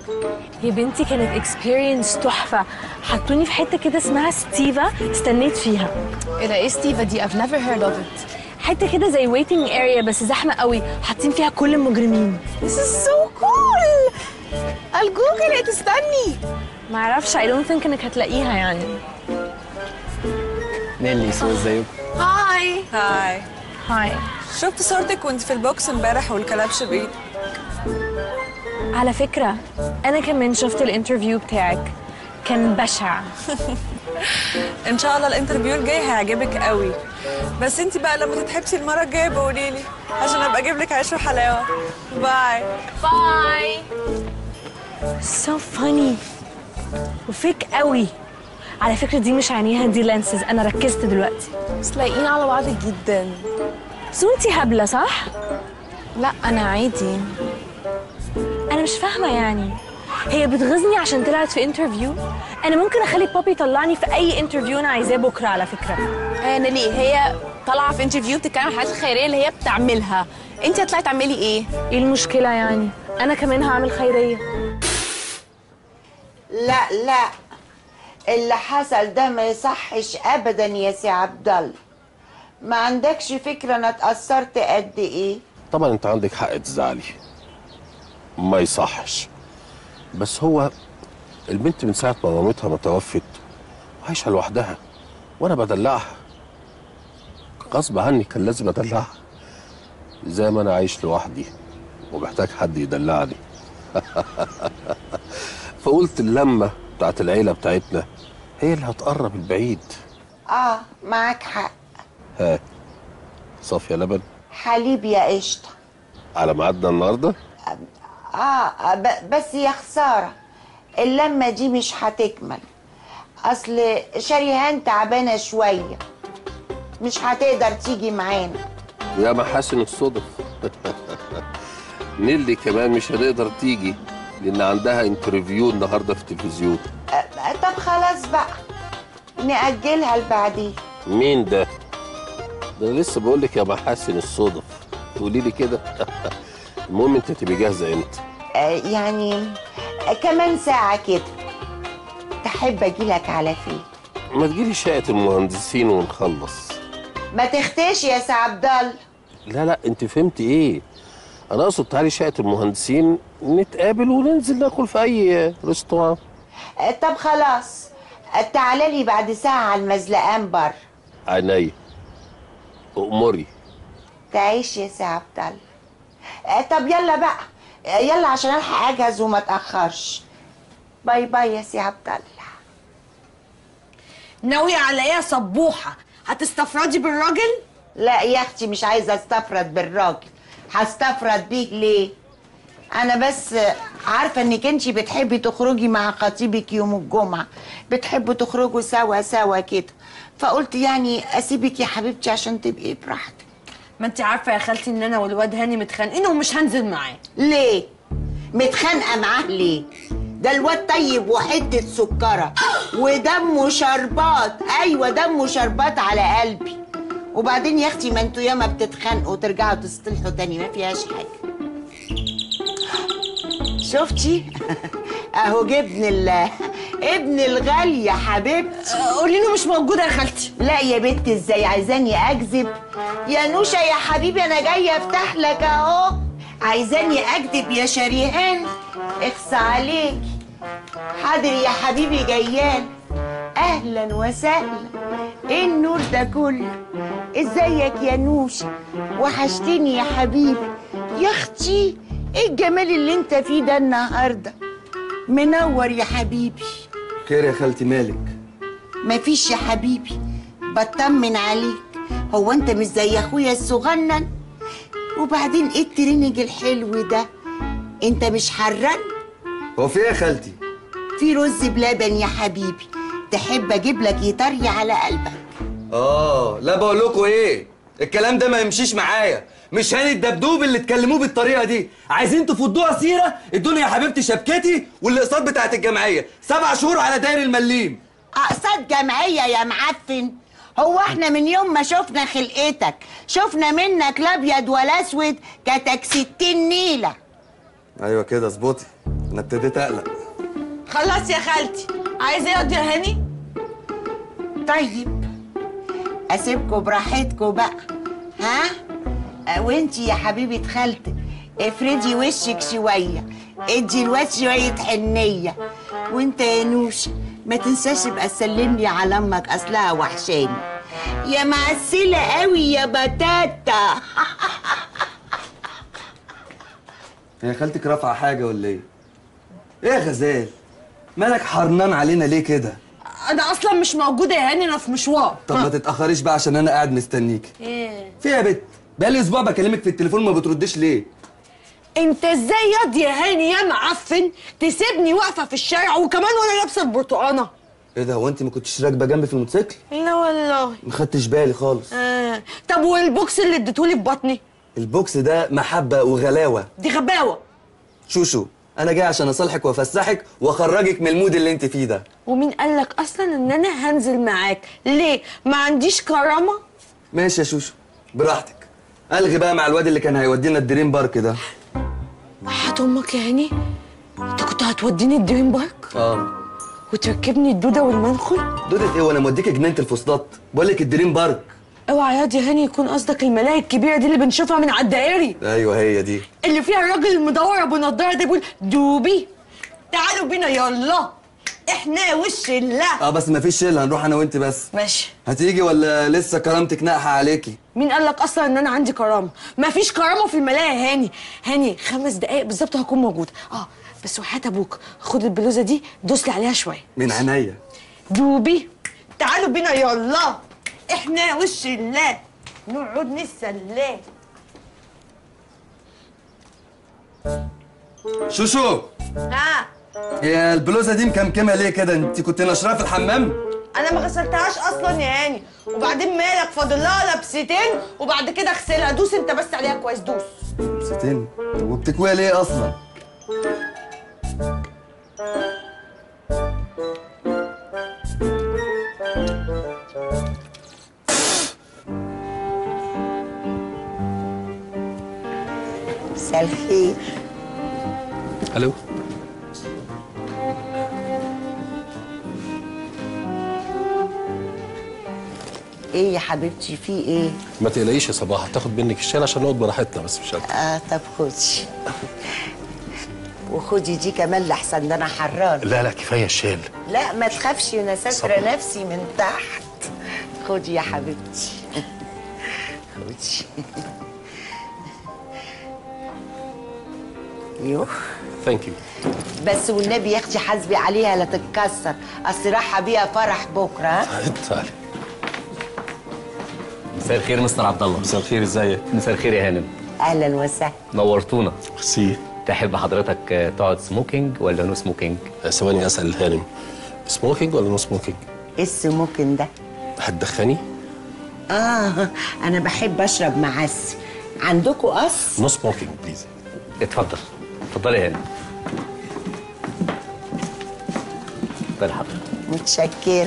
يا بنتي كانت اكسبيرينس تحفه. حطوني في حته كده اسمها ستيفا، استنيت فيها. ايه ده؟ ايه ستيفا دي؟ I've never heard of it. حته كده زي ويتنج اريا بس زحمه قوي، حاطين فيها كل المجرمين. This is so cool. الجوجل تستني. معرفش I don't think انك هتلاقيها يعني. نيلي سو ازيكم؟ هاي. هاي. شفت صورتك وانت في البوكس امبارح والكلبش بايدك. على فكره انا كمان شفت الانترفيو بتاعك، كان بشع. ان شاء الله الانترفيو الجاي هيعجبك قوي، بس انت بقى لما تتحبسي المره الجايه بقولي لي عشان ابقى اجيب لك عيش وحلاوه. باي. باي. so funny وفيك قوي. على فكره دي مش عينيها، دي لانسز. انا ركزت دلوقتي. بس لايقين على بعض جدا. بس انتي هبله صح؟ لا انا عادي. انا مش فاهمه يعني، هي بتغيظني عشان طلعت في انترفيو؟ انا ممكن اخلي بابي يطلعني في اي انترفيو انا عايزاه بكره على فكره. انا ليه؟ هي طالعه في انترفيو بتتكلم عن الحاجات الخيريه اللي هي بتعملها، انت هتطلعي تعملي ايه؟ ايه المشكله يعني؟ انا كمان هعمل خيريه. لا اللي حصل ده ما يصحش ابدا يا سي عبد الله. ما عندكش فكره انا اتاثرت قد ايه؟ طبعا انت عندك حق تزعلي، ما يصحش. بس هو البنت من ساعه ما مامتها ما توفت وعايشه لوحدها وانا بدلعها غصب عني، كان لازم ادلعها زي ما انا عايش لوحدي ومحتاج حد يدلعني. فقلت اللمه بتاعت العيله بتاعتنا هي اللي هتقرب البعيد. معاك حق. ها صافيه لبن حليب يا قشطه. على ميعادنا النهارده؟ بس يا خساره اللمه دي مش هتكمل، اصل شريهان تعبانه شويه مش هتقدر تيجي معانا. ويا محاسن الصدف. نيلي كمان مش هتقدر تيجي لان عندها انترفيو النهارده في التلفزيون. طب خلاص بقى نأجلها لبعدين. مين ده؟ ده انا لسه بقول لك يا محاسن الصدف تقولي لي كده. المهم انت تبقي جاهزه امتى؟ يعني كمان ساعه كده. تحب اجيلك على فين؟ ما تجيلي شقه المهندسين ونخلص. ما تختش يا سي عبد الله. لا انت فهمتي ايه؟ انا اقصد تعالي شقه المهندسين نتقابل وننزل ناكل في اي ريستوران. طب خلاص تعالى لي بعد ساعه على المزلقان بره. عينيا أؤمري. تعيش يا سي عبد الله. طب يلا بقى، يلا عشان الحق اجهز وما اتاخرش. باي باي يا سي عبد الله. ناوية على ايه يا صبوحة؟ هتستفردي بالراجل؟ لا يا اختي مش عايزه استفرد بالراجل. هستفرد بيه ليه؟ انا بس عارفه انك انتي بتحبي تخرجي مع خطيبك يوم الجمعه، بتحبوا تخرجوا سوا كده، فقلت يعني اسيبك يا حبيبتي عشان تبقي براحتك. ما انت عارفة يا خالتي ان انا والواد هاني متخانقين ومش هنزل معاه. ليه؟ متخانقه معاه ليه؟ ده الواد طيب وحته سكره ودمه شربات. ايوه دمه شربات على قلبي. وبعدين يا اختي ما انتوا ياما بتتخانقوا وترجعوا تصطلحوا تاني، ما فيهاش حاجه. شفتي؟ اهو ابن الغالي يا حبيبتي. قولي له مش موجوده يا خالتي. لا يا بنت ازاي عايزاني اكذب؟ يا نوشه يا حبيبي انا جايه افتح لك اهو. عايزاني اكذب يا شريهان؟ اخص عليكي. حاضر يا حبيبي جيان. اهلا وسهلا. ايه النور ده كله؟ ازيك يا نوشه؟ وحشتني يا حبيبي. يا اختي ايه الجمال اللي انت فيه ده النهارده؟ منور يا حبيبي. خير يا خالتي مالك؟ مفيش يا حبيبي، بطمن عليك. هو انت مش زي اخويا الصغنن؟ وبعدين ايه الترينج الحلو ده؟ انت مش حران؟ هو في ايه يا خالتي؟ في رز بلبن يا حبيبي، تحب اجيب لك يطري على قلبك؟ لا بقول لكم ايه، الكلام ده ما يمشيش معايا. مش هاني الدبدوب اللي تكلموه بالطريقه دي. عايزين تفضوها سيره، ادوني يا حبيبتي شبكتي والاقساط بتاعت الجمعيه 7 شهور على داير المليم. اقساط جمعيه يا معفن؟ هو احنا من يوم ما شفنا خلقتك شفنا منك لا ابيض ولا اسود، كتك 60 نيله. ايوه كده اظبطي انا ابتديت اقلق. خلاص يا خالتي، عايزه ايه يا هاني؟ طيب اسيبكوا براحتكوا بقى. ها؟ وانتي يا حبيبه خالتك افردي وشك شويه، ادي الواد شويه حنيه. وانت يا نوش ما تنساش بقى تسلملي على امك، اصلها وحشاني. يا معسله قوي يا بتاتا. هي خالتك رافعه حاجه ولا ايه؟ ايه يا غزال؟ مالك حرنان علينا ليه كده؟ انا اصلا مش موجوده يا هاني، انا في مشوار. طب ما تتاخريش بقى عشان انا قاعد مستنيكي. ايه في يا بت؟ بقالي اسبوع بكلمك في التليفون ما بترديش ليه؟ انت ازاي ياض يا هاني يا معفن تسيبني واقفه في الشارع وكمان وانا لابسه البرتقانه؟ ايه ده، هو انت ما كنتش راكبه جنبي في الموتوسيكل؟ لا والله. ما خدتش بالي خالص. طب والبوكس اللي اديتهولي في بطني؟ البوكس ده محبه وغلاوه. دي غباوه. شوشو انا جاي عشان اصالحك وافسحك واخرجك من المود اللي انت فيه ده. ومين قالك اصلا ان انا هنزل معاك؟ ليه؟ ما عنديش كرامه؟ ماشي يا شوشو براحتك. الغي بقى مع الواد اللي كان هيودينا الدريم بارك ده. وحياة امك يا هاني انت كنت هتوديني الدريم بارك وتركبني الدوده والمنخل؟ دودة ايه وانا موديك جنينه الفسطاط؟ بقول لك الدريم بارك. اوعى ياض يا هاني يكون قصدك الملاهي الكبيره دي اللي بنشوفها من على الدائري، ايوه هي دي اللي فيها الراجل المدور ابو نضاره ده بيقول دوبي تعالوا بينا يلا احنا وش الله. بس مفيش شله، هنروح انا وانت بس. ماشي. هتيجي ولا لسه كرامتك ناقحه عليكي؟ مين قال لك اصلا ان انا عندي كرامه؟ مفيش كرامه في الملاهي يا هاني. هاني 5 دقايق بالظبط هكون موجوده. بس وحياة ابوك خد البلوزه دي دوس لي عليها شويه. من عينيا. دوبي تعالوا بينا يلا احنا وش الله نقعد نتسلى. شوشو هي البلوزه دي مكمكمه ليه كده؟ انت كنت نشرها في الحمام؟ انا ما غسلتهاش اصلا يا هاني، وبعدين مالك فاضل لها لبستين وبعد كده اغسلها. دوس انت بس عليها كويس دوس. لبستين؟ طب وبتكويها ليه اصلا؟ مساء الخير. الو. ايه يا حبيبتي في ايه؟ ما تقلقيش يا صباح، هتاخد منك الشال عشان نقعد براحتنا بس مش اكتر. طب خدي. وخدي دي كمان لحسن ده انا حران. لا لا كفايه الشال. لا ما تخافش انا ساتره نفسي من تحت. خدي يا حبيبتي. خدي. يوه. ثانك يو. بس والنبي يا اختي حاسبي عليها لا تتكسر، اصل رايحه بيها فرح بكره. تعالي. مساء الخير مستر عبد الله. مساء الخير، ازيك؟ مساء الخير يا هانم. اهلا وسهلا. نورتونا. ميرسي. تحب حضرتك تقعد سموكينج ولا نو سموكينج؟ ثواني اسال الهانم، سموكينج ولا نو سموكينج؟ ايه السموكن ده؟ هتدخني؟ انا بحب اشرب معسل. عندكوا قص؟ نو سموكينج بليز. اتفضل اتفضلي يا هانم. اتفضلي حضرتك. متشكره.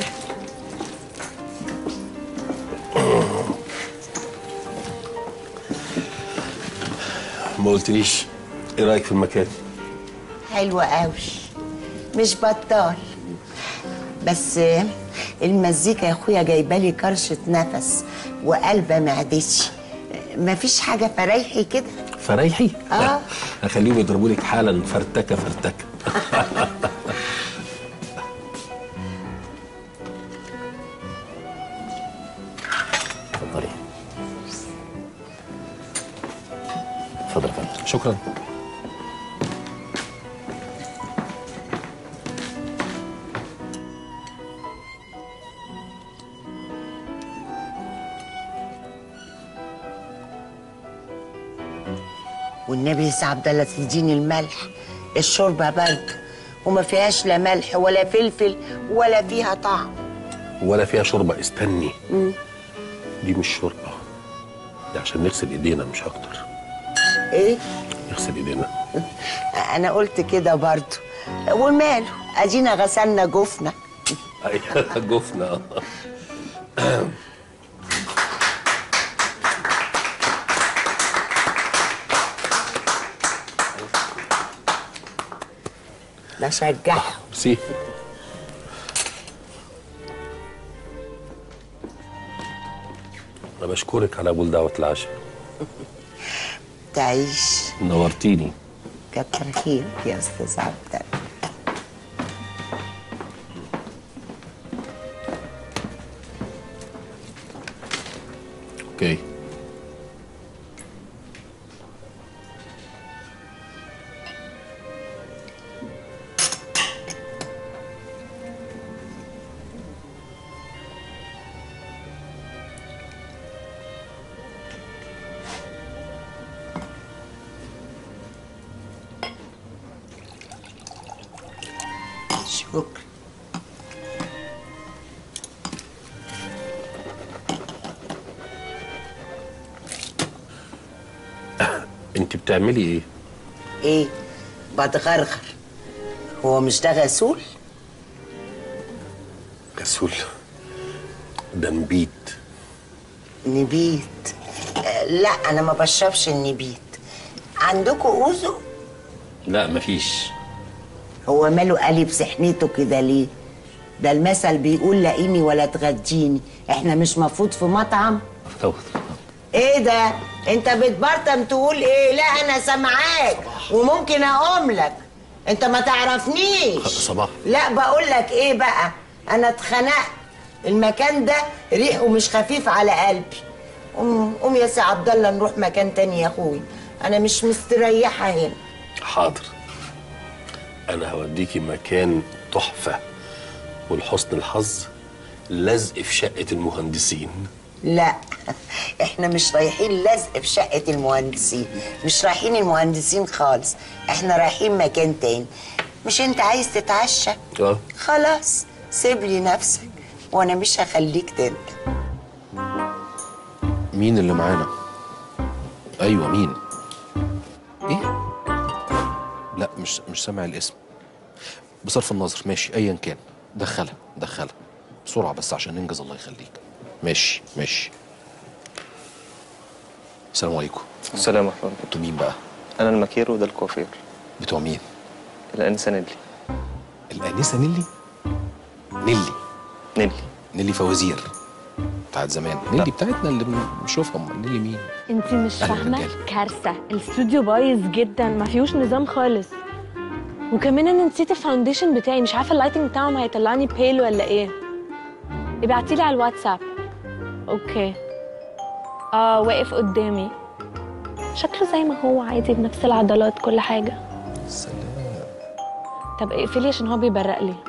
ما قلتليش ايه رايك في المكان؟ حلوة قوي مش بطال، بس المزيكا يا اخويا جايبالي كرشة نفس وقلبة معدتي. مفيش حاجة فريحي كده؟ فريحي؟ هخليهم يضربوا لك حالا فرتكه فرتكه. اتفضلي. اتفضل يا فندم. شكرا. والنبي يا سي عبد الله تديني الملح، الشوربة برد وما فيهاش لا ملح ولا فلفل ولا فيها طعم. ولا فيها شوربه. استني. دي مش شوربه، دي عشان نغسل ايدينا مش اكتر. ايه؟ نغسل ايدينا. انا قلت كده برضو، وماله ادينا غسلنا جفنا. ايوه جفنا. بشجعهم. ميرسي. انا بشكرك على قبول دعوه العشاء. تعيش. نورتيني. كتر خيرك يا استاذ عبد الله. اوكي. شكرا. انت بتعملي ايه؟ ايه؟ بتغرغر. هو مش ده غسول؟ غسول؟ ده نبيت. نبيت؟ لا انا ما بشربش النبيت. عندكم اوزو؟ لا مفيش. هو ماله قلب سحنته كده ليه؟ ده المثل بيقول لاقيني ولا تغديني. احنا مش مفروض في مطعم؟ ايه ده؟ انت بتبرطم تقول ايه؟ لا انا سامعاك وممكن اقوم لك. انت ما تعرفنيش. صباح. لا بقول لك ايه بقى، انا اتخنقت. المكان ده ريحه مش خفيف على قلبي. قوم يا سي عبد الله نروح مكان تاني يا اخوي، انا مش مستريحه هنا. حاضر. انا هوديكي مكان تحفه، ولحسن الحظ لزق في شقه المهندسين. لا احنا مش رايحين لزق في شقة المهندسين، مش رايحين المهندسين خالص، احنا رايحين مكان تاني. مش انت عايز تتعشى؟ خلاص سيب لي نفسك وانا مش هخليك تندم. مين اللي معانا؟ ايوه مين؟ ايه؟ لا مش سامع الاسم. بصرف النظر ماشي ايا كان. دخلها بسرعه بس عشان ننجز الله يخليك. ماشي. السلام عليكم. السلام ورحمة الله. انتوا مين بقى؟ أنا المكير وده الكوافير. بتوع مين؟ الأنسة نيلي. الأنسة نيلي؟ نيلي فوازير بتاعت زمان. نيلي بتاعتنا اللي بنشوفها. نيلي مين؟ انت مش فاهمه؟ كارثه، الاستوديو بايظ جدا، ما فيهوش نظام خالص. وكمان انا نسيت الفاونديشن بتاعي، مش عارفه اللايتنج بتاعهم هيطلعني بيل ولا ايه. ابعتيلي على الواتساب. اوكي. واقف قدامي، شكله زي ما هو عادي بنفس العضلات كل حاجه. سلام. طب اقفلي عشان هو بيبرق لي.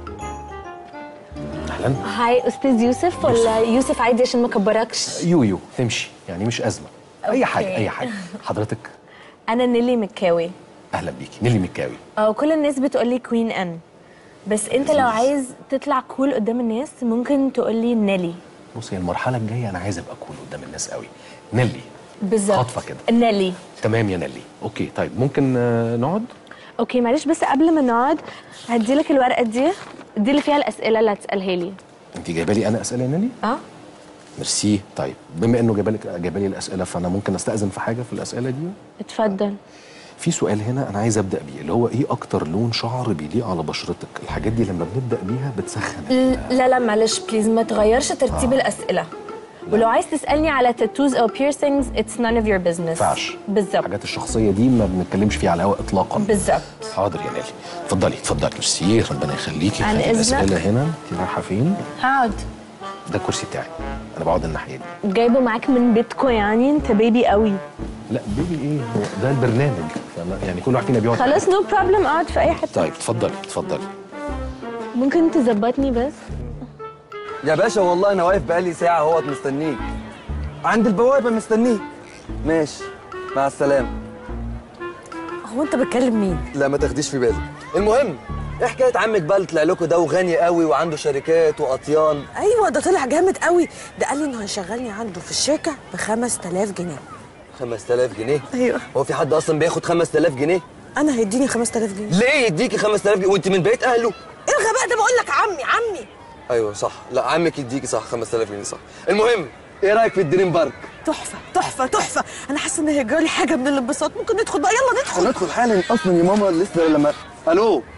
اهلا. هاي استاذ يوسف ولا يوسف عادي عشان ما كبركش؟ يو تمشي يعني، مش ازمه. اي حاجه. حضرتك؟ انا نيلي مكاوي. اهلا بيكي. نيلي مكاوي. كل الناس بتقولي كوين ان، بس انت لو عايز تطلع كول قدام الناس ممكن تقولي نيلي. بصي المرحله الجايه انا عايز ابقى كول قدام الناس قوي. نيلي بالظبط. خاطفه كده. نيلي. تمام يا نيلي. اوكي طيب ممكن نقعد؟ اوكي معلش بس قبل ما نقعد هديلك الورقه دي اللي فيها الاسئله اللي هتسالها لي. انت جايبه لي انا اسئله يا نيلي؟ ميرسي. طيب بما انه جايبه لي الاسئله، فانا ممكن استاذن في حاجه في الاسئله دي؟ اتفضل. في سؤال هنا انا عايز ابدا بيه، اللي هو ايه اكتر لون شعر بيليق على بشرتك؟ الحاجات دي لما بنبدا بيها بتسخن. لا معلش بليز ما تغيرش ترتيب الاسئله. ولو عايز تسالني على تاتوز او بيرسينجز اتس none of your business. ما ينفعش. بالظبط. الحاجات الشخصيه دي ما بنتكلمش فيها على الهواء اطلاقا. بالظبط. حاضر يا نيلي. اتفضلي ميرسي. ربنا يخليكي. عن اذنك. الاسئله هنا. انت رايحه فين؟ هقعد. ده الكرسي بتاعي، انا بقعد الناحيه دي. جايبه معاك من بيتكو يعني؟ انت بيبي قوي. لا بيبي ايه، ده البرنامج يعني كل واحد فينا بيقعد. خلاص نو بروبلم، اقعد في اي حته. طيب اتفضلي. ممكن تظبطني بس؟ يا باشا والله انا واقف بقالي ساعه اهوت مستنيك عند البوابه مستنيك. ماشي مع السلامه. هو انت بتكلم مين؟ لا ما تاخديش في بالك. المهم ايه حكايه عمك بقى اللي طلع لكم ده وغني قوي وعنده شركات واطيان؟ ايوه ده طلع جامد قوي، ده قال لي انه هيشغلني عنده في الشركه ب 5000 جنيه. 5000 جنيه؟ ايوه. هو في حد اصلا بياخد 5000 جنيه؟ انا هيديني 5000 جنيه. ليه يديكي 5000 جنيه وانت من بيت اهله؟ ايه الغباء ده؟ بقول لك عمي. ايوه صح، لا عمك يديكي صح 5000 جنيه صح. المهم ايه رايك في الدريم بارك؟ تحفه. انا حاسه ان هيجرالي حاجه من الانبساط. ممكن ندخل بقى؟ يلا ندخل حالا. اصلا يا ماما لسه لما الو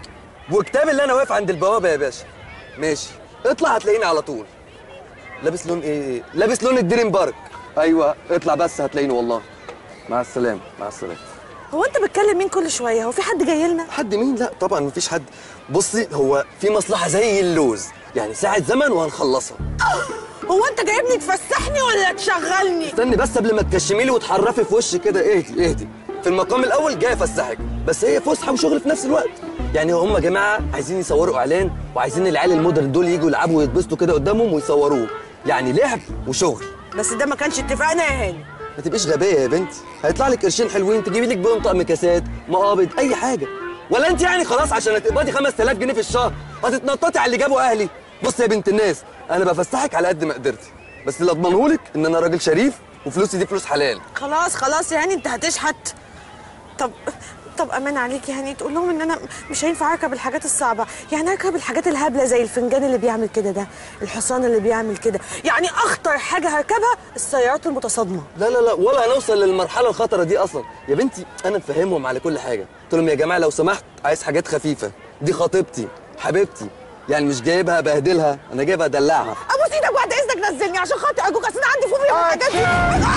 وكتاب اللي انا واقف عند البوابه يا باشا. ماشي، اطلع هتلاقيني على طول. لابس لون ايه؟ لابس لون الدريم بارك. ايوه اطلع بس هتلاقيني والله. مع السلامه مع السلامه. هو انت بتكلم مين كل شويه؟ هو في حد جاي لنا؟ حد مين؟ لا طبعا مفيش حد. بصي هو في مصلحه زي اللوز، يعني ساعه زمن وهنخلصها. هو انت جايبني تفسحني ولا تشغلني؟ استني بس قبل ما تكشمي لي وتحرفي في وشي كده. اهدي اهدي. في المقام الاول جاي افسحك، بس هي فسحه وشغل في نفس الوقت. يعني هم جماعه عايزين يصوروا اعلان، وعايزين العيال المودرن دول يجوا يلعبوا ويتبسطوا كده قدامهم ويصوروه، يعني لعب وشغل. بس ده ما كانش اتفقنا يا هاني. ما تبقيش غبيه يا بنتي، هيطلع لك قرشين حلوين تجيبي لك بيهم طقم كاسات، مقابض، اي حاجه. ولا انت يعني خلاص عشان هتقبضي 5000 جنيه في الشهر هتتنططي على اللي جابوا اهلي؟ بصي يا بنت الناس، انا بفسحك على قد ما قدرتي، بس اللي اضمنهولك ان انا راجل شريف وفلوسي دي فلوس حلال. خلاص يا هاني، انت هتشحت. طب امان عليك يا هاني، تقول لهم ان انا مش هينفع اركب الحاجات الصعبه، يعني اركب الحاجات الهبله زي الفنجان اللي بيعمل كده ده، الحصان اللي بيعمل كده، يعني اخطر حاجه هركبها السيارات المتصادمه. لا لا لا، ولا هنوصل للمرحله الخطره دي اصلا يا بنتي. انا مفهمهم على كل حاجه، قلت لهم يا جماعه لو سمحت عايز حاجات خفيفه، دي خطيبتي حبيبتي، يعني مش جايبها بهدلها، انا جايبها ادلعها. ابوس ايدك بعد اذنك نزلني عشان خاطر ارجوك، اصل انا عندي فوبيا من الحاجات دي.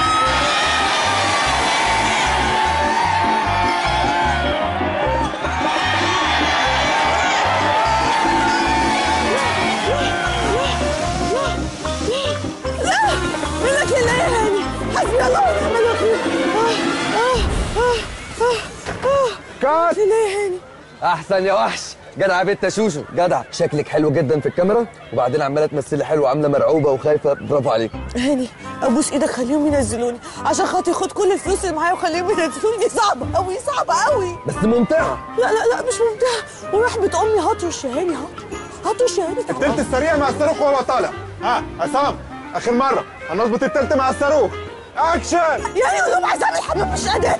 منك لله يا هاني، حسبي الله ونعم الوكيل. كات لله يا هاني. احسن يا وحش. جدع يا بنت يا شوشو، جدع. شكلك حلو جدا في الكاميرا، وبعدين عماله تمثلي حلو وعامله مرعوبه وخايفه، برافو عليك. هاني ابوس ايدك خليهم ينزلوني عشان خاطر خد كل الفلوس اللي معايا وخليهم ينزلوني، دي صعبه قوي صعبه قوي. بس ممتعه. لا مش ممتعه، ورحمه امي هطرش يا هاني، هطرش يا هاني. التلت السريع مع الصاروخ وهو طالع. ها عصام، اخر مره هنظبط التلت مع الصاروخ. اكشن. يعني قول لهم عصام الحبيب مش قادر.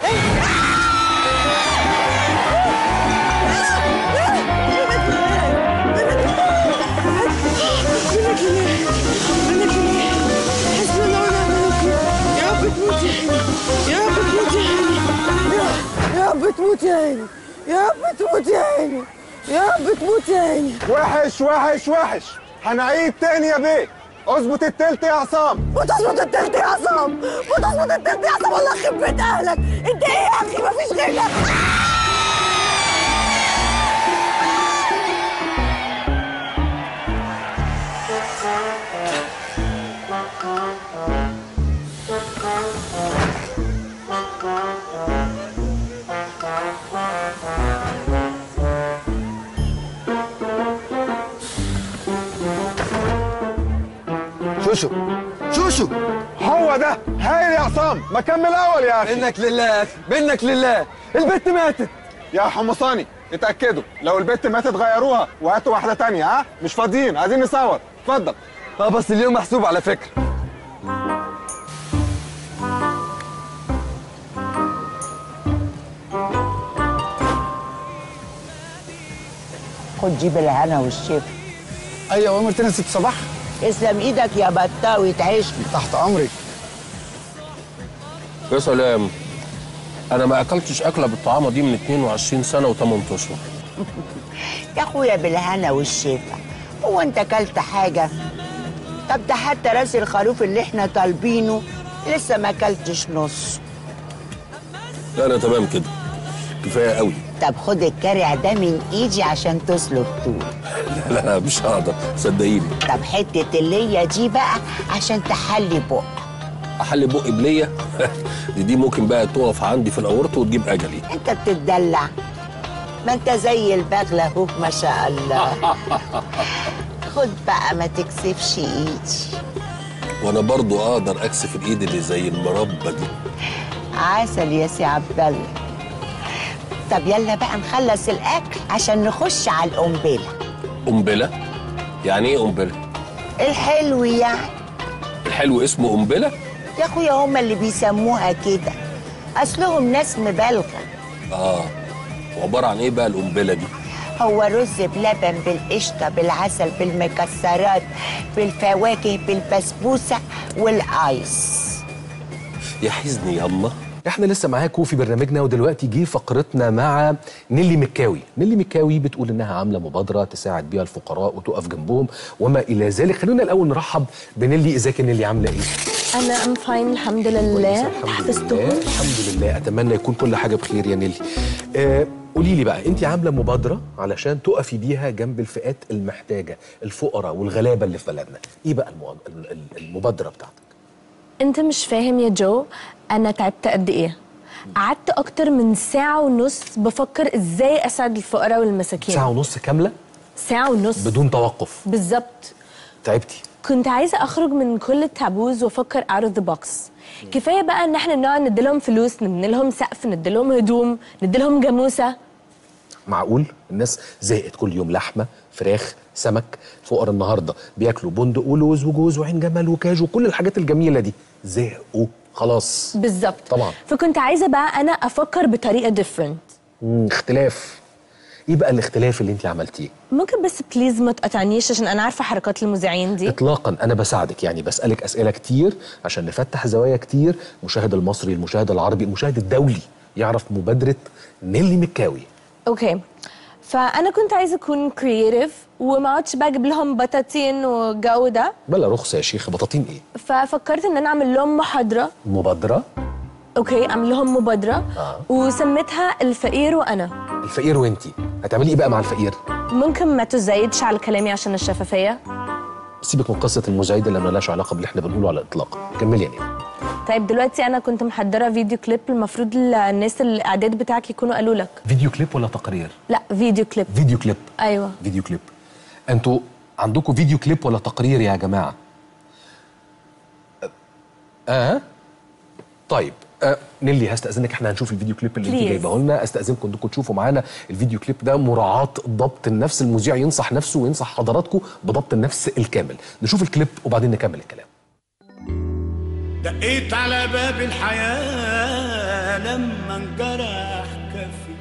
يا رب تموت يا هاني، يا رب تموت يا هاني، يا رب تموت يا هاني. وحش وحش وحش. هنعيد تاني يا بيه. اظبط التلت يا عصام. وتظبط التلت يا عصام، وتظبط التلت يا عصام، والله يخرب بيت اهلك. انت ايه يا اخي؟ مفيش غيرك. شوشو هو ده هايل يا عصام، ما كمل اول يا اخي. منك لله يا اخي، منك لله. البت ماتت يا حمصاني، اتاكدوا لو البت ماتت غيروها وهاتوا واحده تانية. ها مش فاضيين، عايزين نصور. اتفضل. بس اليوم محسوب على فكره. خد جيب الهنا والشفا. ايوه امرتنا ست صباح. اسلم ايدك يا بطاوي تعيشني. تحت امرك. يا سلام، انا ما اكلتش اكله بالطعامه دي من 22 سنه و8 اشهر. يا اخويا بالهنا والشفا، هو انت اكلت حاجه؟ طب ده حتى راس الخروف اللي احنا طالبينه لسه ما اكلتش نص. لا انا تمام كده، كفايه قوي. طب خد الكارع ده من ايدي عشان تسلق طول. لا مش هقدر صدقيني. طب حته الليه دي بقى عشان تحلي بق. احلي بقي بليه؟ دي ممكن بقى تقف عندي في الاورط وتجيب اجلي. انت بتتدلع، ما انت زي البغله اهو ما شاء الله. خد بقى ما تكسفش ايدي. وانا برضو اقدر اكسف الايد اللي زي المربى دي. عسل يا سي عبد الله. طب يلا بقى نخلص الاكل عشان نخش على القنبله. قنبله؟ يعني ايه قنبله؟ الحلو يعني. الحلو اسمه قنبله؟ يا اخويا هما اللي بيسموها كده، اصلهم ناس مبالغه. وعباره عن ايه بقى القنبله دي؟ هو رز بلبن بالقشطه بالعسل بالمكسرات بالفواكه بالبسبوسه والايس. يا حزني ياما، احنا لسه معاكم في برنامجنا، ودلوقتي جه فقرتنا مع نيلي مكاوي. نيلي مكاوي بتقول انها عامله مبادره تساعد بيها الفقراء وتقف جنبهم وما الى ذلك. خلونا الاول نرحب بنيلي. ازيك يا نيلي، عامله ايه؟ انا ام فاين الحمد لله. الحمد لله. اتمنى يكون كل حاجه بخير يا نيلي. قولي لي بقى، انت عامله مبادره علشان تقفي بيها جنب الفئات المحتاجه، الفقراء والغلابه اللي في بلدنا. ايه بقى المبادره بتاعتك؟ انت مش فاهم يا جو، انا تعبت قد ايه. قعدت اكتر من ساعة ونص بفكر ازاي اساعد الفقراء والمساكين. ساعة ونص كاملة؟ ساعة ونص بدون توقف. بالظبط. تعبتي؟ كنت عايزة اخرج من كل التابوز وافكر out of the box. كفاية بقى ان احنا نقعد نديلهم فلوس، نديلهم سقف، نديلهم هدوم، نديلهم جاموسة. معقول؟ الناس زهقت، كل يوم لحمة، فراخ، سمك. الفقراء النهارده بياكلوا بندق ولوز وجوز وعين جمل وكاجو وكل الحاجات الجميلة دي. زهقوا خلاص. بالظبط طبعا. فكنت عايزة بقى انا افكر بطريقة different. اختلاف. ايه بقى الاختلاف اللي انت عملتيه؟ ممكن بس بليز ما تقطعنيش عشان انا عارفه حركات المذيعين دي. اطلاقا، انا بساعدك، يعني بسالك اسئله كتير عشان نفتح زوايا كتير. المشاهد المصري، المشاهد العربي، المشاهد الدولي يعرف مبادره نيلي مكاوي. اوكي، فانا كنت عايزه اكون كرييتيف وما اقعدش بقى اجيب لهم بطاطين والجو ده. بلا رخصه يا شيخ، بطاطين ايه؟ ففكرت ان انا اعمل لهم محاضره. مبادره؟ اوكي، اعمل لهم مبادره. وسميتها الفقير وانا. الفقير وانتي هتعملي ايه بقى مع الفقير؟ ممكن ما تزايدش على كلامي عشان الشفافيه. سيبك من قصه المزايده اللي مالهاش علاقه باللي احنا بنقوله على الاطلاق. كملي يا نيلي. طيب دلوقتي انا كنت محضره فيديو كليب، المفروض الناس الاعداد بتاعك يكونوا قالوا لك. فيديو كليب ولا تقرير؟ لا، فيديو كليب. فيديو كليب. ايوه فيديو كليب. انتوا عندكم فيديو كليب ولا تقرير يا جماعه؟ طيب نيلي، هستأذنك، احنا هنشوف الفيديو كليب اللي انت جايبه لنا. استأذنكم انكم تشوفوا معانا الفيديو كليب ده، مراعاة ضبط النفس. المذيع ينصح نفسه وينصح حضراتكم بضبط النفس الكامل. نشوف الكليب وبعدين نكمل الكلام. دقيت على باب الحياة لما انجرح كفي،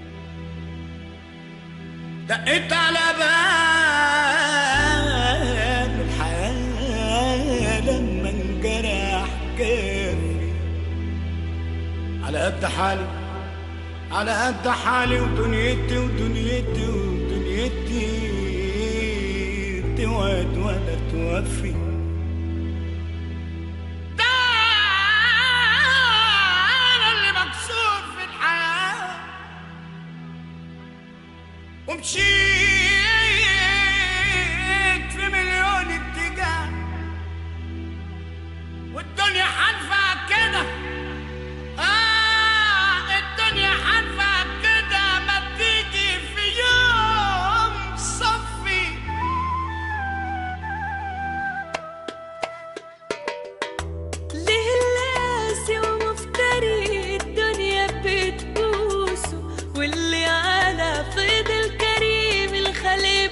دقيت على باب الحياة لما انجرح كفي، على قد حالي، على قد حالي، ودنيتي ودنيتي ودنيتي توعد ولا توفي. ومشيت في مليون اتجاه، والدنيا حنفع كده، الدنيا حنفع كده، ما تيجي في يوم صفي. ليه اللاسي ومفتري الدنيا بتبوسه، واللي على فيض الكريم الخليل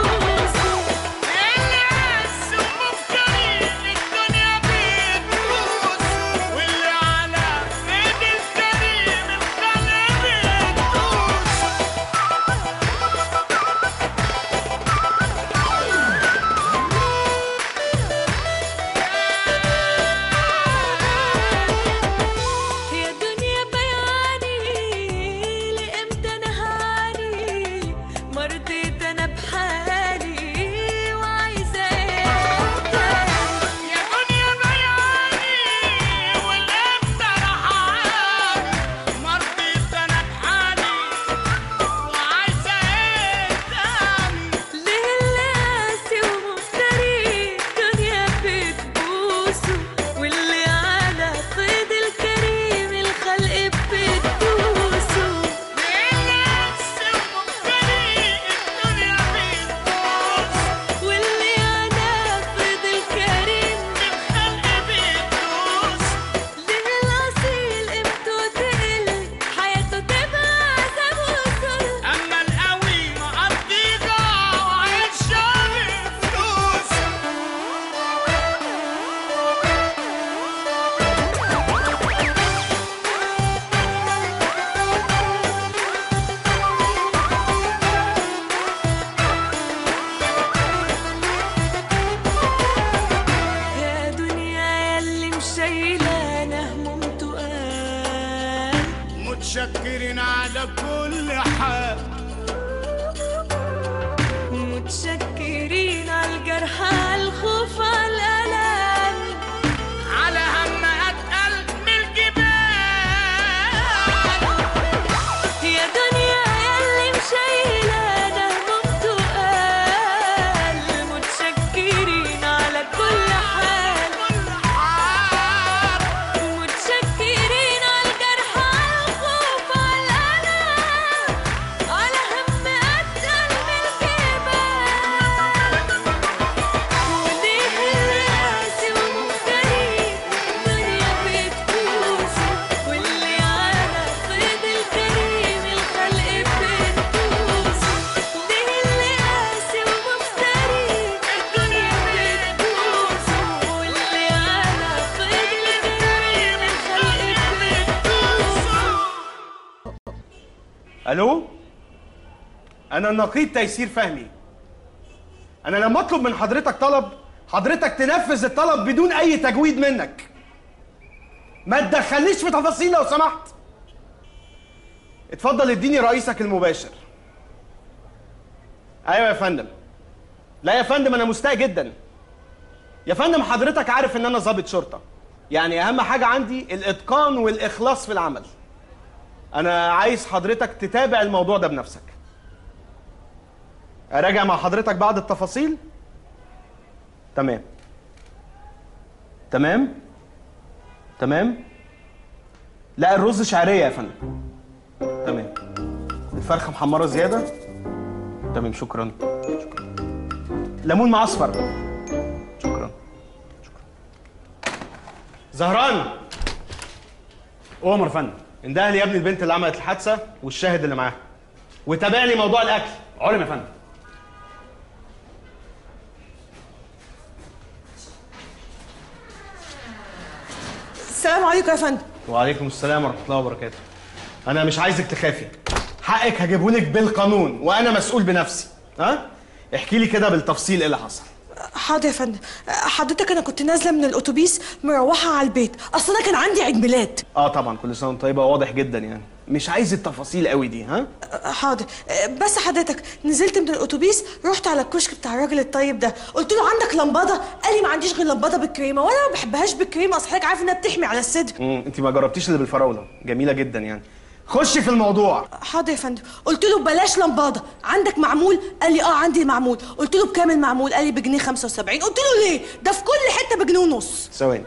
بتبوسه. اللاسي ومفتري الدنيا بتبوسه، الو، انا النقيب تيسير فهمي. انا لما اطلب من حضرتك طلب، حضرتك تنفذ الطلب بدون اي تجويد منك. ما تدخلنيش في تفاصيل لو سمحت. اتفضل اديني رئيسك المباشر. ايوه يا فندم. لا يا فندم، انا مستاء جدا. يا فندم حضرتك عارف ان انا ضابط شرطه، يعني اهم حاجه عندي الاتقان والاخلاص في العمل. انا عايز حضرتك تتابع الموضوع ده بنفسك. اراجع مع حضرتك بعض التفاصيل. تمام تمام تمام. لا الرز شعريه يا فندم. تمام. الفرخه محمره زياده. تمام شكرا. شكرا. ليمون مع اصفر. شكرا. شكرا. زهران. عمر يا فندم. انده لي يا ابني البنت اللي عملت الحادثه والشاهد اللي معاها، وتابع لي موضوع الاكل. علم يا فندم. السلام عليكم يا فندم. وعليكم السلام ورحمه الله وبركاته. انا مش عايزك تخافي، حقك هجيبهولك بالقانون وانا مسؤول بنفسي. ها؟ احكي لي كده بالتفصيل ايه اللي حصل. حاضر يا فندم. حضرتك انا كنت نازله من الاتوبيس مروحه على البيت، اصل انا كان عندي عيد ميلاد. طبعا كل سنه وانت طيبه، واضح جدا يعني. مش عايز التفاصيل قوي دي. ها؟ حاضر. بس حضرتك نزلت من الاتوبيس، رحت على الكشك بتاع الراجل الطيب ده، قلت له عندك لمبادة؟ قال لي ما عنديش غير لمبادة بالكريمه، وانا ما بحبهاش بالكريمه، اصل حضرتك عارف انها بتحمي على الصدر. انت ما جربتيش اللي بالفراوله، جميله جدا يعني. خشي في الموضوع. حاضر يا فندم. قلت له بلاش لمبادة، عندك معمول؟ قال لي عندي معمول. قلت له بكام المعمول؟ قال لي بجنيه 75. قلت له ليه؟ ده في كل حته بجنيه ونص. ثواني.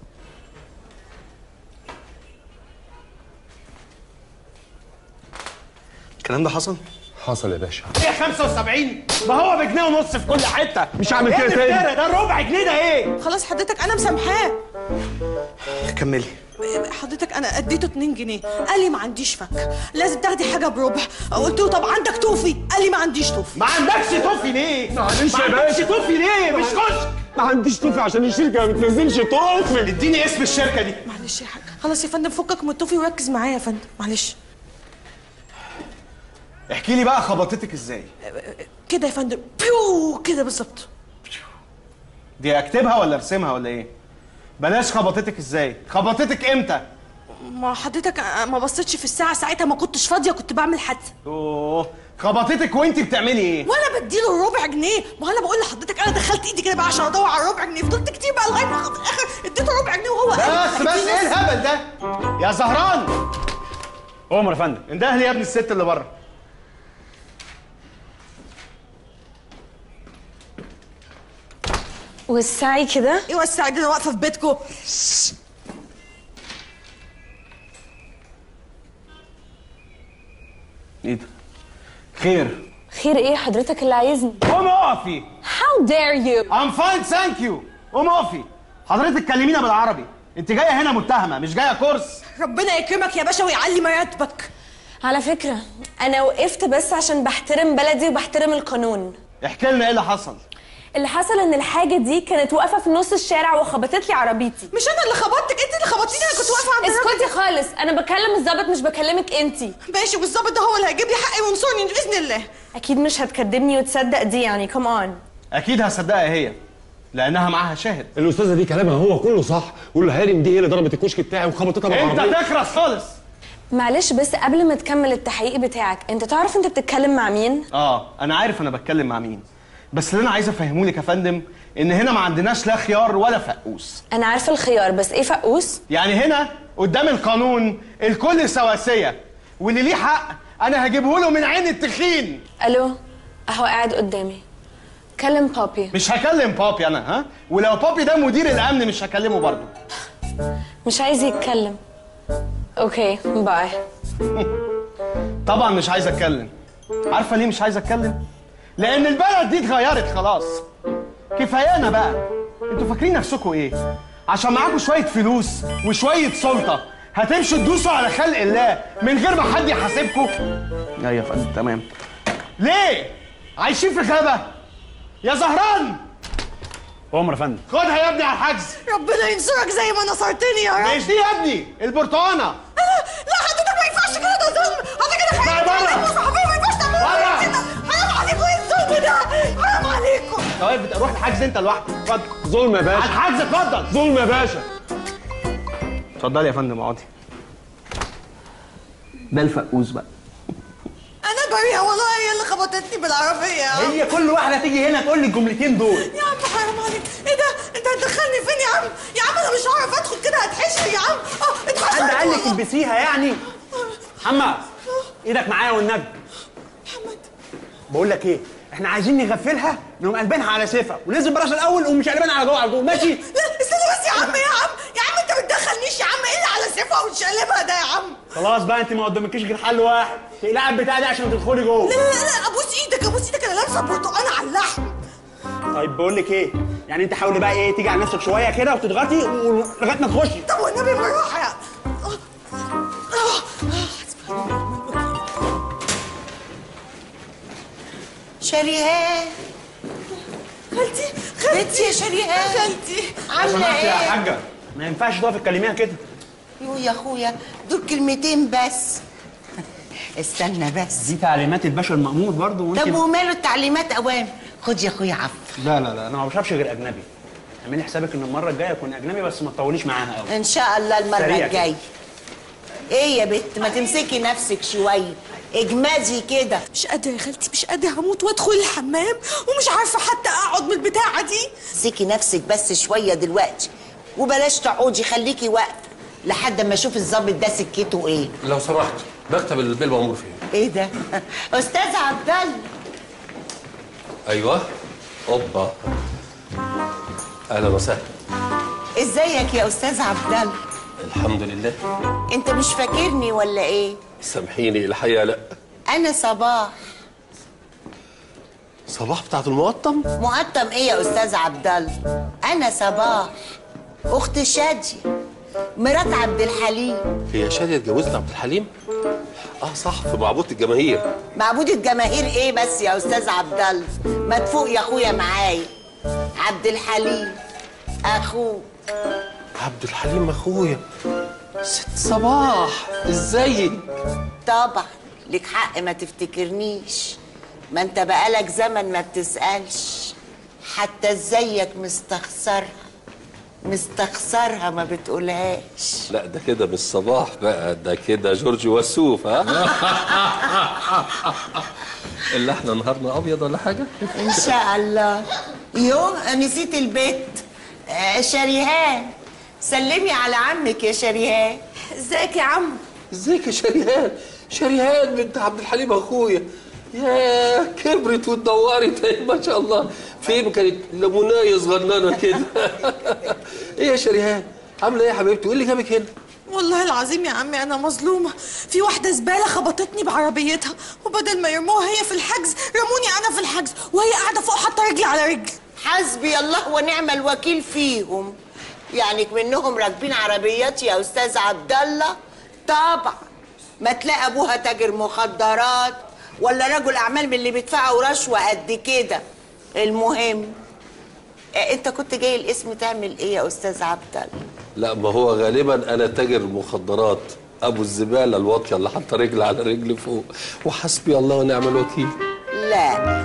الكلام ده حصل؟ حصل يا باشا. ايه 75؟ ما هو بجنيه ونص في كل حته. مش هعمل كده تاني. ده ربع جنيه ده ايه؟ خلاص حضرتك انا مسامحاه. كملي. حضرتك انا اديته 2 جنيه، قال لي ما عنديش فك، لازم تاخدي حاجه بربع. قلت له طب عندك توفي؟ قال لي ما عنديش توفي. ما عندكش توفي ليه؟ معلش يا باشا. ما عندكش توفي ليه؟ مش كشك. ما عنديش توفي عشان الشركه ما بتنزلش توفي. اديني اسم الشركه دي. معلش يا حاج. خلاص يا فندم فكك من التوفي وركز معايا يا فندم، معلش. احكي لي بقى خبطتك ازاي؟ كده يا فندم، بيو كده بالظبط. دي اكتبها ولا ارسمها ولا ايه؟ بلاش خبطتك ازاي، خبطتك امتى؟ ما حضرتك ما بصيتش في الساعه ساعتها، ما كنتش فاضيه، كنت بعمل حادثه. اوه، خبطتك وانت بتعملي ايه؟ وانا بديله الربع جنيه. ما انا بقول لحضرتك انا دخلت ايدي كده بقى عشان ادور على الربع جنيه، فضلت كتير بقى لغايه ما في الاخر اديته ربع جنيه وهو بس ايه الهبل ده؟ يا زهران. عمر يا فندم. انده لي يا ابني الست اللي بره. وسعي كده. ايه وسعي دي؟ انا واقفه في بيتكم. ايه ده؟ خير. خير ايه حضرتك اللي عايزني؟ قومي اقفي. How dare you؟ I'm fine thank you. قومي اقفي. حضرتك كلمينا بالعربي، انت جايه هنا متهمه مش جايه كورس. ربنا يكرمك يا باشا ويعلي مراتبك. على فكرة أنا وقفت بس عشان بحترم بلدي وبحترم القانون. احكي لنا ايه اللي حصل؟ اللي حصل إن الحاجة دي كانت واقفة في نص الشارع وخبطت لي عربيتي. مش أنا اللي خبطتك، أنت اللي خبطتيني. أنا كنت واقفة عند اسكتي خالص، أنا بكلم الظابط مش بكلمك أنت. ماشي، والظابط ده هو اللي هيجيب لي حقي وينصرني بإذن الله. أكيد مش هتكدبني وتصدق دي يعني، كم أون. أكيد هصدقها هي، لأنها معاها شاهد. الأستاذة دي كلامها هو كله صح، واللي هارم دي هي اللي ضربت الكشك بتاعي وخبطتها بالعربية. أنت تخرس خالص. معلش بس قبل ما تكمل التحقيق بتاعك، أنت تعرف أنت بتتكلم مع مين؟ أنا عارف أنا بتكلم مع مين، بس اللي أنا عايز أفهمهولك يا فندم إن هنا ما عندناش لا خيار ولا فقوس. أنا عارفة الخيار، بس إيه فقوس؟ يعني هنا قدام القانون الكل سواسية، واللي ليه حق أنا هجيبه له من عين التخين. ألو، أهو قاعد قدامي. كلم بابي. مش هكلم بابي أنا، ها؟ ولو بابي ده مدير الأمن مش هكلمه برضه. مش عايز يتكلم. أوكي، باي. طبعا مش عايز أتكلم. عارفة ليه مش عايز أتكلم؟ لأن البلد دي اتغيرت خلاص. كفايانا بقى. انتوا فاكرين نفسكم ايه؟ عشان معاكم شوية فلوس وشوية سلطة هتمشوا تدوسوا على خلق الله من غير ما حد يحاسبكم؟ ايوه يا فندم تمام. ليه؟ عايشين في غابة؟ يا زهران! عمر يا فندم. خدها يا ابني على الحجز. ربنا ينصرك زي ما نصرتني يا رب. مش دي يا ابني، البرتقانة. لا حضرتك ما ينفعش كده، ده ظلم. حضرتك كده اطلعي بره. بص حبيبي ما ينفعش تعملوا كده. حرام عليكم ايه الظلم ده؟ حرام عليكم. طيب روح الحجز انت لوحدك، اتفضل. ظلم يا باشا. على الحجز اتفضل. ظلم يا باشا. اتفضلي يا فندم اقعدي. ده الفقوس بقى. انا بريئه والله، هي اللي خبطتني بالعربيه يا عم. هي كل واحده تيجي هنا تقول لي الجملتين دول. يا عم حرام عليك، ايه ده؟ انت هتدخلني فين يا عم؟ يا عم انا مش هعرف ادخل كده، هتحشني يا عم. اتحشني. حد قال لك البسيها يعني؟ محمد ايدك معايا والنبي. محمد بقول لك ايه، احنا عايزين نغفلها نقوم قلبينها على سيفها وننزل براس الاول ومش قلبانها على جوه على جوه، ماشي؟ لا استنى بس يا عم، يا عم انت بتدخلنيش يا عم، ايه اللي على سيفها وتشقلبها ده يا عم؟ خلاص بقى انت ما قدامكيش غير حل واحد، تقلعي البتاع دي عشان تدخلي جوه. لا لا لا ابوس ايدك ابوس ايدك، انا لابسه برتقانه على اللحم. طيب بقول لك ايه، يعني انت حاولي بقى ايه تيجي على نفسك شويه كده وتضغطي لغايه ما تخشي. طب والنبي بالراحه يا شريهان. خالتي يا شريهان. خالتي عامله ايه؟ يا ايه؟ حاجه ما ينفعش تقفي تكلميها كده. يا اخويا دول كلمتين بس. استنى بس. دي تعليمات الباشا المأمور برضه وانت. طب وماله التعليمات اوام؟ خد يا اخويا عفو. لا لا لا انا ما بشربش غير اجنبي. اعملي حسابك ان المره الجايه اكون اجنبي بس ما تطوليش معاها قوي. ان شاء الله المره سريع الجايه. ايه يا بت ما تمسكي نفسك شويه، اجمدي كده. مش قادره يا خالتي، مش قادره، هموت وادخل الحمام ومش عارفه حتى اقعد من البتاعه دي. امسكي نفسك بس شويه دلوقتي وبلاش تقعدي، خليكي واقفه لحد ما اشوف الظابط ده سكته ايه. لو سمحت مكتب البيه المأمور فين؟ ايه ده؟ استاذ عبد الله. ايوه. اوبا. اهلا وسهلا. ازيك يا استاذ عبد الله؟ الحمد لله. انت مش فاكرني ولا ايه؟ سامحيني الحقيقه لا. انا صباح. صباح بتاعت المقطم؟ مقطم ايه يا استاذ عبد الله؟ انا صباح اخت شاديه مرات عبد الحليم. هي شاديه اتجوزت عبد الحليم؟ اه صح، في معبود الجماهير. معبود الجماهير ايه بس يا استاذ عبد الله؟ ما تفوق يا اخويا معايا. عبد الحليم اخوه. عبد الحليم اخويا. ست صباح ازيك؟ طبعا لك حق ما تفتكرنيش، ما انت بقالك زمن ما بتسألش، حتى ازيك مستخسرها ما بتقولهاش. لا ده كده مش صباح بقى، ده كده جورج وسوف. ها اللي احنا نهارنا ابيض ولا حاجه؟ ان شاء الله. يوه نسيت البيت. شريهان سلمي على عمك يا شريهان. ازيك يا عم؟ ازيك يا شريهان؟ شريهان بنت عبد الحليم اخويا. يا كبرت واتدورت ما شاء الله. فين كانت لمونايه صغننه كده. ايه يا شريهان عامله ايه يا حبيبتي؟ وايه اللي جابك هنا؟ والله العظيم يا عمي انا مظلومه، في واحده زباله خبطتني بعربيتها وبدل ما يرموها هي في الحجز رموني انا في الحجز، وهي قاعده فوق حاطه رجلي على رجل. حسبي الله ونعم الوكيل فيهم. يعني منهم راكبين عربيات يا استاذ عبد الله؟ طبعا ما تلاقي ابوها تاجر مخدرات ولا رجل اعمال من اللي بيدفعوا رشوه قد كده. المهم انت كنت جاي الاسم تعمل ايه يا استاذ عبد الله؟ لا ما هو غالبا انا تاجر مخدرات، ابو الزباله الواطيه اللي حاطه رجل على رجل فوق، وحسبي الله ونعم الوكيل. لا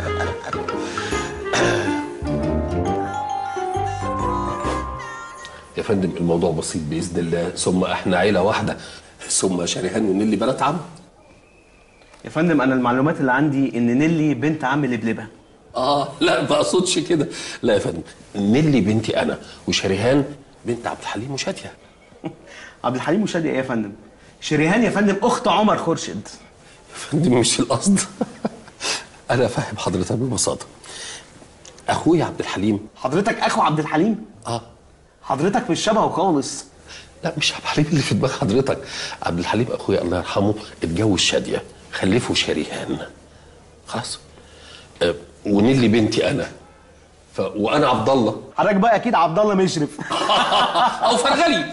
يا فندم الموضوع بسيط باذن الله، ثم احنا عيله واحده، ثم شريهان ونيلي بنات عم. يا فندم انا المعلومات اللي عندي ان نيلي بنت عم لبلبه. لا ما اقصدش كده، لا يا فندم، نيلي بنتي انا وشريهان بنت عبد الحليم وشاديه. عبد الحليم وشاديه ايه يا فندم؟ شريهان يا فندم اخت عمر خورشيد. يا فندم مش القصد. انا فاهم حضرتك ببساطه. اخويا عبد الحليم. حضرتك اخو عبد الحليم؟ حضرتك مش شبهه خالص. لا مش عبد الحليم اللي في دماغ حضرتك، عبد الحليم اخويا الله يرحمه اتجوز شاديه، خلفه شريهان. خلاص. ونيلي بنتي انا. وانا عبد الله. حضرتك بقى اكيد عبد الله مشرف. او فرغلي.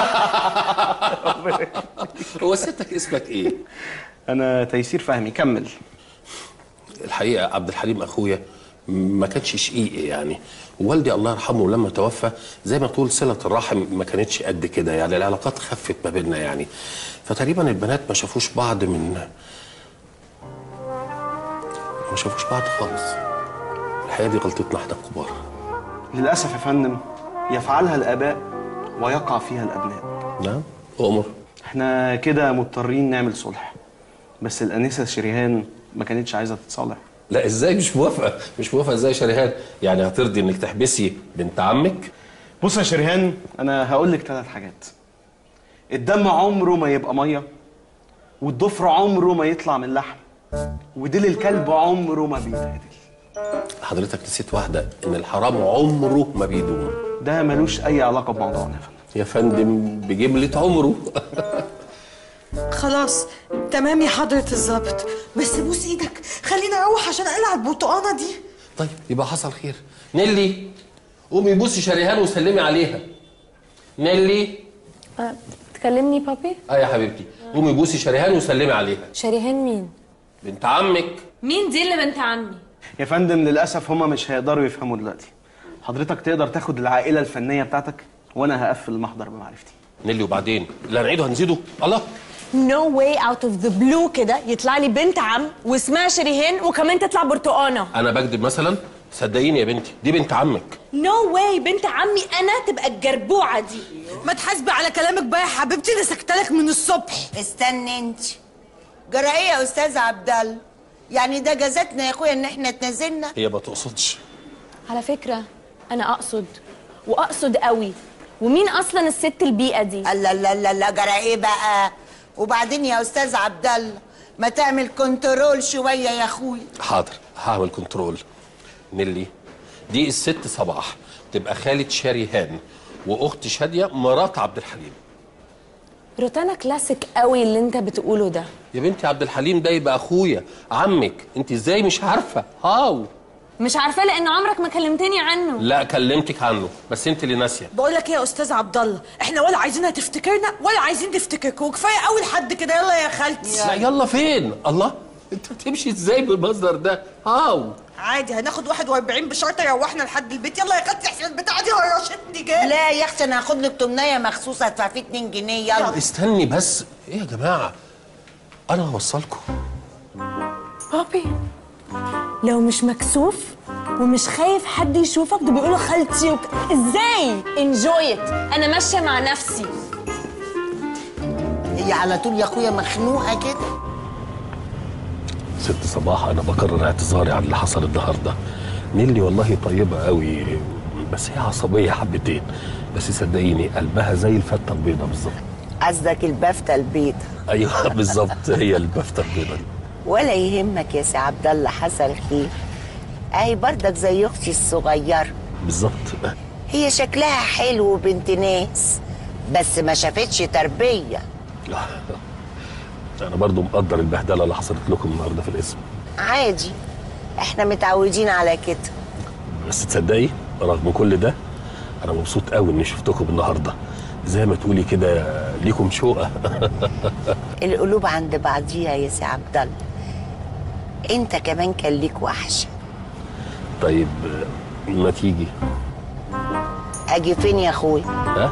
هو ستك اسمك ايه؟ انا تيسير فهمي. كمل. الحقيقه عبد الحليم اخويا ما كانش شقيقي يعني، والدي الله يرحمه لما توفى زي ما تقول صله الرحم ما كانتش قد كده يعني، العلاقات خفت ما بيننا يعني، فتقريبا البنات ما شافوش بعض من ما شافوش بعض خالص. الحقيقه دي غلطتنا احنا الكبار. للاسف يا فندم يفعلها الاباء ويقع فيها الابناء. نعم أؤمر. احنا كده مضطرين نعمل صلح، بس الانسه شريهان ما كانتش عايزه تتصالح. لا ازاي مش موافقه؟ مش موافقه ازاي يا شريهان؟ يعني هترضي انك تحبسي بنت عمك؟ بص يا شريهان، انا هقول لك 3 حاجات. الدم عمره ما يبقى ميه، والضفر عمره ما يطلع من لحم، وديل الكلب عمره ما بيتعدل. حضرتك نسيت واحده، ان الحرام عمره ما بيدوم. ده ملوش اي علاقه بموضوعنا يا فندم بجمله عمره. خلاص تمام يا حضرة الظابط، بس بوس ايدك خلينا اروح عشان اقلع البرتقانه دي. طيب يبقى حصل خير. نيلي قومي بوسي شريهان وسلمي عليها. نيلي تكلمني بابي؟ يا حبيبتي، قومي بوسي شريهان وسلمي عليها. شريهان مين؟ بنت عمك. مين دي اللي بنت عمي؟ يا فندم للاسف هما مش هيقدروا يفهموا دلوقتي. حضرتك تقدر تاخد العائله الفنيه بتاعتك وانا هقفل المحضر بمعرفتي. نيلي وبعدين اللي هنعيده هنزيده. الله، نو واي اوت اوف ذا بلو كده يطلع لي بنت عم واسمها شريهان وكمان تطلع برتقانه. انا بكذب مثلا؟ صدقيني يا بنتي دي بنت عمك. نو واي بنت عمي انا تبقى الجربوعه دي. ما تحاسبي على كلامك بقى يا حبيبتي، انا سكتلك من الصبح. استني انت، جرى ايه يا استاذ عبد الله؟ يعني ده جازتنا يا اخويا ان احنا اتنازلنا؟ هي ما تقصدش. على فكره انا اقصد، واقصد قوي. ومين اصلا الست البيئه دي؟ لا لا لا لا، جرى ايه بقى؟ وبعدين يا استاذ عبد الله ما تعمل كنترول شويه يا اخويا. حاضر هعمل كنترول. نيلي دي الست صباح تبقى خالة شريهان واخت شاديه مرات عبد الحليم. روتانا كلاسيك قوي اللي انت بتقوله ده. يا بنتي عبد الحليم ده يبقى اخويا عمك، انت ازاي مش عارفه؟ هاو مش عارفه لان عمرك ما كلمتني عنه. لا كلمتك عنه بس انت اللي ناسيه. بقول لك ايه يا استاذ عبد الله، احنا ولا عايزينها تفتكرنا ولا عايزين تفتكرك، وكفايه قوي لحد كده. يلا يا خالتي. لا يلا فين؟ الله انت بتمشي ازاي بالمصدر ده؟ هاو عادي هناخد 41 بشرط يروحنا لحد البيت. يلا يا خالتي احسن البتاعه دي هرشتني جامد. لا يا اختي انا هاخد لك تمنيه مخصوصه هدفع فيه 2 جنيه. يلا استني بس. ايه يا جماعه، انا هوصلكم. بابي لو مش مكسوف ومش خايف حد يشوفك، ده بيقولوا خالتي ازاي؟ انجوي ات، انا ماشيه مع نفسي. هي على طول يا اخويا مخنوقه كده. ست صباح انا بكرر اعتذاري عن اللي حصل النهارده. نيلي والله طيبه قوي بس هي عصبيه حبتين، بس صدقيني قلبها زي الفته البيضه بالظبط. قصدك البفته البيضه؟ ايوه بالظبط هي البفته البيضه دي. ولا يهمك يا سي عبد الله، حصل خير. اهي برضك زي اختي الصغيره بالظبط. هي شكلها حلو وبنت ناس بس ما شافتش تربيه. انا برضو مقدر البهدله اللي حصلت لكم النهارده في القسم. عادي احنا متعودين على كده. بس تصدقي رغم كل ده انا مبسوط قوي اني شفتكم النهارده، زي ما تقولي كده ليكم شوقه. القلوب عند بعضيها يا سي عبد الله. انت كمان كان ليك وحشه. طيب ما تيجي. اجي فين يا اخويا؟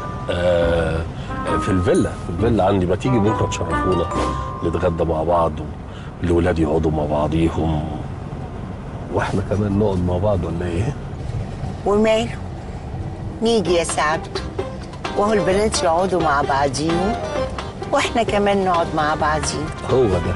في الفيلا عندي. ما تيجي بكره تشرفونا نتغدى مع بعض والولاد يقعدوا مع بعضيهم واحنا كمان نقعد مع بعض ولا ايه؟ وماله نيجي يا سي عبد، وهو البنات يقعدوا مع بعضيهم واحنا كمان نقعد مع بعضين. هو ده.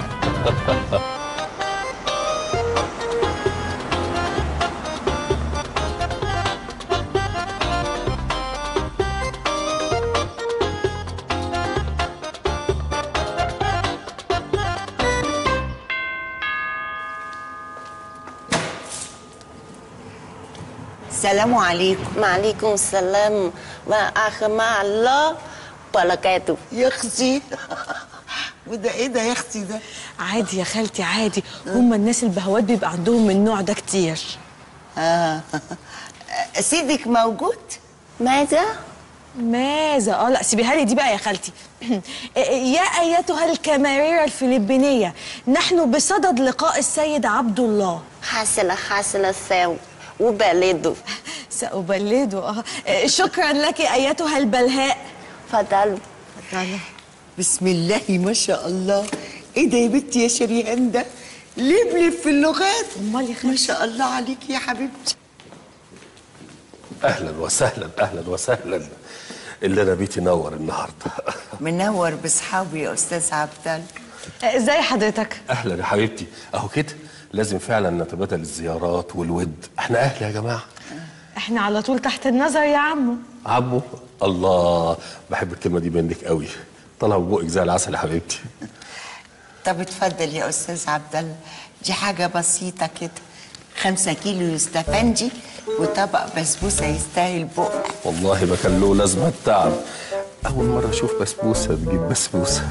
السلام عليكم. وعليكم السلام ورحمة الله وبركاته. يا اختي وده ايه ده يا اختي ده؟ عادي يا خالتي عادي، هما الناس البهوات بيبقى عندهم من النوع ده كتير. سيدك موجود؟ ماذا؟ لا سيبيها لي دي بقى يا خالتي. يا ايتها الكاميريرا الفلبينيه، نحن بصدد لقاء السيد عبد الله. حسنا ساو وبلده. سأبلده. شكرا لك ايتها البلهاء. فضل. بسم الله ما شاء الله. ايه ده يا بنتي يا شريهان ده؟ لبلب في اللغات. امال يا خالتي؟ ما شاء الله عليك يا حبيبتي. اهلا وسهلا اهلا وسهلا. اللي انا بيتي نور النهارده. منور باصحابي يا استاذ عبد الله. ازاي حضرتك؟ اهلا يا حبيبتي. اهو كده لازم فعلا نتبادل الزيارات والود، احنا اهل يا جماعه. احنا على طول تحت النظر يا عمو. عمو؟ الله، بحب الكلمه دي منك قوي، طالعه من بقك زي العسل يا حبيبتي. طب اتفضل يا استاذ عبد الله، دي حاجه بسيطه كده، 5 كيلو يستفندي وطبق بسبوسه يستاهل بقك. والله ما كان له لازمه التعب، اول مره اشوف بسبوسه تجيب بسبوسه.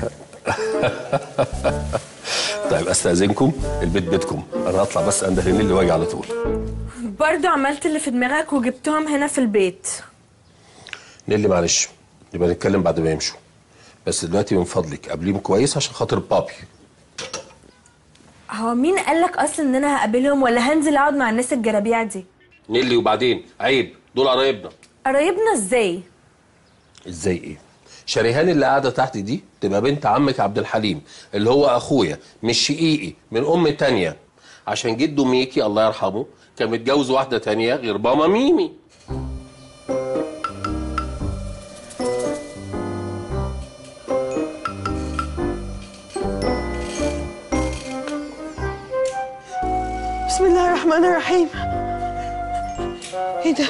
طيب استاذنكم، البيت بيتكم، انا هطلع بس انده نيلي واجي على طول. برضو عملت اللي في دماغك وجبتهم هنا في البيت. نيلي معلش، نبقى نتكلم بعد ما يمشوا، بس دلوقتي من فضلك قابليهم كويس عشان خاطر بابي. هو مين قالك اصلا ان انا هقابلهم ولا هنزل اقعد مع الناس الجرابيع دي؟ نيلي وبعدين عيب، دول قرايبنا. قرايبنا ازاي؟ ازاي ايه؟ شريهان اللي قاعده تحت دي تبقى بنت عمك عبد الحليم، اللي هو اخويا مش شقيقي من ام تانية، عشان جده ميكي الله يرحمه كان متجوز واحده تانية غير ماما ميمي. بسم الله الرحمن الرحيم. ايه ده؟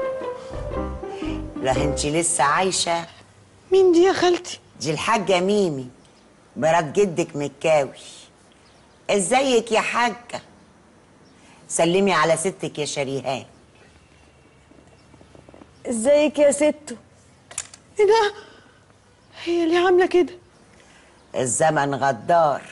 لا انت لسه عايشه؟ مين دي يا خالتي؟ دي الحاجه ميمي مرات جدك مكاوي. ازيك يا حاجه؟ سلمي على ستك يا شريهان. ازيك يا ستو؟ ايه ده؟ هي اللي عامله كده؟ الزمن غدار،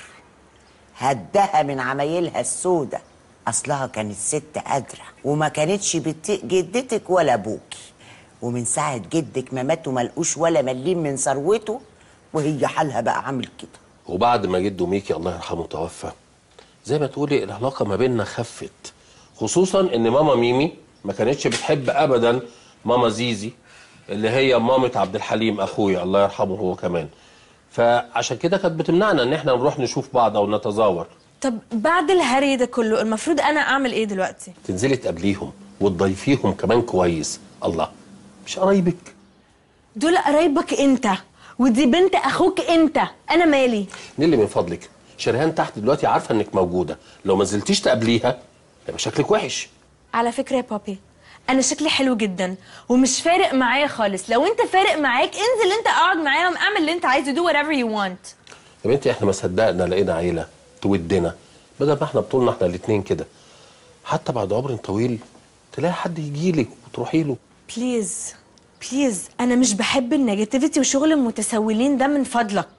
هدها من عمايلها السودة. اصلها كانت ست قادره وما كانتش بتطيق جدتك ولا ابوكي، ومن ساعه جدك ما مات وما لقوش ولا مليم من ثروته وهي حالها بقى عامل كده. وبعد ما جده ميكي الله يرحمه توفى، زي ما تقولي العلاقه ما بيننا خفت، خصوصا ان ماما ميمي ما كانتش بتحب ابدا ماما زيزي اللي هي مامة عبد الحليم اخويا الله يرحمه هو كمان، فعشان كده كانت بتمنعنا ان احنا نروح نشوف بعض او نتزاور. طب بعد الهري ده كله المفروض انا اعمل ايه دلوقتي؟ تنزلي تقابليهم وتضيفيهم كمان كويس. الله، مش قرايبك؟ دول قرايبك انت، ودي بنت اخوك انت، انا مالي؟ نيلي من فضلك، شريهان تحت دلوقتي عارفه انك موجوده، لو ما نزلتيش تقابليها يبقى شكلك وحش. على فكره يا بابي، انا شكلي حلو جدا ومش فارق معايا خالص، لو انت فارق معاك انزل انت اقعد معاهم، اعمل اللي انت عايزه، do whatever you want. يا بنتي احنا ما صدقنا لقينا عيله تودنا، بدل ما احنا بطولنا احنا الاثنين كده، حتى بعد عمر طويل تلاقي حد يجيلك وتروحي له. بليز بليز، انا مش بحب النيجاتيفيتي وشغل المتسولين ده من فضلك.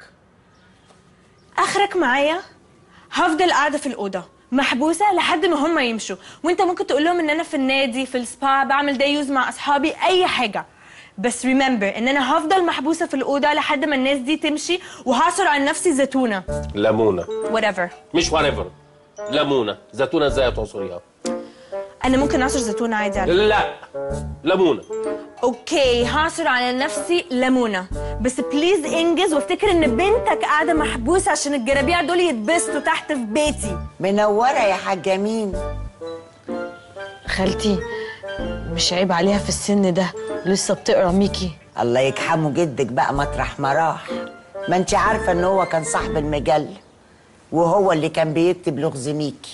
اخرك معايا هفضل قاعده في الاوضه محبوسه لحد ما هم يمشوا، وانت ممكن تقول لهم ان انا في النادي في السبا بعمل دايوز مع اصحابي اي حاجه، بس ريمبر ان انا هفضل محبوسه في الاوضه لحد ما الناس دي تمشي، وهعصر عن نفسي زيتونه ليمونه whatever. مش whatever، ليمونه. زيتونه ازاي هتعصريها؟ انا ممكن اعصر زيتونه عادي على لا، ليمونه. اوكي هعصر على نفسي ليمونه، بس بليز انجز وافتكر ان بنتك قاعده محبوسه عشان الجرابيع دول يتبسطوا تحت في بيتي. منوره يا حاجه مين؟ خالتي مش عيب عليها في السن ده لسه بتقرا ميكي؟ الله يجحمه جدك بقى مطرح ما راح، ما انت عارفه ان هو كان صاحب المجله وهو اللي كان بيكتب لغز ميكي.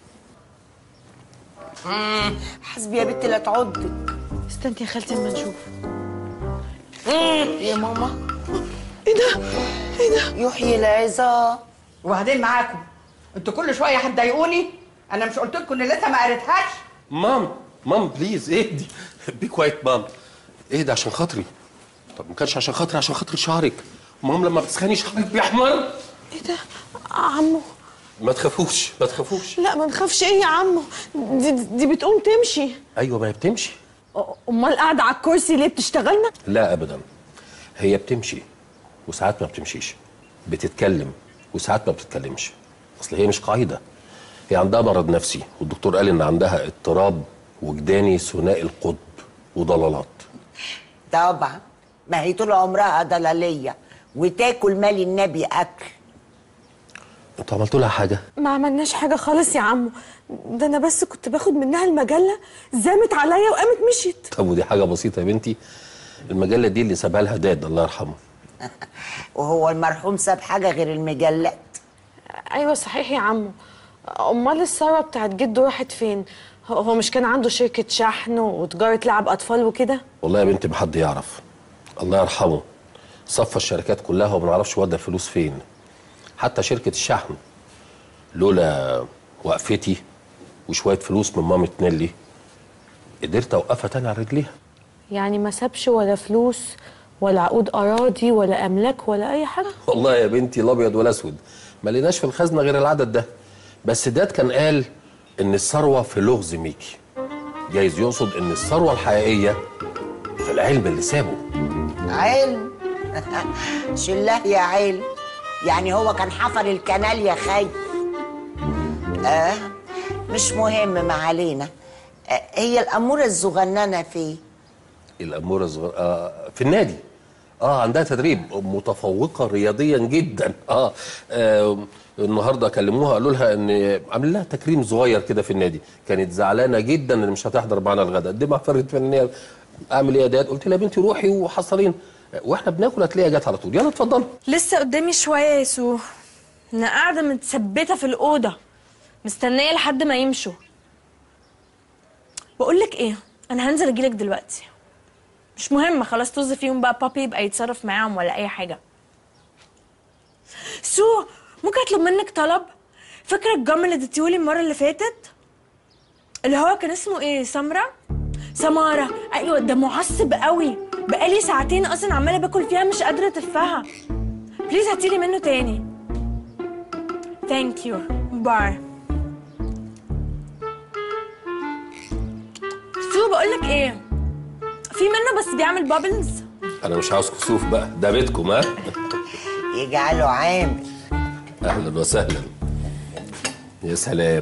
حسبي يا بنتي لا تعضك. استني يا خالتي اما نشوف. يا ماما ايه ده؟ ايه ده؟ يحيي العظام. وبعدين معاكم انتوا كل شويه هتضايقوني، انا مش قلت لكم ان لسه ما قريتهاش؟ مام بليز اهدي، بي كوايت مام، اهدي عشان خاطري. طب ما كانش عشان خاطري، عشان خاطر شعرك. مام لما بتسخني شعرك بيحمر. ايه ده؟ عمو ما تخافوش ما تخافوش. لا ما نخافش. ايه يا عمو؟ دي بتقوم تمشي. ايوه ما هي بتمشي. امال قاعده على الكرسي ليه؟ بتشتغلنا؟ لا ابدا، هي بتمشي وساعات ما بتمشيش، بتتكلم وساعات ما بتتكلمش، اصل هي مش قاعده، هي عندها مرض نفسي والدكتور قال ان عندها اضطراب وجداني ثنائي القطب وضلالات. طبعا، ما هي طول عمرها ضلاليه وتاكل مال النبي اكل. انتوا عملتوا لها حاجه؟ ما عملناش حاجه خالص يا عمو، ده انا بس كنت باخد منها المجله، زامت عليا وقامت مشيت. طب ودي حاجه بسيطه يا بنتي، المجله دي اللي سابها لها داد الله يرحمه. وهو المرحوم ساب حاجه غير المجلات؟ ايوه صحيح يا عمو. امال الثروه بتاعت جده راحت فين؟ هو مش كان عنده شركه شحن وتجاره لعب اطفال وكده؟ والله يا بنتي ما حد يعرف، الله يرحمه صفى الشركات كلها وما نعرفش ودى الفلوس فين. حتى شركه الشحن لولا وقفتي وشويه فلوس من مامة نيلي قدرت اوقفها تاني على رجليها. يعني ما سابش ولا فلوس ولا عقود اراضي ولا املاك ولا اي حاجه؟ والله يا بنتي الابيض والاسود ما لقيناش في الخزنه غير العدد ده. بس داد كان قال ان الثروه في لغز ميكي، جايز يقصد ان الثروه الحقيقيه في العلم اللي سابه. علم؟ شله يا علم، يعني هو كان حفر الكنال يا خي. مش مهم، ما علينا. هي الاموره الصغننه فين؟ الاموره الصغيره في النادي. عندها تدريب، متفوقه رياضيا جدا. النهارده كلموها قالوا لها ان عامل لها تكريم صغير كده في النادي، كانت زعلانه جدا ان مش هتحضر معانا الغداء. قدمها فرقه فنيه. اعمل ايه يا داد؟ قلت لها يا بنتي روحي وحصلين واحنا بناكل هتلاقيها جت على طول. يلا اتفضلي. لسه قدامي شويه يا سو، انا قاعده متثبته في الاوضه مستنيه لحد ما يمشوا. بقول لك ايه، انا هنزل اجيلك دلوقتي. مش مهم، خلاص طز فيهم بقى، بابي يبقى يتصرف معاهم ولا اي حاجه. سو ممكن اطلب منك طلب؟ فاكره الجم اللي اديتيهولي المره اللي فاتت اللي هو كان اسمه ايه؟ سماره. ايوه ده معصب قوي، بقالي ساعتين اصلا عماله باكل فيها مش قادره اتفها. بليز هاتيلي منه تاني. ثانك يو، باي. سو بقولك ايه، في منه بس بيعمل بابلز. انا مش عاوز كسوف بقى، ده بيتكم. ها يجعله عامل. اهلا وسهلا. يا سلام،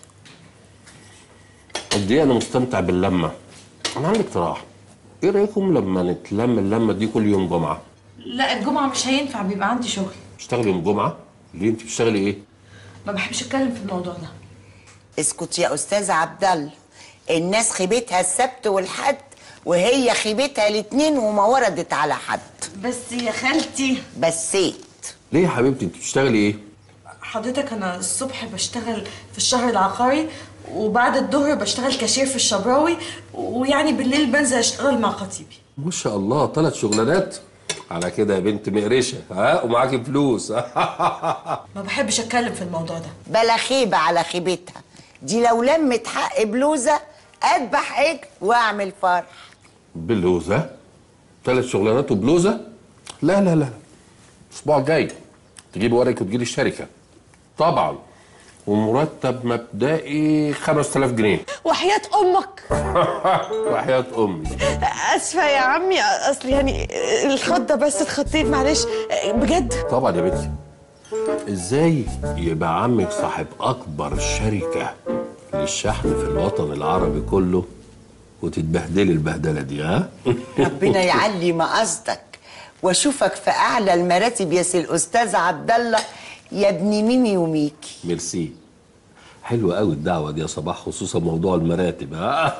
قد ايه انا مستمتع باللمه. انا عندي اقتراح، ايه رايكم لما نتلم اللمه دي كل يوم جمعه؟ لا الجمعه مش هينفع، بيبقى عندي شغل. بتشتغلي يوم جمعه؟ ليه انت بتشتغلي ايه؟ ما بحبش اتكلم في الموضوع ده. اسكت يا استاذ عبد الله، الناس خيبتها السبت والحد وهي خيبتها الاثنين وما وردت على حد. بس يا خالتي بسيت. ليه يا حبيبتي انت بتشتغلي ايه؟ حضرتك انا الصبح بشتغل في الشهر العقاري، وبعد الظهر بشتغل كاشير في الشبراوي، ويعني بالليل بنزل اشتغل مع خطيبي. ما شاء الله 3 شغلانات على كده يا بنت مقرشه. ومعاكي فلوس. ما بحبش اتكلم في الموضوع ده. بلا خيبه على خيبتها دي، لو لمت حق بلوزه اذبح عجل واعمل فرح. بلوزه؟ 3 شغلانات وبلوزه؟ لا لا لا، الاسبوع الجاي تجيبي ورقك وتجيلي الشركه طبعا، ومرتب مبدئي 5000 جنيه. وحياة امك. وحياة امي. اسفه يا عمي، اصل يعني الخضه بس اتخطيت، معلش بجد. طبعا يا بنتي، ازاي يبقى عمك صاحب اكبر شركه للشحن في الوطن العربي كله وتتبهدلي البهدله دي؟ ها؟ ربنا يعلي ما قصدك واشوفك في اعلى المراتب يا سي الاستاذ عبد الله يا ابن ميمي وميكي. ميرسي، حلوه قوي الدعوه دي يا صباح، خصوصا موضوع المراتب.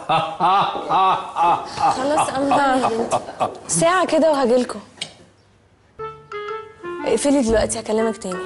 خلاص انا ساعه كده وهجيلكوا. اقفلي دلوقتي هكلمك تاني.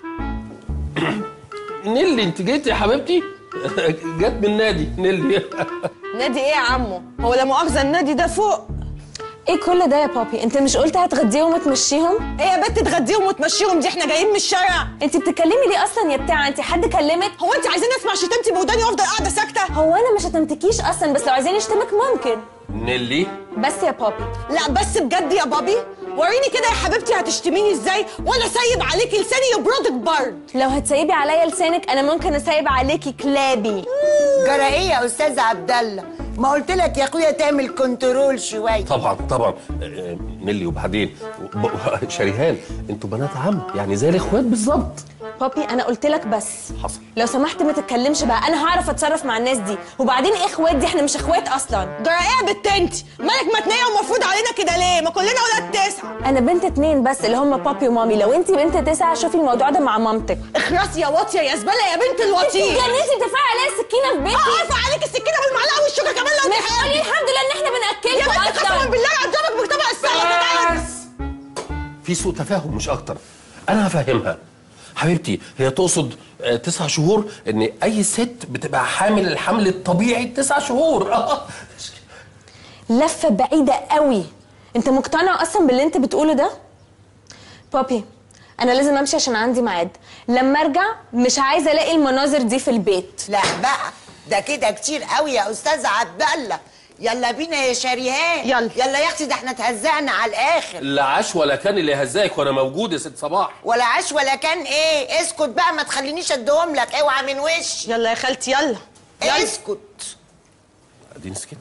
نيلي انت جيتي يا حبيبتي؟ جت من النادي نيلي. نادي ايه يا عمو؟ هو لا مؤاخذه النادي ده فوق. ايه كل ده يا بابي؟ انت مش قلت هتغديهم وتمشيهم؟ ايه يا بنت تغديهم وتمشيهم دي؟ احنا جايين من الشارع. انت بتتكلمي ليه اصلا يا بتاعه؟ انت حد كلمك؟ هو انت عايزين اسمع شتمتي بوداني وافضل قاعده ساكته؟ هو انا ما شتمتكيش اصلا، بس لو عايزين نشتمك ممكن. نيلي بس يا بابي. لا بس بجد يا بابي، وريني كده يا حبيبتي هتشتميني ازاي وانا سايب عليكي لساني يبردك برد. لو هتسيبي عليا لسانك انا ممكن اسيب عليكي كلابي. جرى ايه يا استاذ عبد الله؟ ما قلت لك يا اخويا تعمل كنترول شويه. طبعا طبعا. نيلي وبعدين شريهان انتوا بنات عم، يعني زي الاخوات بالظبط. بابي انا قلت لك بس حصل. لو سمحت ما تتكلمش بقى، انا هعرف اتصرف مع الناس دي. وبعدين ايه اخوات دي؟ احنا مش اخوات اصلا. جرى ايه يا بنت انت؟ مالك متنيه ومفروض علينا كده ليه؟ ما كلنا ولاد 9. انا بنت 2 بس اللي هم بابي ومامي. لو انت بنت 9 شوفي الموضوع ده مع مامتك. اخرسي يا واطيه يا زباله يا بنت الوطيه. انت اتجننتي بترفعي عليا السكينه في بيتي. ارفع عليك السكينه والمعلقه والشوكه كمان لو مش قولي الحمد لله ان احنا بناكلكوا يا بنت قسما بالله عذابك بطبق السلطه. في سوء تفاهم مش اكتر. انا هفهمها حبيبتي، هي تقصد 9 شهور، ان اي ست بتبقى حامل الحمل الطبيعي 9 شهور. لفه بعيده قوي. انت مقتنع اصلا باللي انت بتقوله ده؟ بابي انا لازم امشي عشان عندي ميعاد. لما ارجع مش عايزه الاقي المناظر دي في البيت. لا بقى ده كده كتير قوي يا استاذه عبد الله. يلا بينا يا شريهان. يلا يا اختي، ده احنا اتهزقنا على الاخر. لا عاش ولا كان اللي هزاك وانا موجود يا ست صباح. ولا عاش ولا كان ايه؟ اسكت بقى ما تخلينيش اديهم لك. اوعى من وش. يلا يا خالتي يلا. اسكت. اديني سكت.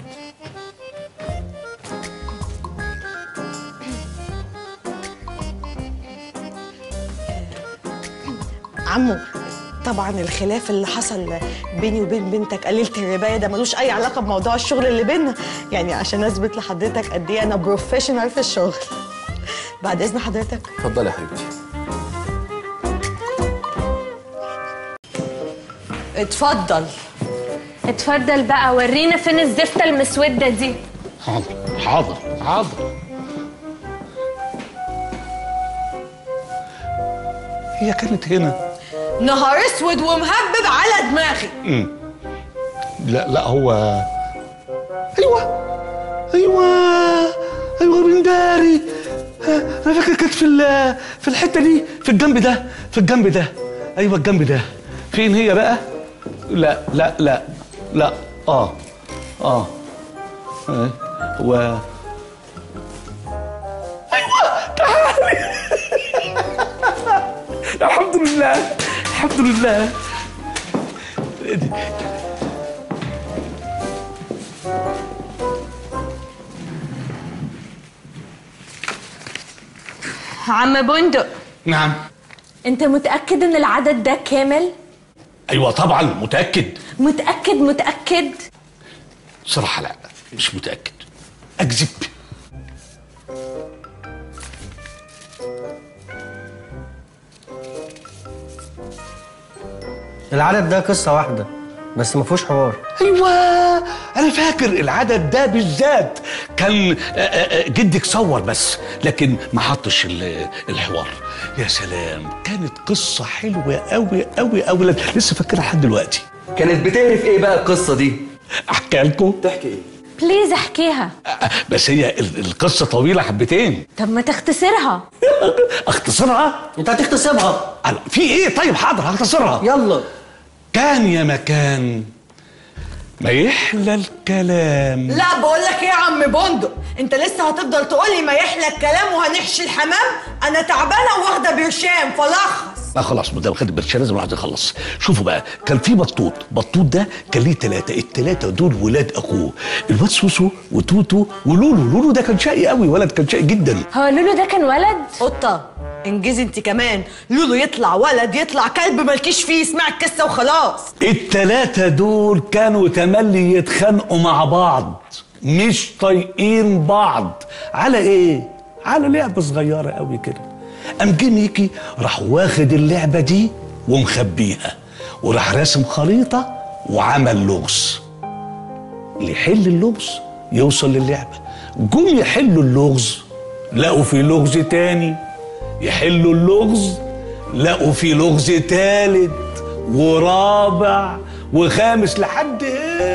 عمو طبعا الخلاف اللي حصل بيني وبين بنتك قليله الربايه ده ملوش اي علاقه بموضوع الشغل اللي بينا، يعني عشان اثبت لحضرتك قد ايه انا بروفيشنال في الشغل. بعد اذن حضرتك. اتفضلي يا حبيبتي. اتفضل. اتفضل بقى، ورينا فين الزفته المسوده دي. حاضر حاضر حاضر. هي كانت هنا. نهار اسود ومهبب على دماغي. لا هو ايوه من داري. انا فاكر كانت في الحته دي، في الجنب ده ايوه الجنب ده. فين هي بقى؟ لا و ايوه تعالي. الحمد لله الحمد لله. عم بندق. نعم. انت متأكد ان العدد ده كامل؟ ايوه طبعا متأكد. متأكد؟ صراحة لا مش متأكد، اكذب. العدد ده قصة واحدة بس ما فيهوش حوار. ايوه انا فاكر العدد ده بالذات كان جدك صور بس لكن ما حطش الحوار. يا سلام كانت قصه حلوه قوي قوي قوي، لسه فاكرها لحد دلوقتي. كانت بتعرف ايه بقى القصه دي؟ احكي لكم. تحكي ايه؟ بليز احكيها. بس هي القصه طويله حبتين. طب ما تختصرها. اختصرها؟ انت هتختصرها. في ايه؟ طيب حاضر هختصرها. يلا. كان يا مكان ما يحلى الكلام. لا بقول لك ايه يا عم بندق، انت لسه هتفضل تقولي ما يحلى الكلام وهنحشي الحمام؟ انا تعبانه واخده برشام فلخص. لا خلاص ما دام خد برشام لازم الواحد يخلص. شوفوا بقى كان في بطوط ده كان ليه 3، ال3 دول ولاد اخوه، الواد سوسو وتوتو ولولو. لولو ده كان شقي قوي، ولد كان شقي جدا. هو لولو ده كان ولد؟ قطه انجزي انت كمان. لولو يطلع ولد يطلع كلب مالكيش فيه، اسمع القصه وخلاص. ال3 دول كانوا تملي يتخانقوا مع بعض، مش طايقين بعض. على ايه؟ على لعبه صغيره قوي كده. قام جه ميكي راح واخد اللعبه دي ومخبيها، وراح راسم خريطه وعمل لغز. اللي يحل اللغز يوصل للعبه. جم يحلوا اللغز لقوا في لغز تاني، يحلوا اللغز لقوا في لغز تالت ورابع وخامس لحد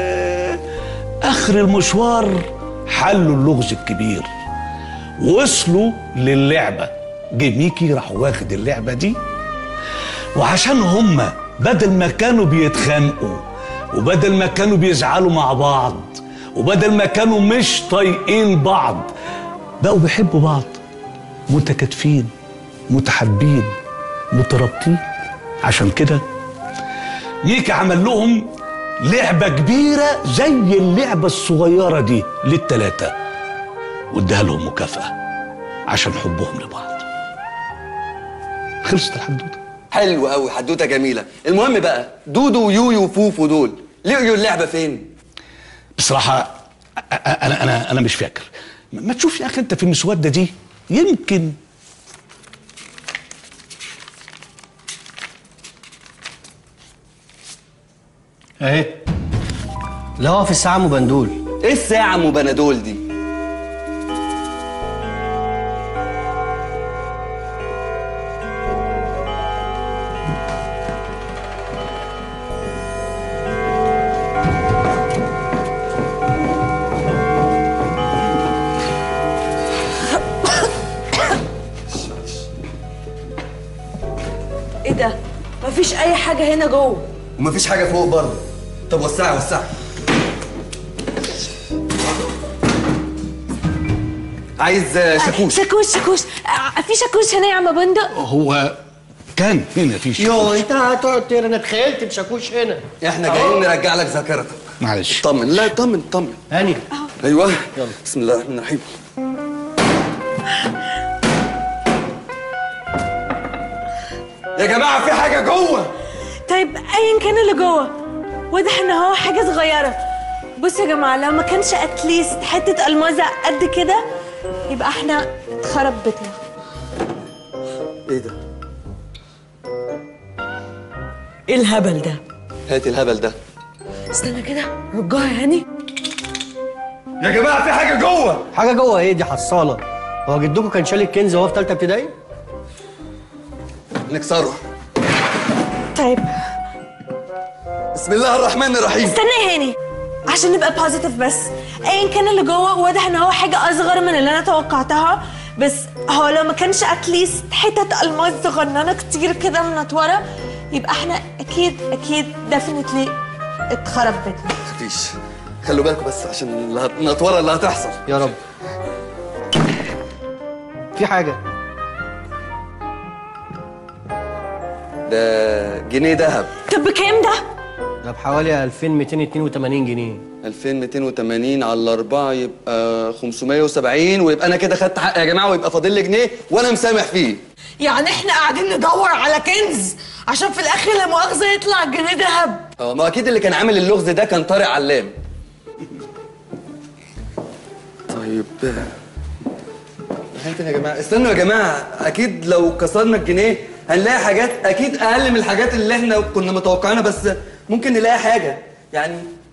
اخر المشوار حلوا اللغز الكبير، وصلوا للعبه. جه ميكي راح واخد اللعبه دي، وعشان هما بدل ما كانوا بيتخانقوا وبدل ما كانوا بيزعلوا مع بعض وبدل ما كانوا مش طايقين بعض بقوا بيحبوا بعض، متكاتفين متحابين مترابطين. عشان كده ميكي عمل لهم لعبه كبيره زي اللعبه الصغيره دي لل3 واداها لهم مكافاه عشان حبهم لبعض. خلصت الحدوته. حلو قوي، حدوته جميله. المهم بقى دودو ويويو وفوفو دول لقيوا اللعبه فين؟ بصراحه انا مش فاكر. ما تشوف يا اخي انت في المسوده دي يمكن. اهي. لا هو في الساعه ام بندول. ايه الساعه ام بندول دي؟ ايه ده؟ مفيش اي حاجه هنا جوه. ومفيش حاجه فوق برضه. طب وسعي. عايز شاكوش. شاكوش في شاكوش هنا يا عم بندق؟ هو كان هنا في شاكوش. يو انت هتقعد تقرا، انا اتخيلت بشاكوش هنا. احنا جايين نرجع لك ذاكرتك. معلش. طمن. لا طمن. هاني. ايوه يلا. بسم الله الرحمن الرحيم. يا جماعه في حاجه جوه. طيب ايا كان اللي جوه، واضح ان هو حاجه صغيره. بصوا يا جماعه، لو ما كانش اتليست حته المازه قد كده يبقى احنا اتخرب بيتنا. ايه ده؟ ايه الهبل ده؟ هاتي الهبل ده. استنى كده، رجعها يا هاني. يا جماعه في حاجه جوه. حاجه جوه ايه؟ دي حصاله. هو جدكم كان شال الكنز وهو في ثالثه ابتدائي؟ نكسره. طيب بسم الله الرحمن الرحيم. استنى يا هاني عشان نبقى بوزيتيف بس. ايا كان اللي جوه، واضح ان هو حاجه اصغر من اللي انا توقعتها، بس هو لو ما كانش اتليست حتت الماس صغننه كتير كده منطوره يبقى احنا اكيد ديفينتلي اتخرب بيتنا. مفيش. خلوا بالكم بس عشان النطوره اللي هتحصل. يا رب. في حاجه. ده جنيه ذهب. طب بكام ده؟ ده بحوالي 2282 جنيه. 2280 على 4 يبقى 570، ويبقى انا كده خدت حق يا جماعه، ويبقى فاضل لي جنيه وانا مسامح فيه. يعني احنا قاعدين ندور على كنز عشان في الاخر لا مؤاخذه يطلع جنيه ذهب؟ ما اكيد اللي كان عامل اللغز ده كان طارق علام. طيب هاتوا يا جماعه. استنوا يا جماعه، اكيد لو كسرنا الجنيه هنلاقي حاجات اكيد اقل من الحاجات اللي احنا كنا متوقعينها، بس ممكن نلاقي حاجه يعني.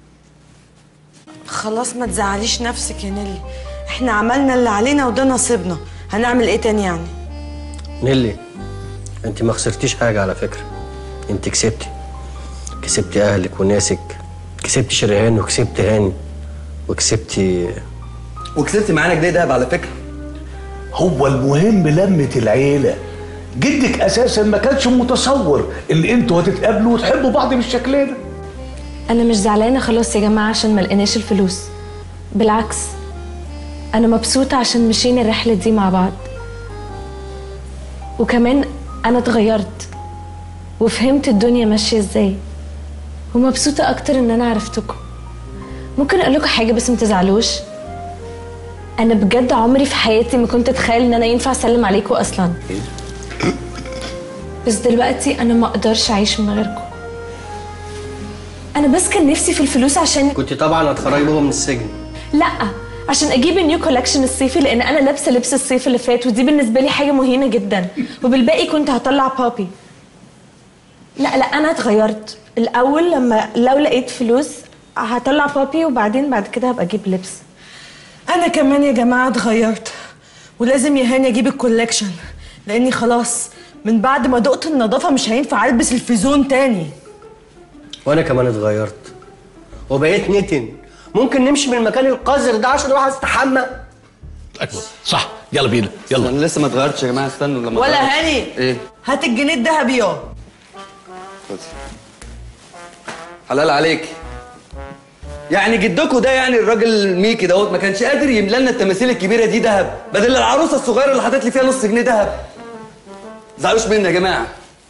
خلاص ما تزعليش نفسك يا نيلي، احنا عملنا اللي علينا وده نصيبنا، هنعمل ايه تاني يعني؟ نيلي انت ما خسرتيش حاجه على فكره، انت كسبتي اهلك وناسك، كسبتي شريهان وكسبتي هاني وكسبتي معانا جنيه دهب على فكره. هو المهم لمة العيلة. جدك اساسا ما كانش متصور ان انتوا هتتقابلوا وتحبوا بعض بالشكل ده. انا مش زعلانه خلاص يا جماعه عشان ما لقيناش الفلوس، بالعكس انا مبسوطه عشان مشينا الرحله دي مع بعض، وكمان انا اتغيرت وفهمت الدنيا ماشيه ازاي، ومبسوطه اكتر ان انا عرفتكم. ممكن اقول لكم حاجه بس ما تزعلوش؟ انا بجد عمري في حياتي ما كنت اتخيل ان انا ينفع اسلم عليكم اصلا، بس دلوقتي انا ما اقدرش اعيش من غيركم. انا بس كان نفسي في الفلوس عشان كنت طبعا هتخرجي بابا من السجن. لا، عشان اجيب النيو كولكشن الصيفي، لان انا لابسه لبس الصيف اللي فات ودي بالنسبه لي حاجه مهينه جدا، وبالباقي كنت هطلع بابي. لا انا اتغيرت. الاول لو لقيت فلوس هطلع بابي، وبعدين بعد كده هبقى اجيب لبس. انا كمان يا جماعه اتغيرت، ولازم يا هاني اجيب الكولكشن، لاني خلاص من بعد ما دقت النظافه مش هينفع البس الفيزون تاني. وانا كمان اتغيرت وبقيت نتن. ممكن نمشي من المكان القذر ده عشان اروح استحمى؟ ايوه صح، يلا بينا يلا. انا لسه ما اتغيرتش يا جماعه، استنوا لما ولا هاني ايه؟ هات الجنيه الذهبي يا حلال عليك. يعني جدكوا ده، يعني الراجل ميكي دوت ما كانش قادر يملى لنا التماثيل الكبيره دي ذهب بدل العروسه الصغيره اللي حاطط لي فيها نص جنيه ذهب. ما تزعلوش مني يا جماعه.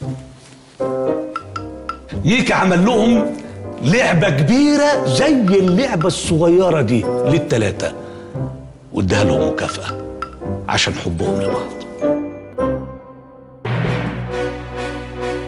ميكي عمل لهم لعبه كبيره زي اللعبه الصغيره دي للثلاثه، واداها لهم مكافاه عشان حبهم لبعض.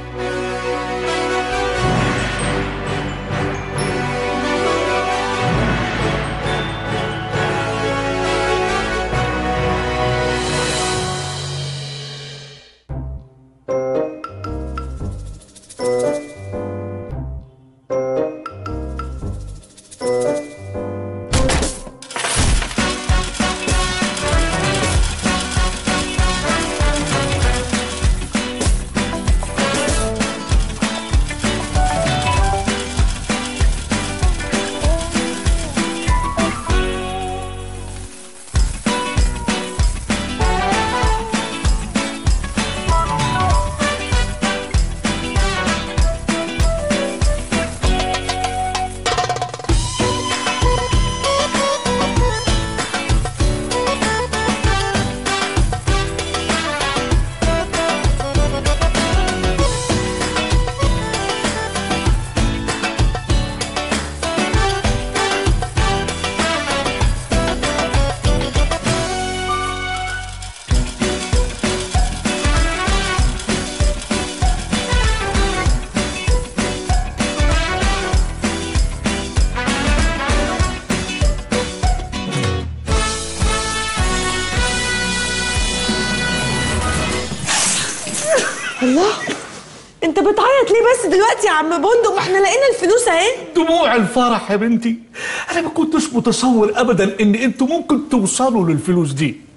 الله، انت بتعيط ليه بس دلوقتي يا عم بندق؟ ما احنا لقينا الفلوس اهي. دموع الفرح يا بنتي. انا ما كنتش متصور ابدا ان انتوا ممكن توصلوا للفلوس دي.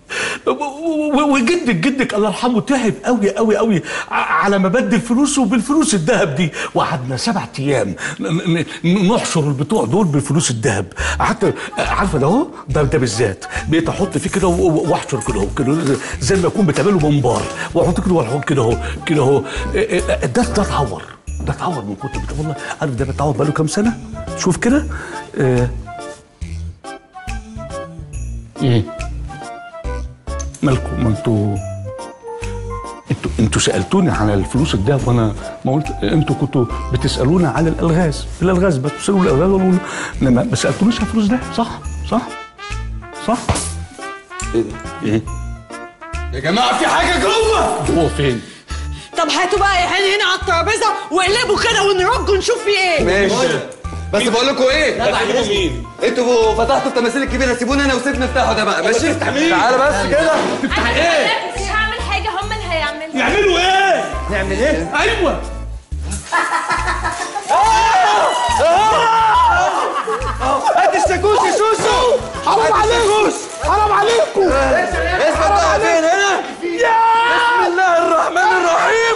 وجدك الله يرحمه تعب قوي قوي قوي على ما بدل فلوسه بالفلوس الذهب دي، وقعدنا 7 ايام نحشر البتوع دول بالفلوس الذهب. قعدت عارفه ده اهو، ده بالذات بقيت احط فيه كده واحشر كده اهو كده زي ما يكون بتعمله منبار، واحط كده واحط كده اهو كده اهو. ده اتعور، ده اتعور من كتر والله. عارف ده اتعور بقاله كام سنه؟ شوف كده. مالكم؟ ما انتوا سالتوني على الفلوس الدهب وانا ما قلت. انتوا كنتوا بتسالونا على الالغاز بتسالوا الالغاز، انما ما سالتونيش على الفلوس ده. صح ايه يا جماعه في حاجه جوه فين؟ طب هاتوا بقى يا هاني هنا على الترابيزه واقلبوا كده ونرج ونشوف في ايه. ماشي، بس بقول لكم ايه؟ لا بعد مين؟ انتوا فتحتوا التماثيل الكبيره، سيبوني انا وسيبني نفتحه ده بقى. ماشي؟ تعالى بس كده. تفتح ايه؟ مش هعمل حاجه، هم اللي هيعملوا. يعملوا ايه؟ نعمل ايه؟ ايوه هات الشاكوش يا شوشو. حرام عليكم، حرام عليكم. اسمع بقى فين هنا؟ بسم الله الرحمن الرحيم.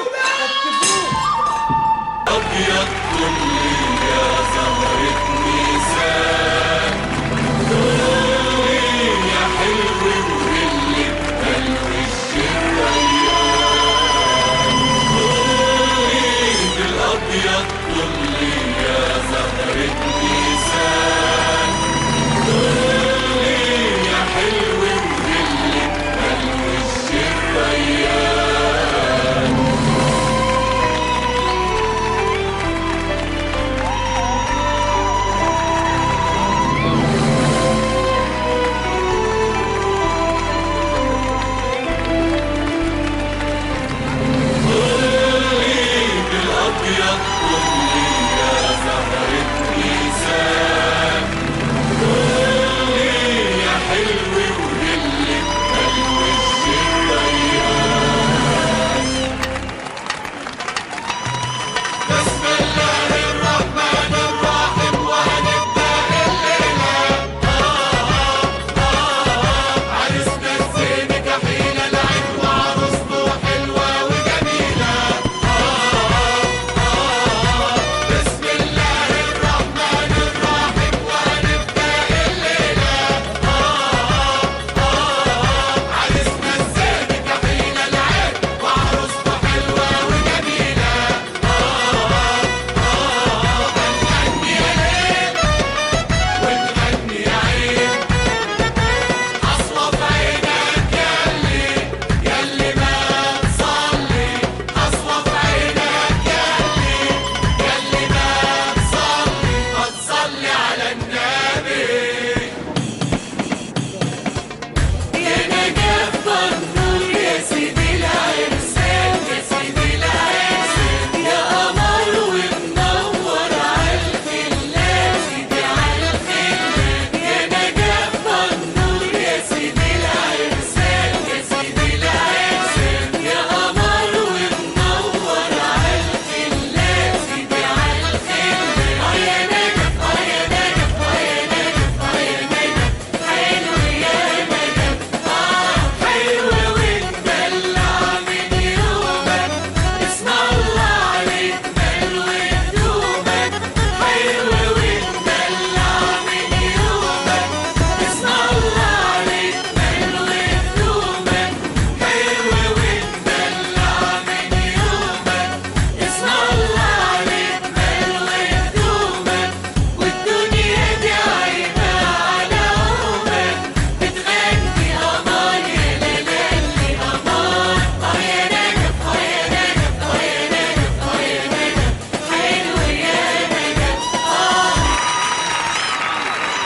أبيض كل يا زهرة نيسان، دوري يا حلو واللي بقلوش الريان، دوري بالأبيض كل يا زهرة نيسان، دوري يا حلو واللي بقلوش الريان.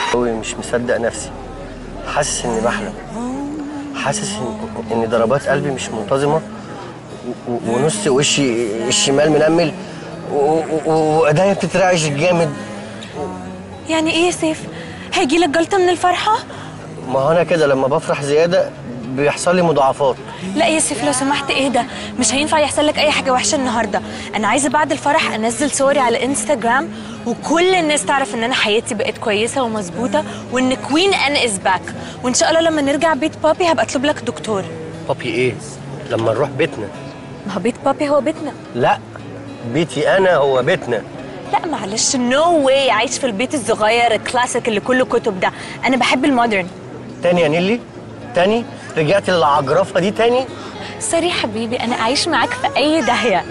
مش مصدق نفسي، حاسس اني بحلم، حاسس ان ضربات قلبي مش منتظمه، ونص وشي الشمال منمل، وايديا بتترعش جامد. يعني ايه يا سيف؟ هيجيلك جلطه من الفرحه؟ ما هو انا كده لما بفرح زياده بيحصل لي مضاعفات. لا يا سيف لو سمحت اهدى، مش هينفع يحصل لك اي حاجه وحشه النهارده. انا عايزه بعد الفرح انزل صوري على انستجرام وكل الناس تعرف ان انا حياتي بقت كويسه ومظبوطه وان كوين ان از باك، وان شاء الله لما نرجع بيت بابي هبقى اطلب لك دكتور. بابي ايه؟ لما نروح بيتنا. ما هو بيت بابي هو بيتنا. لا بيتي انا هو بيتنا. لا معلش نو واي، عايش في البيت الصغير الكلاسيك اللي كله كتب ده. انا بحب المودرن. تاني يا نيلي؟ تاني؟ رجعتي للعجرفه دي تاني؟ سوري حبيبي، انا عايش معاك في اي داهيه.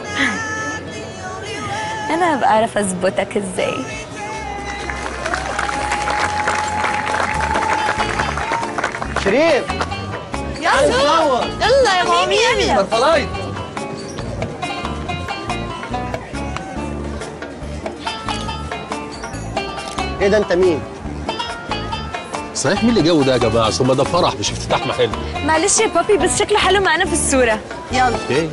انا هبقى اعرف اظبطك ازاي. شريف يلا يلا يا حبيبي مرفلايت. ايه ده انت مين؟ صحيح مين اللي جو ده يا جماعه؟ ثم ده فرح مش افتتاح محل. معلش يا بابي بس شكله حلو معانا في الصوره. يلا اوكي.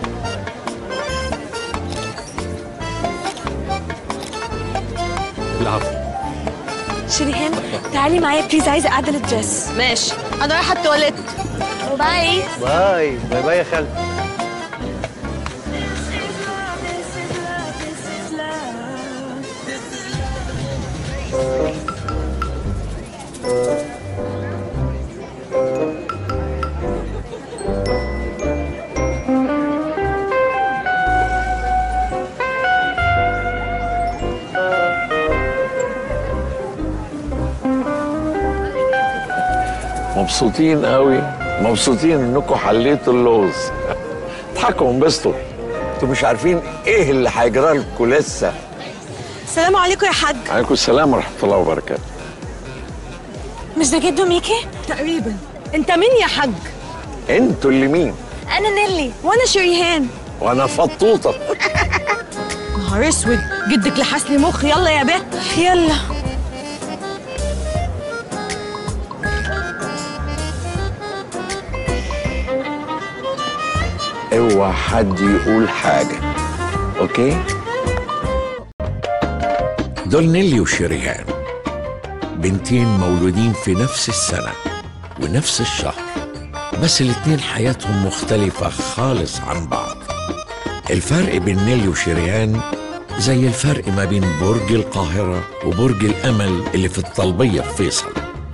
العفو. شريهان تعالي معايا بليز، عايزه اعدل الدريس. ماشي انا رايحه التواليت. باي باي باي باي يا خالد. مبسوطين قوي، مبسوطين انكم حليتوا اللغز. اضحكوا وانبسطوا، انتوا مش عارفين ايه اللي هيجرى لكم لسه. السلام عليكم يا حاج. عليكم السلام ورحمه الله وبركاته. مش ده جدو ميكي؟ تقريبا. انت مين يا حاج؟ انتوا اللي مين؟ انا نيلي. وانا شريهان. وانا فطوطه. نهار اسود، جدك لحس لي مخ. يلا يا بت يلا. اوعى حد يقول حاجه، اوكي؟ دول نيلي وشريهان، بنتين مولودين في نفس السنة ونفس الشهر، بس الاتنين حياتهم مختلفة خالص عن بعض. الفرق بين نيلي وشريهان زي الفرق ما بين برج القاهرة وبرج الأمل اللي في الطلبية في فيصل.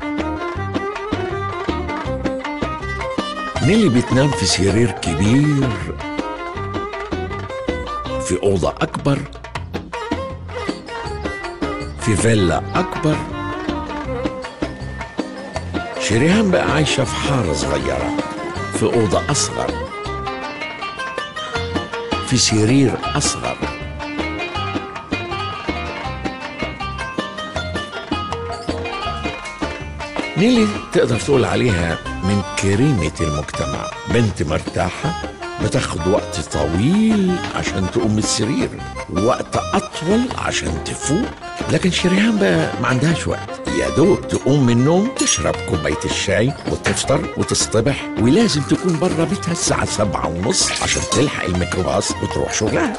نيلي بتنام في سرير كبير في أوضة أكبر في فيلا أكبر. شريهان بقى عايشة في حارة صغيرة في أوضة أصغر في سرير أصغر. نيلي تقدر تقول عليها من كريمة المجتمع، بنت مرتاحة بتاخد وقت طويل عشان تقوم من السرير ووقت أطول عشان تفوق. لكن شريهان بقى ما عندهاش وقت، يا دوب تقوم من النوم تشرب كوباية الشاي وتفطر وتصطبح، ولازم تكون بره بيتها الساعة 7:30 عشان تلحق الميكروباص وتروح شغلها.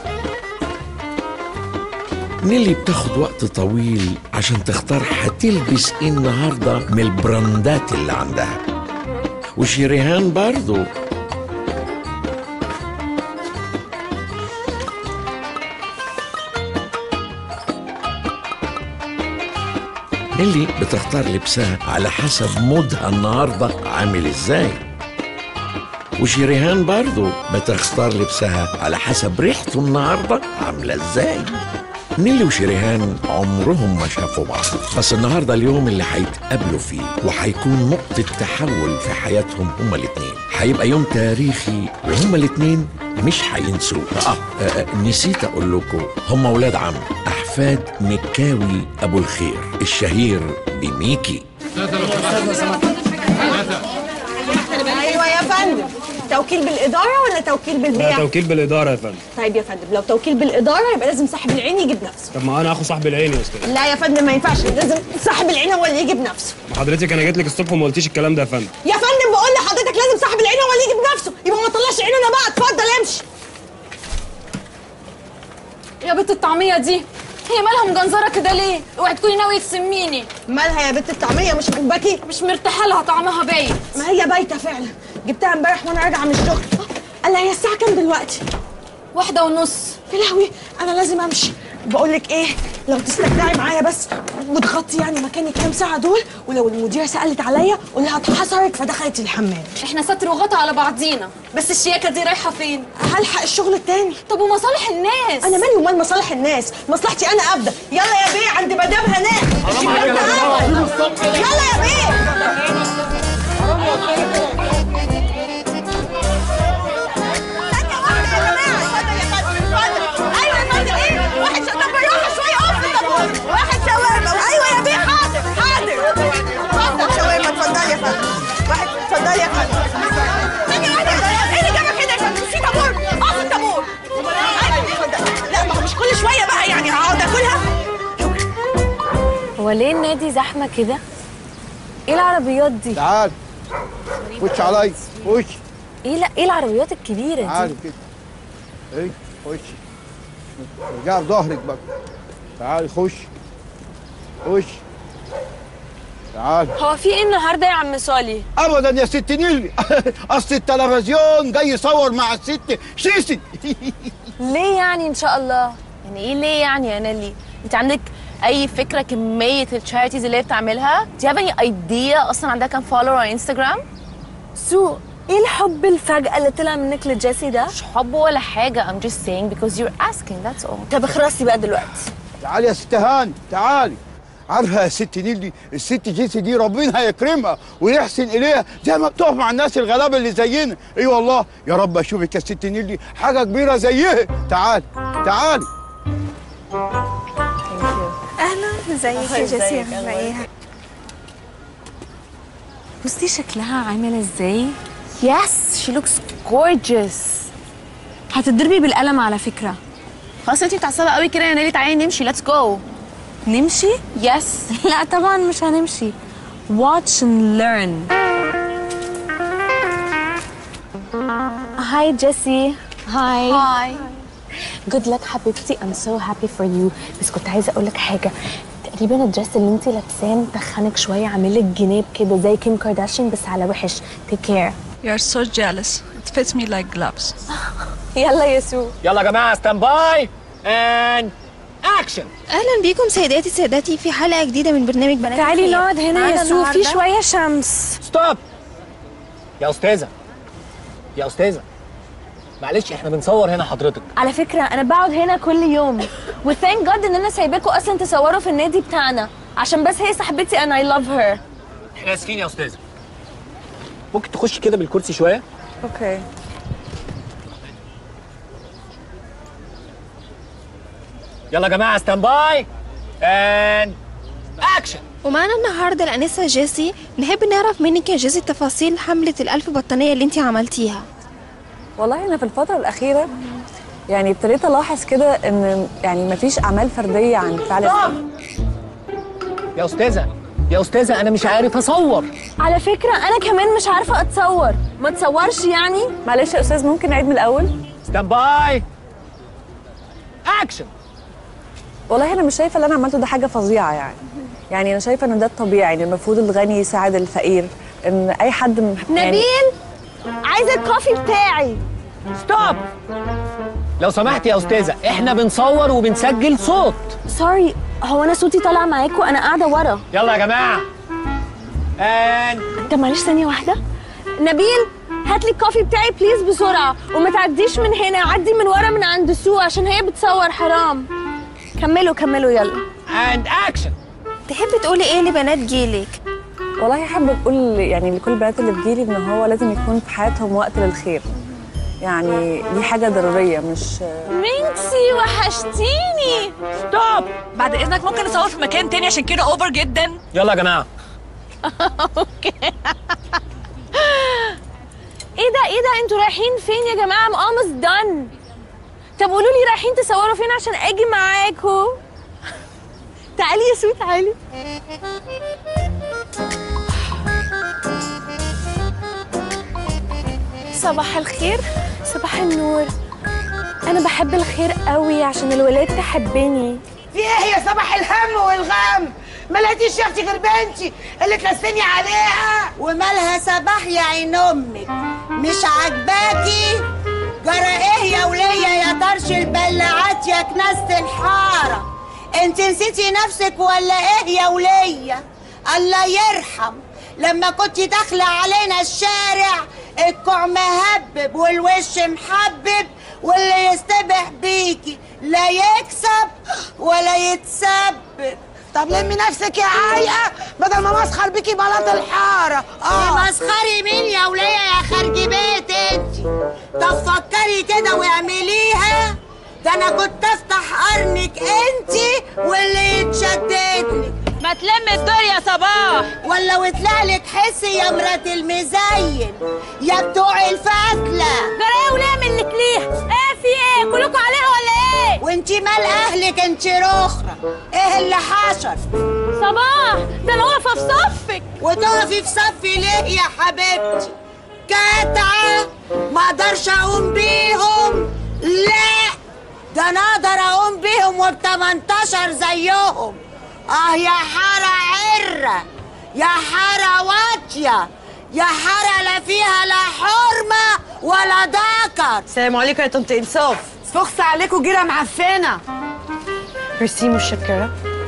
نيلي بتاخد وقت طويل عشان تختار هتلبس ايه النهارده من البراندات اللي عندها، وشريهان برضو. نيلي بتختار لبسها على حسب مودها النهارده عامل ازاي، وشريهان برضو بتختار لبسها على حسب ريحته النهارده عامله ازاي. نيلي وشريهان عمرهم ما شافوا بعض، بس النهارده اليوم اللي هيتقابلوا فيه وهيكون نقطة تحول في حياتهم هما الاتنين. هيبقى يوم تاريخي وهما الاتنين مش هينسوه. نسيت اقول لكم، هما ولاد عم، احفاد مكاوي ابو الخير الشهير بميكي. ايوه يا فندم. توكيل بالاداره ولا توكيل بالبيع؟ توكيل بالاداره يا فندم. طيب يا فندم، لو توكيل بالاداره يبقى لازم صاحب العين يجيب نفسه. طب ما انا اخو صاحب العين يا استاذ. لا يا فندم ما ينفعش، لازم صاحب العين هو اللي يجيب نفسه. حضرتك انا جيت لك الصبح وما قلتيش الكلام ده يا فندم. يا فندم بقول لحضرتك لازم صاحب العين هو اللي يجيب نفسه، يبقى ما طلعش عيننا بقى. اتفضل امشي. يا بنت الطعميه دي هي مالها مجنزره كده ليه؟ اوعي تكوني ناويه تسميني. مالها يا بنت الطعميه؟ مش عاجباكي؟ مش مرتاحه لها، طعمها بايت. ما هي بايته فعلا، جبتها امبارح وانا راجعه من الشغل. قال هي الساعه كام دلوقتي؟ 1:30. يا لهوي انا لازم امشي. بقول لك ايه، لو تستجدعي معايا بس وتغطي يعني مكاني كام ساعه دول، ولو المديره سالت عليا قول لها اتحصرت فدخلت الحمام. احنا ستر وغطا على بعضينا، بس الشياكه دي رايحه فين؟ هلحق الشغل التاني. طب ومصالح الناس؟ انا مالي ومال مصالح الناس، مصلحتي انا ابدا. يلا يا بيه عند مدام هناء. يلا يا بيه. واحد شاورما. ايوه يا بيه. حاضر حاضر. اتفضل شاورما. اتفضلي يا فندم. واحد. اتفضلي يا فندم. ثانية واحدة. ايه اللي جابك هنا يا فندم؟ في طابور. اقف الطابور. لا ما هو مش كل شوية بقى يعني هقعد اكلها. هو ليه النادي زحمه كده؟ ايه العربيات دي؟ تعال خش عليا. خش. ايه العربيات الكبيره دي؟ تعالي كده. ايه خشي. ارجعي بظهرك بقى. تعالي خش. خش. تعالي. هو في ايه النهارده يا عم صالي؟ ابدا يا ست نيلي. اصل التلفزيون جاي يصور مع الست سيسي. ليه يعني ان شاء الله؟ يعني ايه ليه يعني يا نيلي؟ انت عندك اي فكره كميه التشاريتيز اللي هي بتعملها؟ Do you have any idea اصلا عندها كام فولور على انستغرام؟ سو ايه الحب الفجأة اللي طلع منك لجيسي ده؟ مش حب ولا حاجة. I'm just saying because you're asking that's all. طب اخرسي بقى دلوقتي. تعالي يا ست هاني تعالي. عارفه يا ست نيلي الست جيسي دي ربنا هيكرمها ويحسن اليها زي ما بتقف مع الناس الغلابه اللي زينا. اي والله يا رب اشوفك يا ست نيلي حاجه كبيره زيها. تعالي تعالي. اهلا. ازيك يا جيسي؟ عامله ايه؟ بصي شكلها عامل ازاي؟ Yes, she looks gorgeous. هتضربي بالقلم على فكرة. خلاص انتي متعصبه قوي كده يا نيلي، تعالي نمشي. ليتس جو. نمشي؟ يس. لا طبعا مش هنمشي. Watch and learn. Hi Jessie. Hi. Hi. Good luck حبيبتي. I'm so happy for you. بس كنت عايزة أقول لك حاجة. تقريبا الدرس اللي انتي لابساه متخنك شوية، عامل لك جناب كده زي كيم كارداشيان بس على وحش. Take care. You're so jealous. It fits me like gloves. يلا يا سو. يلا يا جماعه ستاند باي اند اكشن. اهلا بيكم سيداتي في حلقه جديده من برنامج بنات تعالي الخير. نقعد هنا يا سو، في شويه شمس. ستوب يا استاذه. يا استاذه معلش احنا بنصور هنا حضرتك. على فكره انا بقعد هنا كل يوم وثانك جاد ان انا سايباكوا اصلا تصوروا في النادي بتاعنا عشان بس هي صاحبتي and I love her. احنا اسفين يا استاذه. ممكن تخشي كده بالكرسي شويه؟ اوكي. يلا يا جماعه ستاند باي اند اكشن. ومعانا النهارده الانسه جيسي. نحب نعرف منك يا جيسي تفاصيل حمله ال1000 بطانيه اللي انت عملتيها. والله انا في الفتره الاخيره يعني ابتديت الاحظ كده ان يعني مفيش اعمال فرديه عن فعل يا استاذه يا استاذه انا مش عارف اصور. على فكره انا كمان مش عارفه اتصور. ما تصورش يعني. معلش يا استاذ ممكن نعيد من الاول؟ ستاند باي اكشن. والله انا مش شايفه اللي انا عملته ده حاجه فظيعه يعني انا شايفه ان ده الطبيعي، ان المفروض الغني يساعد الفقير، ان اي حد نبيل عايزه الكوفي بتاعي. ستوب لو سمحت يا استاذه احنا بنصور وبنسجل صوت. سوري هو انا صوتي طالع معاكم؟ انا قاعده ورا. يلا يا جماعه طب معلش ثانيه واحده. نبيل هات لي الكوفي بتاعي بليز بسرعه وما تعديش من هنا، عدي من ورا من عند سو عشان هي بتصور حرام. كملوا يلا. اند اكشن. تحبي تقولي ايه لبنات جيلك؟ والله حابه اقول يعني لكل البنات اللي في جيلي ان هو لازم يكون في حياتهم وقت للخير، يعني دي حاجه ضروريه مش مينكسي وحشتيني. ستوب بعد اذنك ممكن نصور في مكان تاني عشان كده اوفر جدا. يلا يا جماعه. اوكي. ايه ده انتوا رايحين فين يا جماعه؟ I'm almost done. طب قولوا لي رايحين تصوروا فين عشان اجي معاكم. تعالي يا سوي تعالي. صباح الخير. صباح النور. انا بحب الخير قوي عشان الولاد تحبني. في ايه يا صباح الهم والغم؟ ما لقيتيش يا اختي غير بنتي اللي تلسني عليها. ومالها صباح يا عين امك؟ مش عاجباكي؟ جرى ايه يا وليه يا طرش البلاعات يا كناسة الحاره؟ انت نسيتي نفسك ولا ايه يا وليه؟ الله يرحم لما كنت داخله علينا الشارع الكوع مهبب والوش محبب، واللي يستبح بيكي لا يكسب ولا يتسبب. طب لمي نفسك يا عايقه بدل ما مسخر بيكي بلاط الحاره. مسخري مين يا وليه يا خارج بيت انت؟ طب فكري كده واعمليها. ده انا كنت افتح قرنك انت واللي يتشددلك. ما تلم الدور يا صباح ولا ويطلع لك حسي يا مرات المزين يا بتوع الفتله. جرايه وليه منك ليه؟ ايه في ايه؟ كلكم عليها ولا ايه؟ وانتي مال اهلك انتي رخره؟ ايه اللي حصل؟ صباح ده انا واقفه في صفك. وتقفي في صفي ليه يا حبيبتي؟ كاتعه ما اقدرش اقوم بيهم. لا ده انا اقدر اقوم بيهم وب18 زيهم. يا حارة عرة يا حارة واطية يا حارة لا فيها لا حرمة ولا ذكر. السلام عليكم يا طنط انصاف. فخس عليكم جيرة معفنة. ميرسي متشكرة.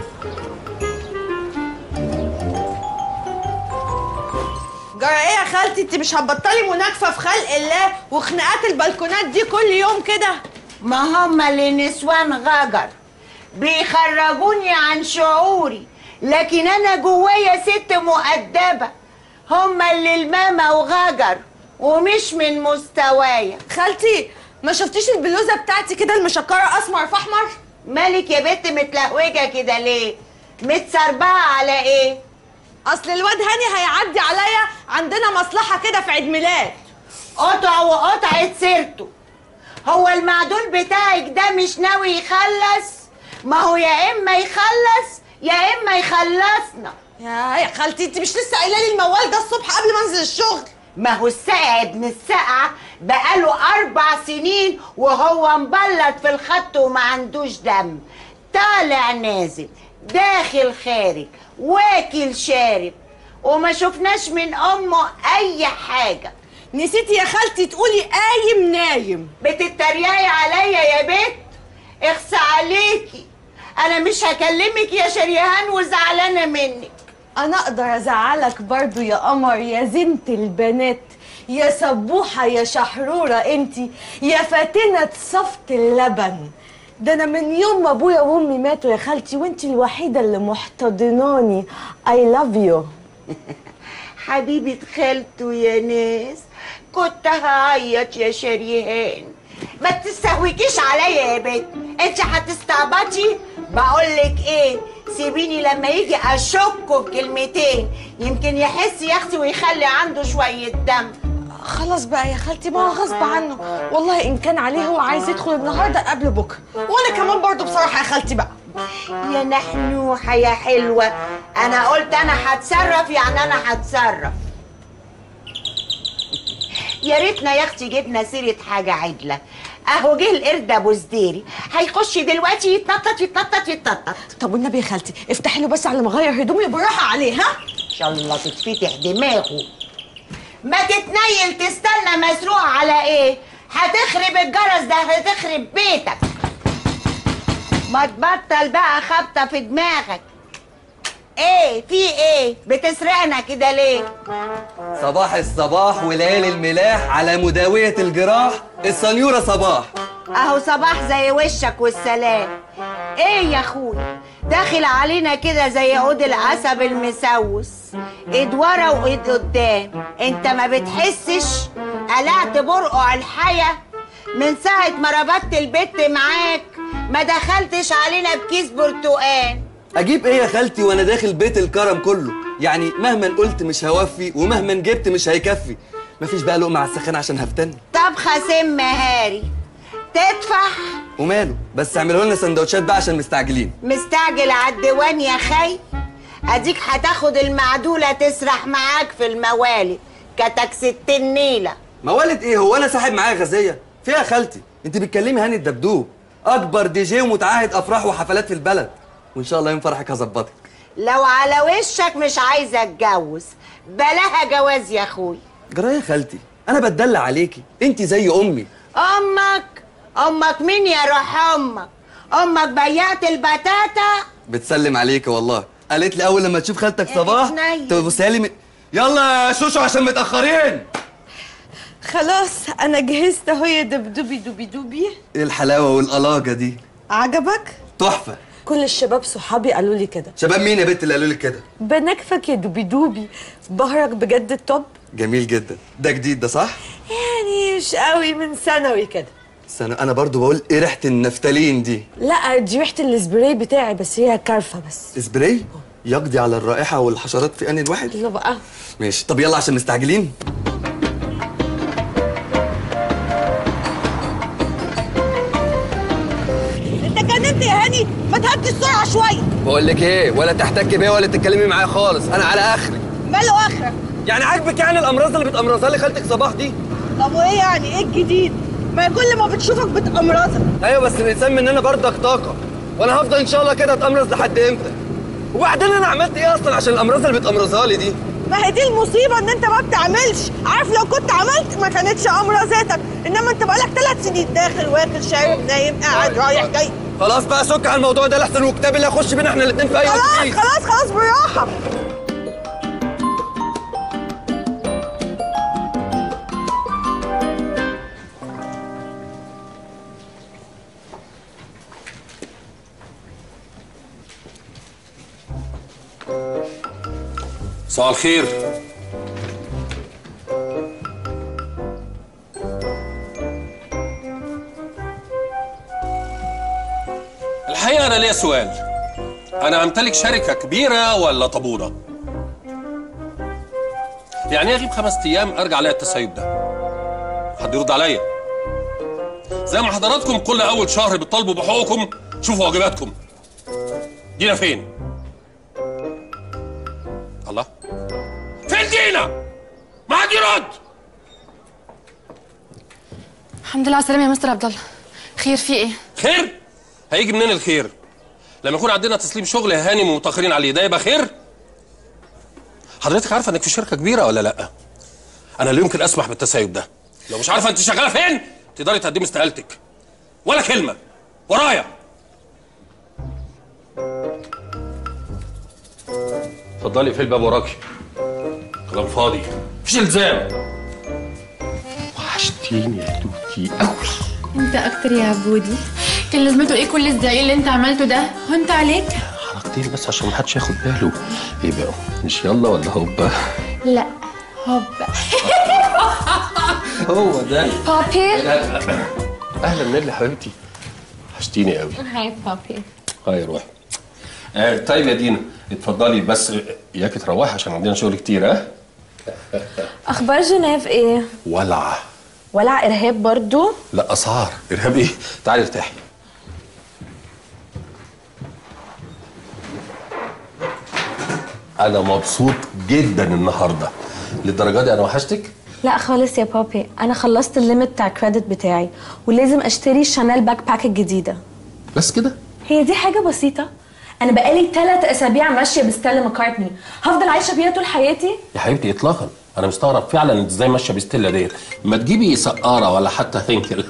جرى ايه يا خالتي؟ انت مش هتبطلي مناكفة في خلق الله وخناقات البلكونات دي كل يوم كده؟ ما هم اللي نسوان غجر بيخرجوني عن شعوري، لكن انا جوايا ست مؤدبه. هما اللي الماما وغجر ومش من مستوايا. خالتي ما شفتيش البلوزه بتاعتي كده المشكره اسمر في احمر؟ مالك يا بنت متلهوجه كده ليه؟ متسربعه على ايه؟ اصل الواد هاني هيعدي عليا، عندنا مصلحه كده في عيد ميلاد. قطع وقطعت سيرته. هو المعدول بتاعك ده مش ناوي يخلص؟ ما هو يا اما يخلص يا اما يخلصنا. يا خالتي انت مش لسه قايله لي الموال ده الصبح قبل ما انزل الشغل؟ ما هو الساقع ابن الساقعه بقاله 4 سنين وهو مبلط في الخط وما عندوش دم، طالع نازل داخل خارج واكل شارب وما شفناش من امه اي حاجه. نسيتي يا خالتي تقولي قايم نايم. بتتريقي عليا يا بت؟ اخس عليكي، انا مش هكلمك يا شريهان وزعلانه منك. انا اقدر ازعلك برضو يا قمر يا زينة البنات يا سبوحه يا شحروره انتي يا فاتنه صفت اللبن. ده انا من يوم ما ابويا وامي ماتوا يا خالتي وانتي الوحيده اللي محتضناني. اي لاف يو. حبيبه خالته يا ناس، كنت هعيط يا شريهان. ما تستهويكيش عليا يا بنت، انت هتستعبطي. بقولك ايه، سيبيني لما يجي اشكه بكلمتين يمكن يحس يا اختي ويخلي عنده شويه دم. خلاص بقى يا خالتي ما هو غصب عنه والله، ان كان عليه هو عايز يدخل النهارده قبل بكره، وانا كمان برضو بصراحه يا خالتي بقى. يا نحنوحه يا حلوه، انا قلت انا هتصرف يعني انا هتصرف. يا ريتنا يا اختي جبنا سيره حاجه عدله. اهو جه القرد ابو زديري هيخش دلوقتي يتنطط يتنطط يتنطط. طب والنبي يا خالتي افتحي له بس على ما اغير هدومي بالراحه عليه. ها ان شاء الله تتفتح دماغه. ما تتنيل تستنى مسروق على ايه؟ هتخرب الجرس ده، هتخرب بيتك. ما تبطل بقى خبطه في دماغك. ايه في ايه؟ بتسرقنا كده ليه؟ صباح الصباح وليالي الملاح على مداوية الجراح السنيورة صباح. اهو صباح زي وشك والسلام. ايه يا اخويا داخل علينا كده زي عود القصب المسوس، ايد ورا وايد قدام. انت ما بتحسش؟ قلعت برقع الحياة من ساعة ما ربطت البت معاك، ما دخلتش علينا بكيس برتقان. اجيب ايه يا خالتي وانا داخل بيت الكرم كله؟ يعني مهما قلت مش هوفي ومهما جبت مش هيكفي. مفيش بقى لقمه على السخان عشان هفتن. طبخه سم هاري تدفع. وماله، بس اعملوا لنا سندوتشات بقى عشان مستعجلين. مستعجل على الديوان يا خي؟ اديك هتاخد المعدوله تسرح معاك في الموالد كتك 60 نيله. موالد ايه؟ هو انا ساحب معايا غازيه؟ فيها خالتي، انت بتكلمي هاني الدبدوب، اكبر دي جي ومتعهد افراح وحفلات في البلد، وان شاء الله يوم فرحك هظبطك. لو على وشك مش عايزه اتجوز بلاها جواز يا اخوي. جرايه يا خالتي، انا بتدلع عليكي، انت زي امي. امك مين يا روح امك؟ امك بيعت البتاتا. بتسلم عليكي والله، قالت لي اول لما تشوف خالتك صباح تبصيها لي يلا يا شوشو عشان متاخرين. خلاص انا جهزت اهو يا دبدوبي دوبي دوبي. ايه الحلاوه والقلاجه دي؟ عجبك؟ تحفه. كل الشباب صحابي قالوا لي كده. شباب مين يا بنت اللي قالوا لك كده؟ بنكفك يا دوبي دوبي، ظهرك بجد التوب. جميل جدا. ده جديد ده صح؟ يعني مش قوي، من ثانوي كده. انا برضو بقول ايه ريحه النفتالين دي؟ لا دي ريحه السبراي بتاعي، بس هي كارفه بس. سبراي يقضي على الرائحه والحشرات في ان الواحد. يلا بقى. ماشي، طب يلا عشان مستعجلين. انت جننت يا هاني، ما تهدي السرعه شويه. بقول لك ايه، ولا تحتكي بيا ولا تتكلمي معايا خالص، انا على اخري. ماله اخرك؟ يعني عاجبك يعني الامراض اللي بتامرضها لي خالتك صباح دي؟ طب وايه يعني، ايه الجديد؟ ما كل ما بتشوفك بتأمرزك. ايوه بس الانسان مننا برضك طاقه، وانا هفضل ان شاء الله كده اتامرز لحد امتى؟ وبعدين انا عملت ايه اصلا عشان الامراض اللي بتامرزها لي دي؟ ما هي دي المصيبه، ان انت ما بتعملش. عارف لو كنت عملت ما كانتش امرزتك، انما انت بقالك 3 سنين داخل واكل شارب نايم قاعد رايح جاي. خلاص بقى سك على الموضوع ده لحسن وكتاب اللي هيخش بينا احنا الاثنين في اي وقت. خلاص بالراحه. مساء الخير. الحقيقة أنا ليا سؤال، أنا أمتلك شركة كبيرة ولا طابونة؟ يعني أغيب 5 أيام أرجع ألاقي التسيب ده؟ حد يرد عليا؟ زي ما حضراتكم كل أول شهر بتطالبوا بحقوقكم، شوفوا واجباتكم. دينا فين؟ الله؟ فين دينا؟ ما حد يرد. الحمد لله على السلامة يا مستر عبد الله. خير في ايه؟ خير؟ هيجي منين الخير؟ لما يكون عندنا تسليم شغل هانم ومتأخرين عليه ده يبقى خير؟ حضرتك عارفة انك في شركة كبيرة ولا لا؟ أنا لا يمكن أسمح بالتسيب ده. لو مش عارفة أنت شغالة فين تقدري تقدمي استقالتك. ولا كلمة ورايا. اتفضلي اقفلي الباب وراكي. كلام فاضي، مفيش التزام. وحشتيني يا توتي قوي. انت اكتر يا عبودي. كان لازمته ايه كل الزعيق اللي انت عملته ده؟ هنت عليك؟ حركتين بس عشان محدش ياخد باله. ايه بقى؟ مش يلا ولا هوبا؟ لا هوبا. هو ده. بابي. اهلا نيلي حبيبتي. وحشتيني قوي. هاي بابي. هاي روحي. طيب يا دينا اتفضلي، بس اياكي تروحي عشان عندنا شغل كتير. ها؟ اخبار جنيف ايه؟ ولع. ولع ارهاب برضو؟ لا اسعار. ارهاب ايه؟ تعالي ارتاحي. انا مبسوط جدا النهارده. للدرجه دي انا وحشتك؟ لا خالص يا بابي، انا خلصت الليمت بتاع الكريدت بتاعي ولازم اشتري شانيل باك باك الجديده. بس كده؟ هي دي حاجه بسيطه؟ انا بقالي 3 أسابيع ماشيه بستيلا ماكارتني، هفضل عايشه بيها طول حياتي؟ يا حبيبتي اطلاقا. انا مستغرب فعلا انت ازاي ماشيه بستيلا ديت. ما تجيبي سقاره ولا حتى هنكل.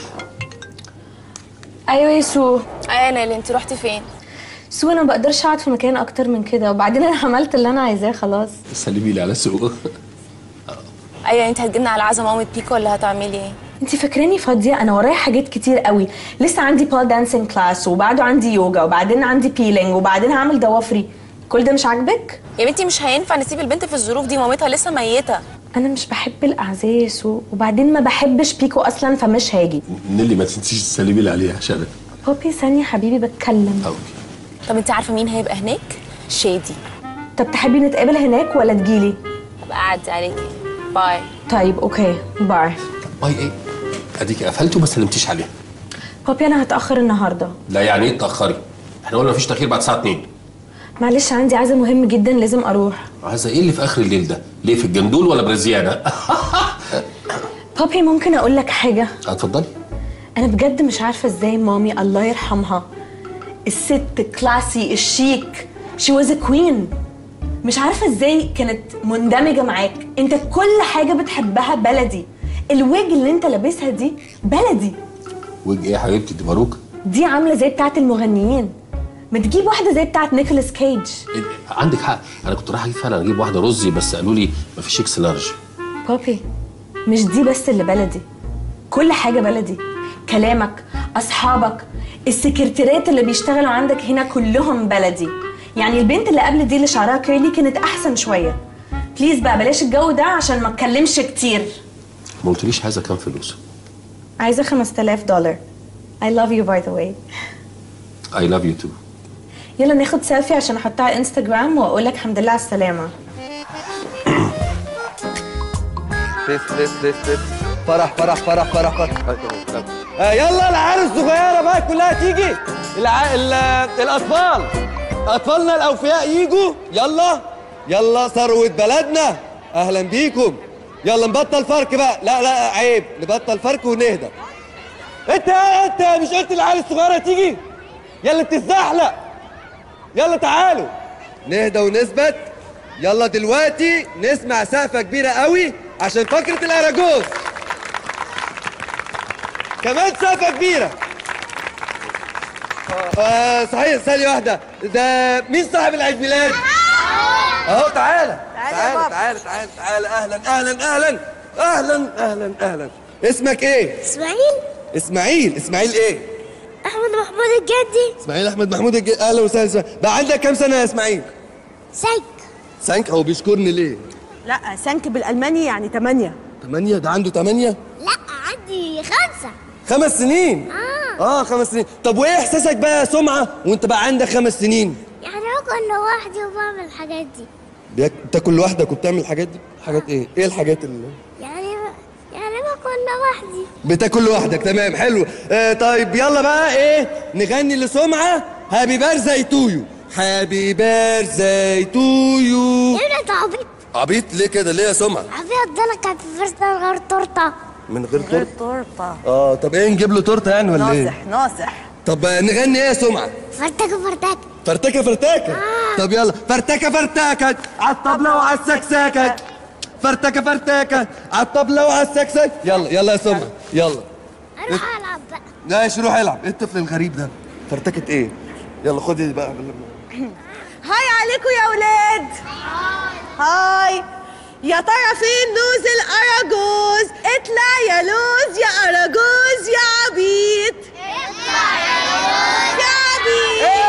ايوه يا سو. ايه نيلي انت رحتي فين؟ سو انا ما بقدرش اقعد في مكان اكتر من كده، وبعدين انا عملت اللي انا عايزاه خلاص. سلمي لي على سوق. ايوه انت هتجيبنا على عزا مامة بيكو ولا هتعملي ايه؟ انت فاكراني فاضيه؟ انا ورايا حاجات كتير قوي، لسه عندي بال دانسينج كلاس، وبعده عندي يوجا، وبعدين عندي بيلينج، وبعدين هعمل ضوافري. كل ده مش عاجبك؟ يا بنتي مش هينفع نسيب البنت في الظروف دي، مامتها لسه ميته. انا مش بحب الاعزاء يا سو، وبعدين ما بحبش بيكو اصلا فمش هاجي. نيلي ما تنسيش تسلمي لي عليها عشان بابي ثانيه حبيبي بتكلم. طب انت عارفه مين هيبقى هناك؟ شادي. طب تحبي نتقابل هناك ولا تجيلي؟ ابقى اعدي عليكي. باي. طيب اوكي باي. باي ايه؟ اديكي قفلتي وما سلمتيش عليه. بابي انا هتاخر النهارده. لا يعني ايه تاخري؟ احنا قلنا مفيش تاخير بعد الساعه 2. معلش عندي عزا مهم جدا لازم اروح. عايزه ايه اللي في اخر الليل ده؟ ليه في الجندول ولا برزيانه؟ بابي ممكن اقول لك حاجه؟ اتفضلي. انا بجد مش عارفه ازاي مامي الله يرحمها الست كلاسي الشيك شي واز ا كوين، مش عارفه ازاي كانت مندمجه معاك. انت كل حاجه بتحبها بلدي. الويج اللي انت لابسها دي بلدي. ويج ايه يا حبيبتي؟ دي باروكه. دي عامله زي بتاعه المغنيين. ما تجيب واحده زي بتاعه نيكولاس كيج. عندك حق، انا كنت رايح اجيب فعلا اجيب واحده رزي بس قالوا لي مفيش اكس لارج. بابي مش دي بس اللي بلدي، كل حاجه بلدي. كلامك، اصحابك، السكرتيرات اللي بيشتغلوا عندك هنا كلهم بلدي. يعني البنت اللي قبل دي اللي شعرها كيرلي كانت احسن شويه. بليز بقى بلاش الجو ده عشان ما اتكلمش كتير. ما قلتليش عايزه كام فلوس؟ عايزه $5000. I love you by the way. I love you too. يلا ناخد سيلفي عشان احطها على انستجرام واقول لك الحمد لله على السلامه. لف فرح فرح فرح فرح فرح. يلا العيال الصغيره بقى كلها تيجي. الاطفال اطفالنا الاوفياء يجوا. يلا يلا ثروه بلدنا اهلا بيكم. يلا نبطل فرق بقى. لا لا عيب، نبطل فرق ونهدى. انت مش قلت العيال الصغيره تيجي؟ يلا بتتزحلق. يلا تعالوا نهدى ونثبت. يلا دلوقتي نسمع سقفه كبيره قوي عشان فقره الاراجوز. كمان سقفه كبيره. صحيح ثانيه واحده، ده مين صاحب العيد ميلاد؟ اهو تعالى تعالى تعالى تعالى تعالى. اهلا اهلا اهلا اهلا اهلا اهلا. اسمك ايه؟ اسماعيل. اسماعيل ايه؟ احمد محمود الجدي. اسماعيل احمد محمود الجدي. اهلا وسهلا. بقى عندك كام سنه يا اسماعيل؟ سانك. هو بيشكرني ليه؟ لا سانك بالالماني يعني 8. 8؟ ده عنده 8؟ لا عندي 5. 5 سنين؟ 5 سنين. طب وايه احساسك بقى يا سمعه وانت بقى عندك 5 سنين؟ يعني باكل لوحدي وبعمل الحاجات دي. بتاكل لوحدك وبتعمل الحاجات دي؟ حاجات ايه؟ ايه الحاجات اللي يعني باكل لوحدي. بتاكل لوحدك، تمام حلو. طيب يلا بقى ايه نغني لسمعه هابي بيرثداي تو يو. هابي بيرثداي تو يو. ايه ده عبيط؟ عبيط ليه كده؟ ليه يا سمعه؟ عبيط ده انا كانت بيرثداي من غير تورته. من غير تورته؟ تورته. طب ايه نجيب له تورته يعني ولا ايه؟ ناصح. طب نغني ايه يا سمعه؟ فرتكه فرتكه. فرتكه فرتكه. طب يلا فرتكه فرتكه على الطبله وعلى السكسكه. فرتكه فرتكه على الطبله وعلى السكسكه. يلا يلا يا سمعه يلا. اروح العب بقى. ماشي روح العب. ايه الطفل الغريب ده؟ فرتكه ايه؟ يلا خدي بقى. هاي عليكم يا ولاد. هاي. يا ترى فين لوز الاراجوز؟ اطلع يا لوز يا اراجوز يا عبيط. اطلع يا لوز يا عبيط.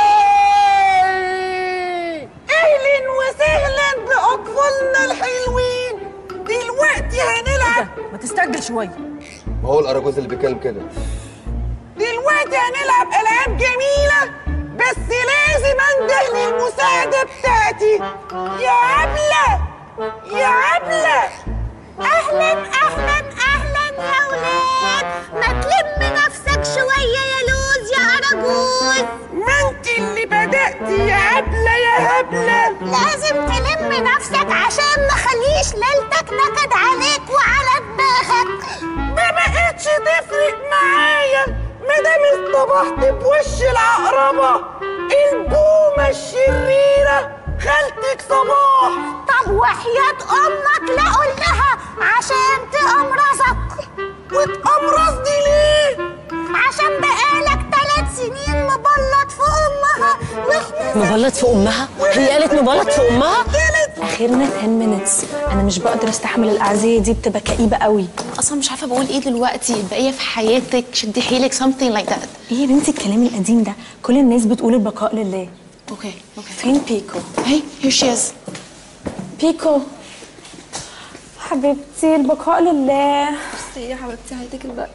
اهلا وسهلا باطفالنا الحلوين. دلوقتي هنلعب. ما تستعجل شويه. ما هو الاراجوز اللي بيتكلم كده. دلوقتي هنلعب العاب جميله بس لازم انده للمساعده بتاعتي. يا عبله يا عبله. اهلا اهلا اهلا يا ولاد. ما تلم نفسك شويه يا لوز يا اراجوز. ما انت اللي بدأتي يا عبله يا هبله. لازم تلم نفسك عشان ما خليش ليلتك نكد عليك وعلى دماغك. ما بقتش تفرق معايا مادام اصطبحت بوش العقربه البومه الشريره خالتك صباح. طب وحياة امك لا قول لها عشان تقمرصك. وتقمرصني ليه؟ عشان بقالك 3 سنين مبلط في امها واحنا مبلط في امها؟ هي قالت مبلط في امها؟ اخرنا 10 minutes. انا مش بقدر استحمل الاعزيه دي، بتبقى كئيبه قوي. اصلا مش عارفه بقول ايه دلوقتي. البقيه في حياتك، شدي حيلك something like that. ايه يا بنتي الكلام القديم ده؟ كل الناس بتقول البقاء لله. اوكي فين بيكو؟ هي here she is. بيكو حبيبتي البقاء لله. بصي يا حبيبتي هيديك الباقي.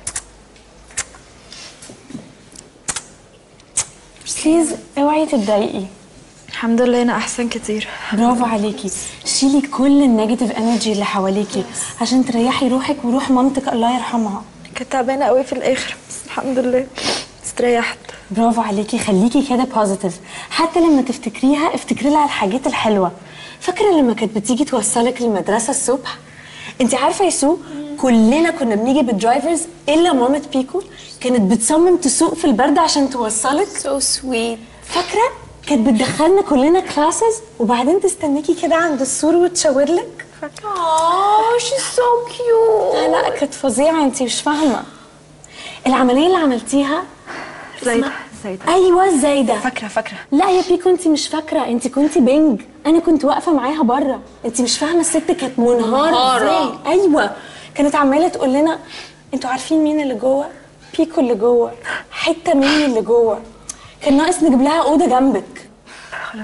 بليز اوعي تتضايقي. الحمد لله انا احسن كتير. برافو عليكي. شيلي كل النيجاتيف انرجي اللي حواليكي عشان تريحي روحك وروح مامتك الله يرحمها. كنت تعبانه قوي في الاخر بس الحمد لله استريحت. برافو عليكي، خليكي كده بوزيتيف، حتى لما تفتكريها افتكري لها الحاجات الحلوه. فاكره لما كانت بتيجي توصلك المدرسه الصبح؟ انت عارفه يا سو كلنا كنا بنيجي بالدرايفرز الا مامة بيكو، كانت بتصمم تسوق في البرد عشان توصلك. سو سويت. فاكره كانت بتدخلنا كلنا كلاسز وبعدين تستنيكي كده عند السور وتشاور لك. فاكره؟ شي سو كيوت. لا كانت فظيعه، انت مش فاهمه. العمليه اللي عملتيها زايدة. ايوه زايده. فاكره. لا يا بيكو انت مش فاكره، انت كنتي بنج، انا كنت واقفه معاها بره. انت مش فاهمه الست كانت منهاره ازاي. ايوه كانت عماله تقول لنا انتوا عارفين مين اللي جوه؟ بيكو اللي جوه، حته مني اللي جوه. كان ناقص نجيب لها اوضه جنبك. خلاص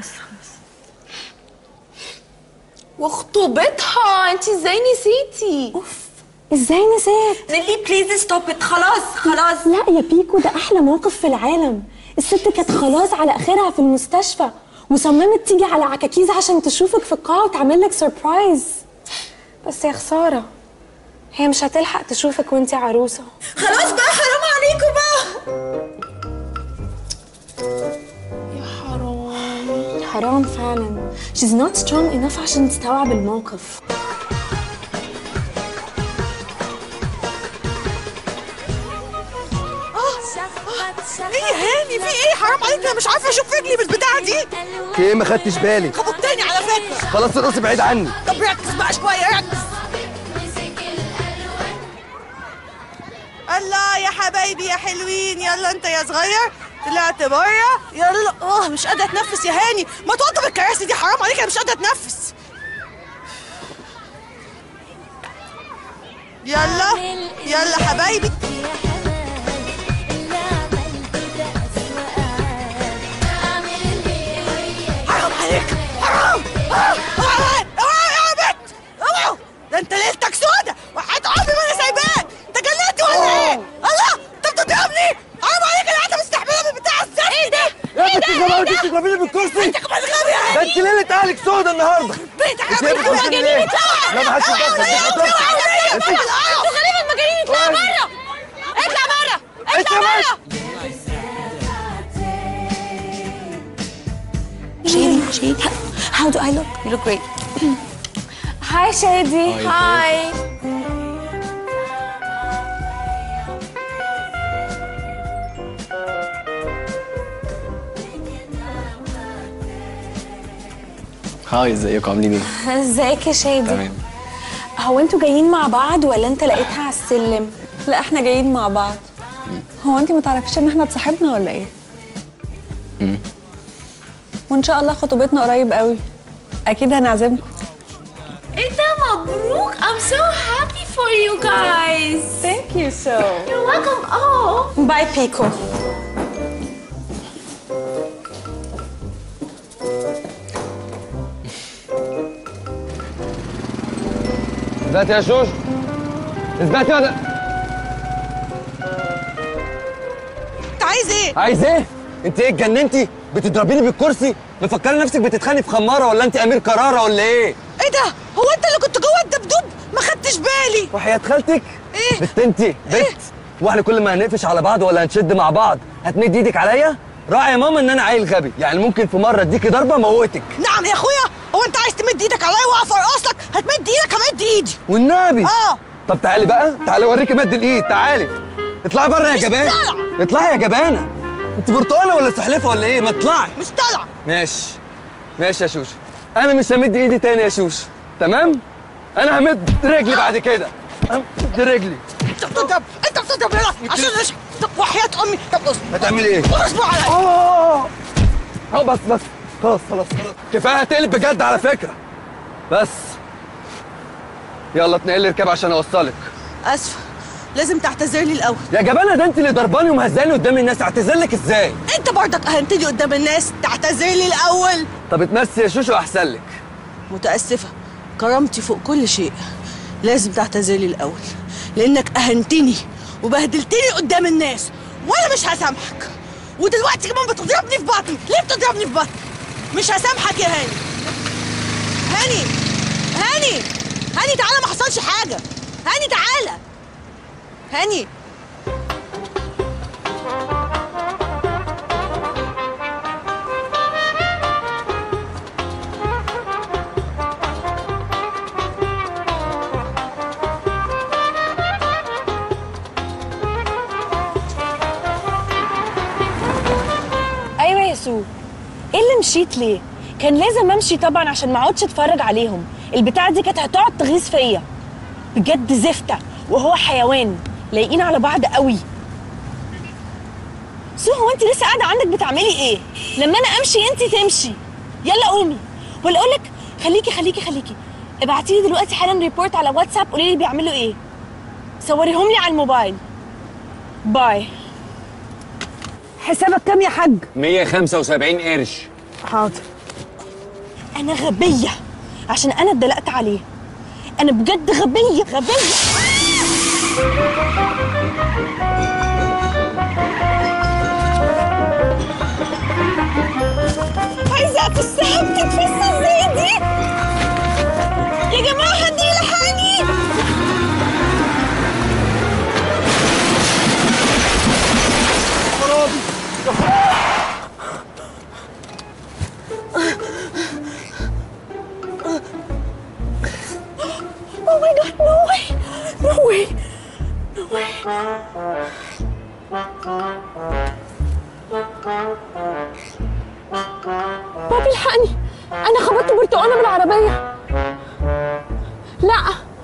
وخطوبتها انت ازاي نسيتي؟ اوف ازاي نسيت؟ نيلي بليز ستوب ات. خلاص. لا يا بيكو ده احلى موقف في العالم. الست كانت خلاص على اخرها في المستشفى وصممت تيجي على عكاكيز عشان تشوفك في القاعه وتعمل لك سربرايز. بس يا خساره هي مش هتلحق تشوفك وانت عروسه. خلاص بقى حرام عليكم بقى. حرام فعلا. she's not strong enough عشان تستوعب الموقف. ايه يا هاني في ايه؟ حرام عليك انا مش عارفه اشوف رجلي بالبتاعه دي. في ايه ما خدتش بالي؟ خبطتني على فكره. خلاص ارقصي بعيد عني. طب ركز بقى شويه ركز. الله يا حبايبي يا حلوين، يلا انت يا صغير طلعت بره يلا. مش قادره اتنفس يا هاني، ما توضب الكراسي دي حرام عليك انا مش قادره اتنفس. يلا حبايبي. حرام عليك حرام. اوعى يا بنت اوعوا، ده انت ليلتك سودة وحياة عمري ما انا سايباك. انت جننت ولا ايه؟ الله انت بتضربني. حرام عليك انا قاعده مستحمله من بتاع الزفت. ايه ده؟ يا بنت الجماعه انت بتضربيني بالكرسي. انت كمان غبي يا ده انت ليله اهلك سودة النهارده. بيتك انت ايه بتقولي ليه؟ لا ما حدش يتدخل. انتوا غريبه المجانين. اطلع بره اطلع بره اطلع بره. Shady, how do I look? You look great. Hi Shady. Hi. هاي ازيكم عاملين ايه؟ ازيك يا شادي؟ تمام. هو انتوا جايين مع بعض ولا انت لقيتها على السلم؟ لا احنا جايين مع بعض. هو انت ما تعرفيش ان احنا اتصاحبنا ولا ايه؟ وان شاء الله خطوبتنا قريب قوي، اكيد هنعزمكم. ايه ده مبروك. I'm so happy for you guys. Thank you so. You're welcome. Oh. باي بيكو. اثبتي يا شوش، اثبتي ولا انت عايز ايه؟ عايز ايه؟ انت ايه اتجننتي؟ بتضربيني بالكرسي؟ مفكره نفسك بتتخانقي في خماره ولا انت امير كراره ولا ايه؟ ايه ده؟ هو انت اللي كنت جوه الدبدوب؟ ما خدتش بالي. وحياة خالتك؟ ايه؟ بت انت بت واحنا كل ما هنقفش على بعض ولا هنشد مع بعض هتمد ايدك عليا؟ راعي يا ماما ان انا عيل غبي، يعني ممكن في مره اديكي ضربه موتك. نعم يا اخويا، هو انت عايز تمد ايدك عليا واقف ارقص لك؟ هتمد ايدك همد ايدي. والنبي طب تعالي بقى، تعالي اوريكي مد الايد، تعالي اطلعي بره يا جبانه. اطلعي يا جبانه. انت برتقانه ولا سحلفه ولا ايه؟ ما اطلعي. مش طالعه. ماشي يا شوشو، انا مش همد ايدي تاني يا شوشو، تمام؟ انا همد رجلي بعد كده، همد رجلي. انت بتضرب يلا عشان طب وحياة امي. طب اصبر. هتعملي ايه؟ اصبر عليا. بس خلاص كفايه هتقلب بجد على فكره. بس يلا اتنقلي اركب عشان اوصلك. اسفه لازم تعتذر لي الاول. يا جبانه ده انت اللي ضرباني ومهزاني قدام الناس، اعتذر لك ازاي؟ انت برضك اهنتني قدام الناس، تعتذر لي الاول. طب اتمسي يا شوشو احسن لك. متاسفه، كرامتي فوق كل شيء، لازم تعتذر لي الاول لانك اهنتني وبهدلتني قدام الناس وانا مش هسامحك. ودلوقتي كمان بتضربني في بطني. ليه بتضربني في بطني؟ مش هسامحك يا هاني. هاني هاني هاني تعالى، ما حصلش حاجه. هاني تعالى. هاني ايوه يا سو، ايه اللي مشيت ليه؟ كان لازم امشي طبعا عشان ما اقعدش اتفرج عليهم. البتاعه دي كانت هتقعد تغيظ فيا بجد، زفته وهو حيوان، لايقين على بعض قوي. سو هو انت لسه قاعده عندك بتعملي ايه؟ لما انا امشي انت تمشي. يلا قومي، ولا اقول لك خليكي ابعتي لي دلوقتي حالا ريبورت على واتساب، قولي لي بيعملوا ايه، صوريهم لي على الموبايل. باي. حسابك كام يا حاج؟ 175 قرش. حاضر. انا غبيه عشان انا اتدلقت عليه. انا بجد غبيه. عايزه افسها بتتفس ازاي دي يا جماعه؟ حد يلحقني. Oh my god, no way. بابي الحقني، انا خبطت برتقانه بالعربيه. لا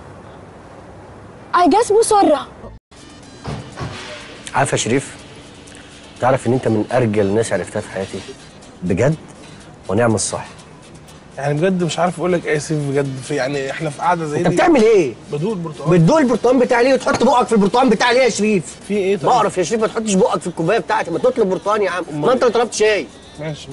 I guess مسرة. عارف يا شريف، تعرف ان انت من ارجل الناس عرفتها في حياتي بجد، ونعم الصح. يعني بجد مش عارف اقول لك اسف بجد، في يعني احنا في قعده زي دي. انت بتعمل ايه؟ بدوق البرتقال. بتدوق البرتقال بتاعي ليه وتحط بقك في البرتقال بتاعي ليه يا شريف؟ في ايه طيب؟ بعرف يا شريف، ما تحطش بقك في الكوبايه بتاعتي، ما تطلب برتقال يا عم، ما انت اللي طلبت شاي. ماشي.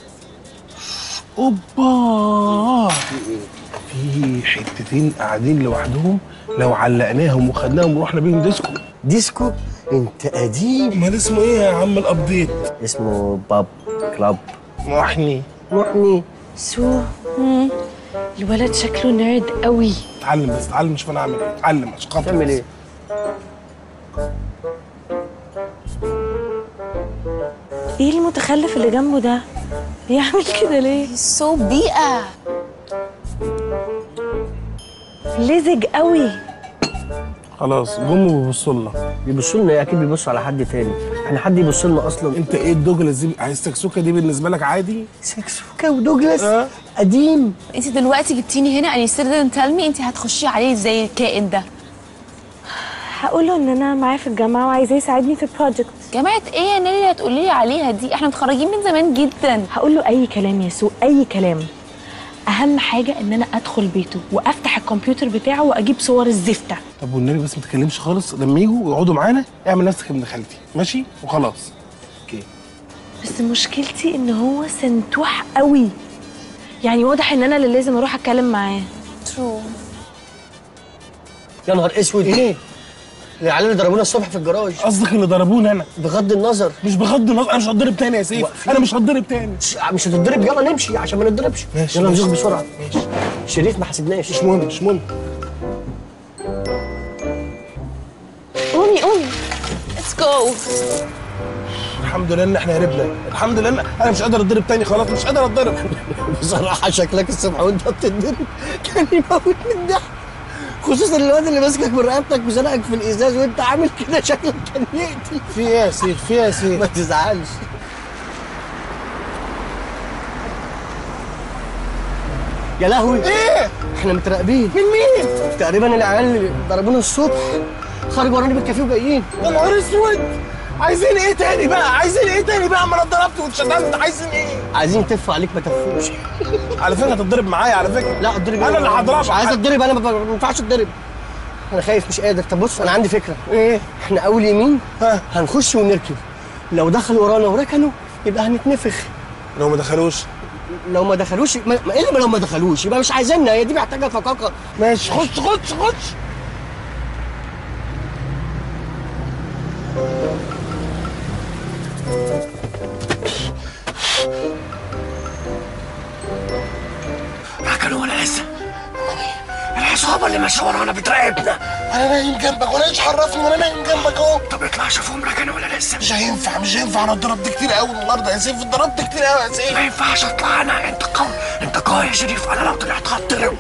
اوبا، في حتتين قاعدين لوحدهم، لو علقناهم وخدناهم ورحنا بيهم ديسكو. ديسكو؟ انت قديم. امال اسمه ايه يا عم الابديت؟ اسمه باب كلاب. محني. سو الولد شكله نيرد قوي. اتعلم بس، اتعلم شوف انا اعمل ايه. اتعلم عشان خاطر. تعمل ايه؟ ايه المتخلف اللي جنبه ده؟ بيعمل كده ليه؟ سو بيئة لزج قوي. خلاص جم وبيبصوا لنا. بيبصوا لنا؟ اكيد بيبصوا على حد تاني، احنا حد يبص لنا اصلا؟ انت ايه الدوجلاس دي؟ عايز سكسوكه دي بالنسبه لك عادي؟ سكسوكه ودوجلاس؟ قديم. انت دلوقتي جبتيني هنا and you still didn't tell me انت هتخشي عليه ازاي الكائن ده؟ هقوله ان انا معاه في الجامعه وعايزاه يساعدني في البروجكت. جامعة ايه يا نيلي اللي هتقولي لي عليها دي؟ احنا متخرجين من زمان جدا. هقول له اي كلام يا سو، اي كلام. اهم حاجه ان انا ادخل بيته وافتح الكمبيوتر بتاعه واجيب صور الزفته. طب والنبي بس ما تتكلمش خالص، لما يجوا ويقعدوا معانا اعمل نفسك ابن خالتي، ماشي؟ وخلاص. اوكي. بس مشكلتي ان هو سنتوح قوي، يعني واضح ان انا اللي لازم اروح اتكلم معاه. ترو. يا نهار اسود. ايه؟ العيال اللي ضربونا الصبح في الجراج. قصدك اللي ضربونا انا؟ بغض النظر. مش بغض النظر، انا مش هتضرب تاني يا سيف، انا مش هتضرب تاني. مش هتتضرب، يلا نمشي عشان ما نتضربش. ماشي. يلا نزوق بسرعه. ماشي. شريف ما حسبناش. مش مهم. قومي. ليتس جو. الحمد لله ان احنا هربنا، الحمد لله انا مش قادر اتضرب تاني، خلاص مش قادر اتضرب. بصراحه شكلك الصبح وانت بتتضرب كان يموت من الضحك، خصوصا الواد اللي ماسكك من رقبتك وزنقك في الازاز وانت عامل كده، شكلك كان يقتل. في ايه يا سيف؟ ما تزعلش. يا لهوي. ايه؟ احنا متراقبين. من مين؟ تقريبا العيال اللي ضربونا الصبح خرجوا ورانا بالكافيه وجايين. يا نهار اسود. عايزين ايه تاني بقى؟ ما انا اتضربت واتشتمت، عايزين ايه؟ عايزين تف عليك ما تفوش. على فكره هتتضرب معايا على فكره. لا اتضرب انا اللي هضربك. مش عايز اتضرب، انا ما ينفعش اتضرب. انا خايف مش قادر. طب بص انا عندي فكره. ايه؟ احنا اول يمين هنخش ونركب، لو دخلوا ورانا وركنوا يبقى هنتنفخ. لو ما دخلوش ايه اللي لو ما دخلوش؟ يبقى مش عايزيننا، هي دي محتاجه فقاقه. ماشي. خش. العصابه اللي ماشيه ورانا بتراقبنا. انا نايم جنبك وانا ايش عرفني وانا نايم جنبك اهو. طب اطلع شوفهم ركنوا ولا لسه؟ مش هينفع مش هينفع، انا اتضربت كتير قوي النهارده يا سيف، اتضربت كتير قوي يا سيف. ما ينفعش اطلع انا، انت قوي انت قوي يا شريف، انا لو طلعت هتضرب.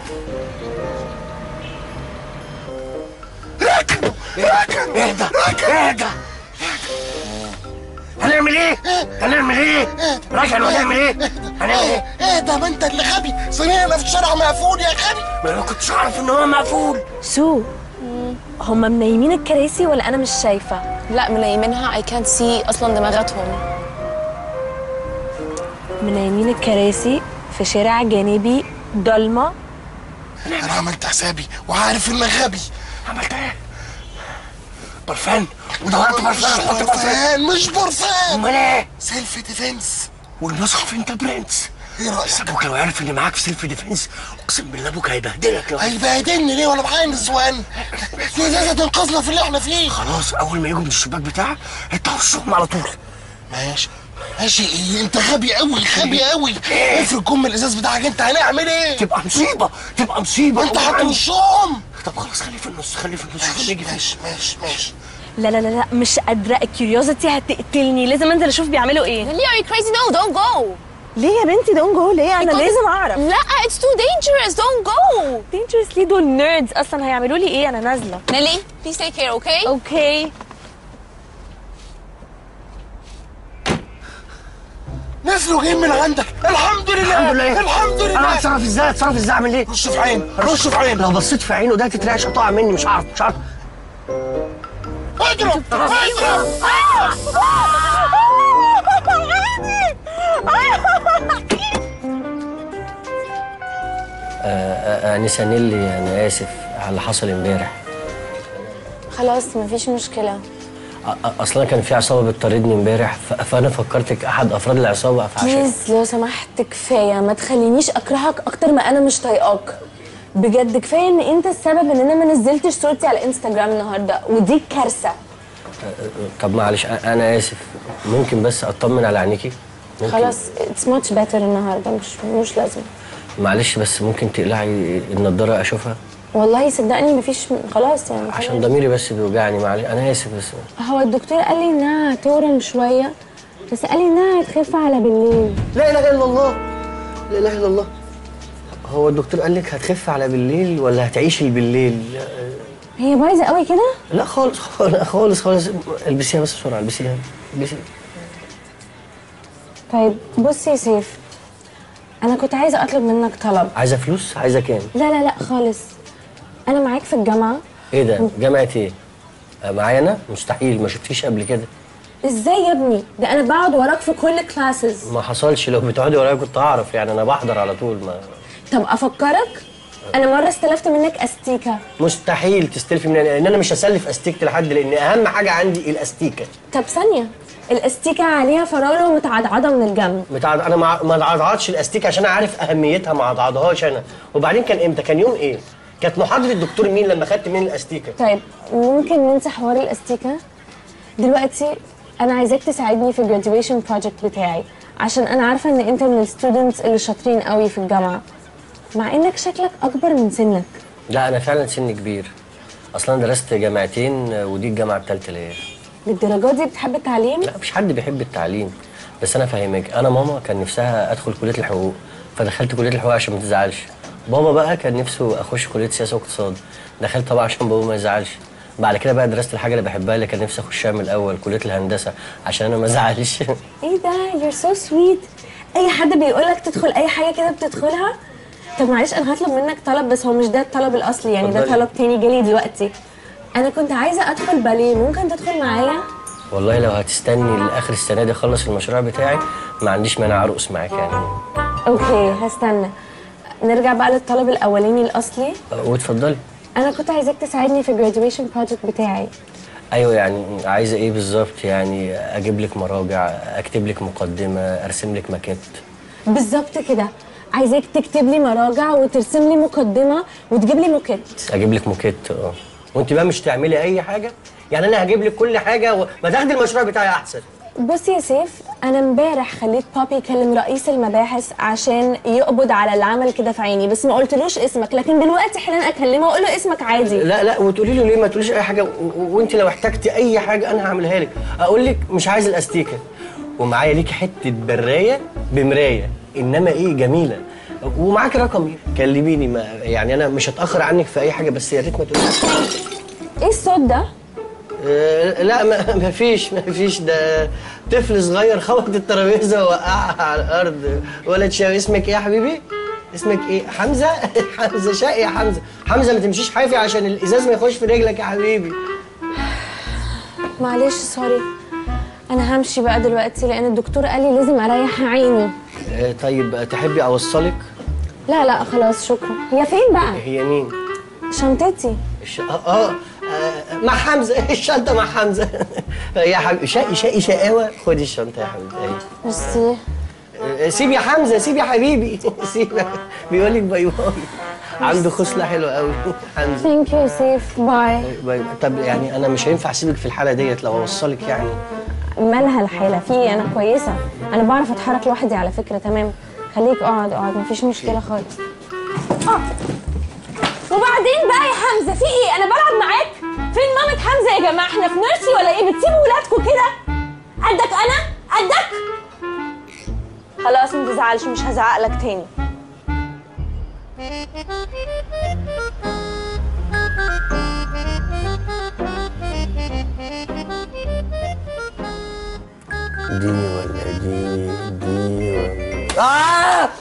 ركن اهدى اهدى. هنعمل ايه؟ هنعمل ايه؟ ركن وهنعمل ايه؟ هنعمل ايه؟ اهدى، ما انت اللي غبي، صينينا في الشارع مقفول يا غبي. ما انا كنتش اعرف ان هو مقفول. سو هم منيمين الكراسي ولا انا مش شايفه؟ لا منيمينها، اي كانت سي اصلا دماغاتهم. منيمين الكراسي في شارع جانبي ضلمه. انا عملت حسابي وعارف انك غبي. عملت ايه؟ برفان ودورت برفان. مش برفان مش برفان. امال ايه؟ سيلف ديفنس. والمصحف انت برنس. ايه رايك؟ ابوك لو عرف ان معاك سيلف ديفنس اقسم بالله ابوك هيبهدلك. هيبهدلني ليه وانا معايا نسوان؟ دي ازازه تنقذنا في اللي احنا فيه. خلاص اول ما يجوا من الشباك بتاعك اطلع وشهم على طول. ماشي ماشي. ايه انت غبي قوي غبي قوي. افرض جم الازاز بتاعك انت هنعمل ايه؟ تبقى مصيبه تبقى مصيبه. انت هتنشهم. طب خلاص خليه في النص خليه في النص. ماشي ماشي ماشي. لا لا لا لا مش قادره، الكيوريوزيتي هتقتلني، لازم انزل اشوف بيعملوا ايه. ليه are you crazy? No, don't go. ليه يا بنتي don't go؟ ليه؟ انا لازم اعرف. لا it's too dangerous, don't go. dangerous ليه؟ دول نيردز اصلا، هيعملوا لي ايه؟ انا نازله. نيلي please take care, okay? اوكي. نزلوا جايين من عندك. الحمد لله الحمد لله الحمد لله. انا هتصرف ازاي؟ اتصرف ازاي؟ اعمل ايه؟ رش في عين رش في عين. لو بصيت في عينه ده تترعش هتقع مني. مش عارف اضرب اضرب. انسه نيلي انا اسف على اللي حصل امبارح. خلاص مفيش مشكله. اصلا كان في عصابه بتطاردني امبارح فانا فكرتك احد افراد العصابه فعشان بليز لو سمحت كفايه، ما تخلينيش اكرهك اكتر ما انا مش طايقاك. بجد كفايه ان انت السبب ان انا ما نزلتش صورتي على انستجرام النهارده، ودي كارثه. طب معلش انا اسف، ممكن بس اطمن على عينيكي؟ خلاص اتس ماتش بيتر النهارده، مش لازم. معلش بس ممكن تقلعي النضاره اشوفها؟ والله صدقني مفيش خلاص يعني. عشان ضميري بس بيوجعني. معلش انا اسف بس. هو الدكتور قال لي انها هتورم شويه، بس قال لي انها هتخف على بالليل. لا اله الا الله لا اله الا الله. هو الدكتور قال لك هتخف على بالليل ولا هتعيشي بالليل؟ هي بايظه قوي كده؟ لا خالص خالص خالص. البسيها بس بسرعه، البسيها. طيب بص يا سيف، انا كنت عايزه اطلب منك طلب. عايزه فلوس؟ عايزه كام؟ لا خالص، انا معاك في الجامعه. ايه ده؟ جامعه ايه؟ معايا انا؟ مستحيل، ما شفتيش قبل كده. ازاي يا ابني؟ ده انا بقعد وراك في كل كلاسز. ما حصلش، لو بتقعدي ورايا كنت اعرف يعني، انا بحضر على طول. ما طب افكرك، انا مره استلفت منك استيكه. مستحيل تستلفي مني، لان انا مش هسلف استيكه لحد، لان اهم حاجه عندي الاستيكه. طب ثانيه، الاستيكه عليها فراوله ومتعضعضه من الجنب. انا ما اتعضعضش الاستيكه عشان اعرف اهميتها، ما اتعضعضهاش انا. وبعدين كان امتى؟ كان يوم ايه؟ كانت محاضره الدكتور مين لما خدت مني الاستيكه؟ طيب ممكن ننسى حوار الاستيكه دلوقتي. انا عايزاك تساعدني في الجراديويشن بروجكت بتاعي، عشان انا عارفه ان انت من الستودنتس اللي شاطرين قوي في الجامعه، مع انك شكلك اكبر من سنك. لا انا فعلا سني كبير، اصلا درست جامعتين ودي الجامعه الثالثه ليا. للدرجه دي بتحب التعليم؟ لا مش حد بيحب التعليم، بس انا فاهمك. انا ماما كان نفسها ادخل كليه الحقوق، فدخلت كليه الحقوق عشان ما تزعلش. بابا بقى كان نفسه اخش كليه سياسه واقتصاد، دخلت طبعا عشان بابا ما يزعلش. بعد كده بقى درست الحاجه اللي بحبها اللي كان نفسي اخشها من الاول، كليه الهندسه، عشان انا ما ازعلش. ايه ده؟ you're so sweet. اي حد بيقولك تدخل اي حاجه كده بتدخلها؟ طب معلش انا هطلب منك طلب، بس هو مش ده الطلب الاصلي يعني، ده طلب تاني جالي دلوقتي. انا كنت عايزه ادخل باليه، ممكن تدخل معايا؟ والله لو هتستني لاخر السنه دي اخلص المشروع بتاعي ما عنديش مانع ارقص معاك يعني. اوكي هستنى. نرجع بقى للطلب الاولاني الاصلي. واتفضلي. انا كنت عايزاك تساعدني في الجراديويشن بروجكت بتاعي. ايوه يعني عايزه ايه بالظبط؟ يعني اجيب لك مراجع، اكتب لك مقدمه، ارسم لك ماكيت؟ بالظبط كده، عايزاك تكتب لي مراجع وترسم لي مقدمه وتجيب لي موكيت. اجيب لك موكيت وانت بقى مش تعملي اي حاجه؟ يعني انا هجيب لك كل حاجه ما تاخدي المشروع بتاعي احسن. بصي يا سيف، انا امبارح خليت بابي يكلم رئيس المباحث عشان يقبض على اللي عمل كده في عيني، بس ما قلتلوش اسمك، لكن دلوقتي حالا اكلمه واقول له اسمك عادي. لا وتقولي له ليه ما تقوليش اي حاجه، وانت لو احتجتي اي حاجه انا هعملها لك. اقول لك مش عايز الاستيكه، ومعايا ليكي حته برايه بمرايه، انما ايه جميله، ومعاكي رقمي كلميني. ما يعني انا مش هتاخر عنك في اي حاجه، بس يا ريت ما تقوليش. ايه الصوت ده؟ لا ما فيش ده طفل صغير خبط الترابيزه ووقعها على الارض. ولد شاوي. اسمك ايه يا حبيبي؟ اسمك ايه؟ حمزه؟ حمزه شقي يا حمزه. حمزه ما تمشيش حافي عشان الازاز ما يخش في رجلك يا حبيبي. معلش سوري، انا همشي بقى دلوقتي لان الدكتور قال لي لازم اريح عيني. طيب تحبي اوصلك؟ لا خلاص شكرا. هي فين بقى؟ هي مين؟ شنطتي. مع حمزه. الشنطه مع حمزه. يا حبيبي شقي شقاوه. خدي الشنطه يا حبيبتي. ميرسي. سيب يا حمزه، سيب يا حبيبي. سيب. بيقول لك باي باي. عنده خصله حلوه قوي حمزه. ثانك يو سيف. باي باي. طب يعني انا مش هينفع اسيبك في الحاله ديت لو اوصلك يعني. مالها الحاله؟ في انا كويسه، انا بعرف اتحرك لوحدي على فكره. تمام خليك اقعد مفيش مشكله خالص. وبعدين بقى يا حمزه في ايه؟ انا بلعب معاك؟ فين مامة حمزه يا جماعه؟ احنا في نيرسي ولا ايه؟ بتسيبوا ولادكم كده؟ قدك انا؟ قدك؟ خلاص ما تزعلش، مش هزعق لك تاني. دي ولا دي ولا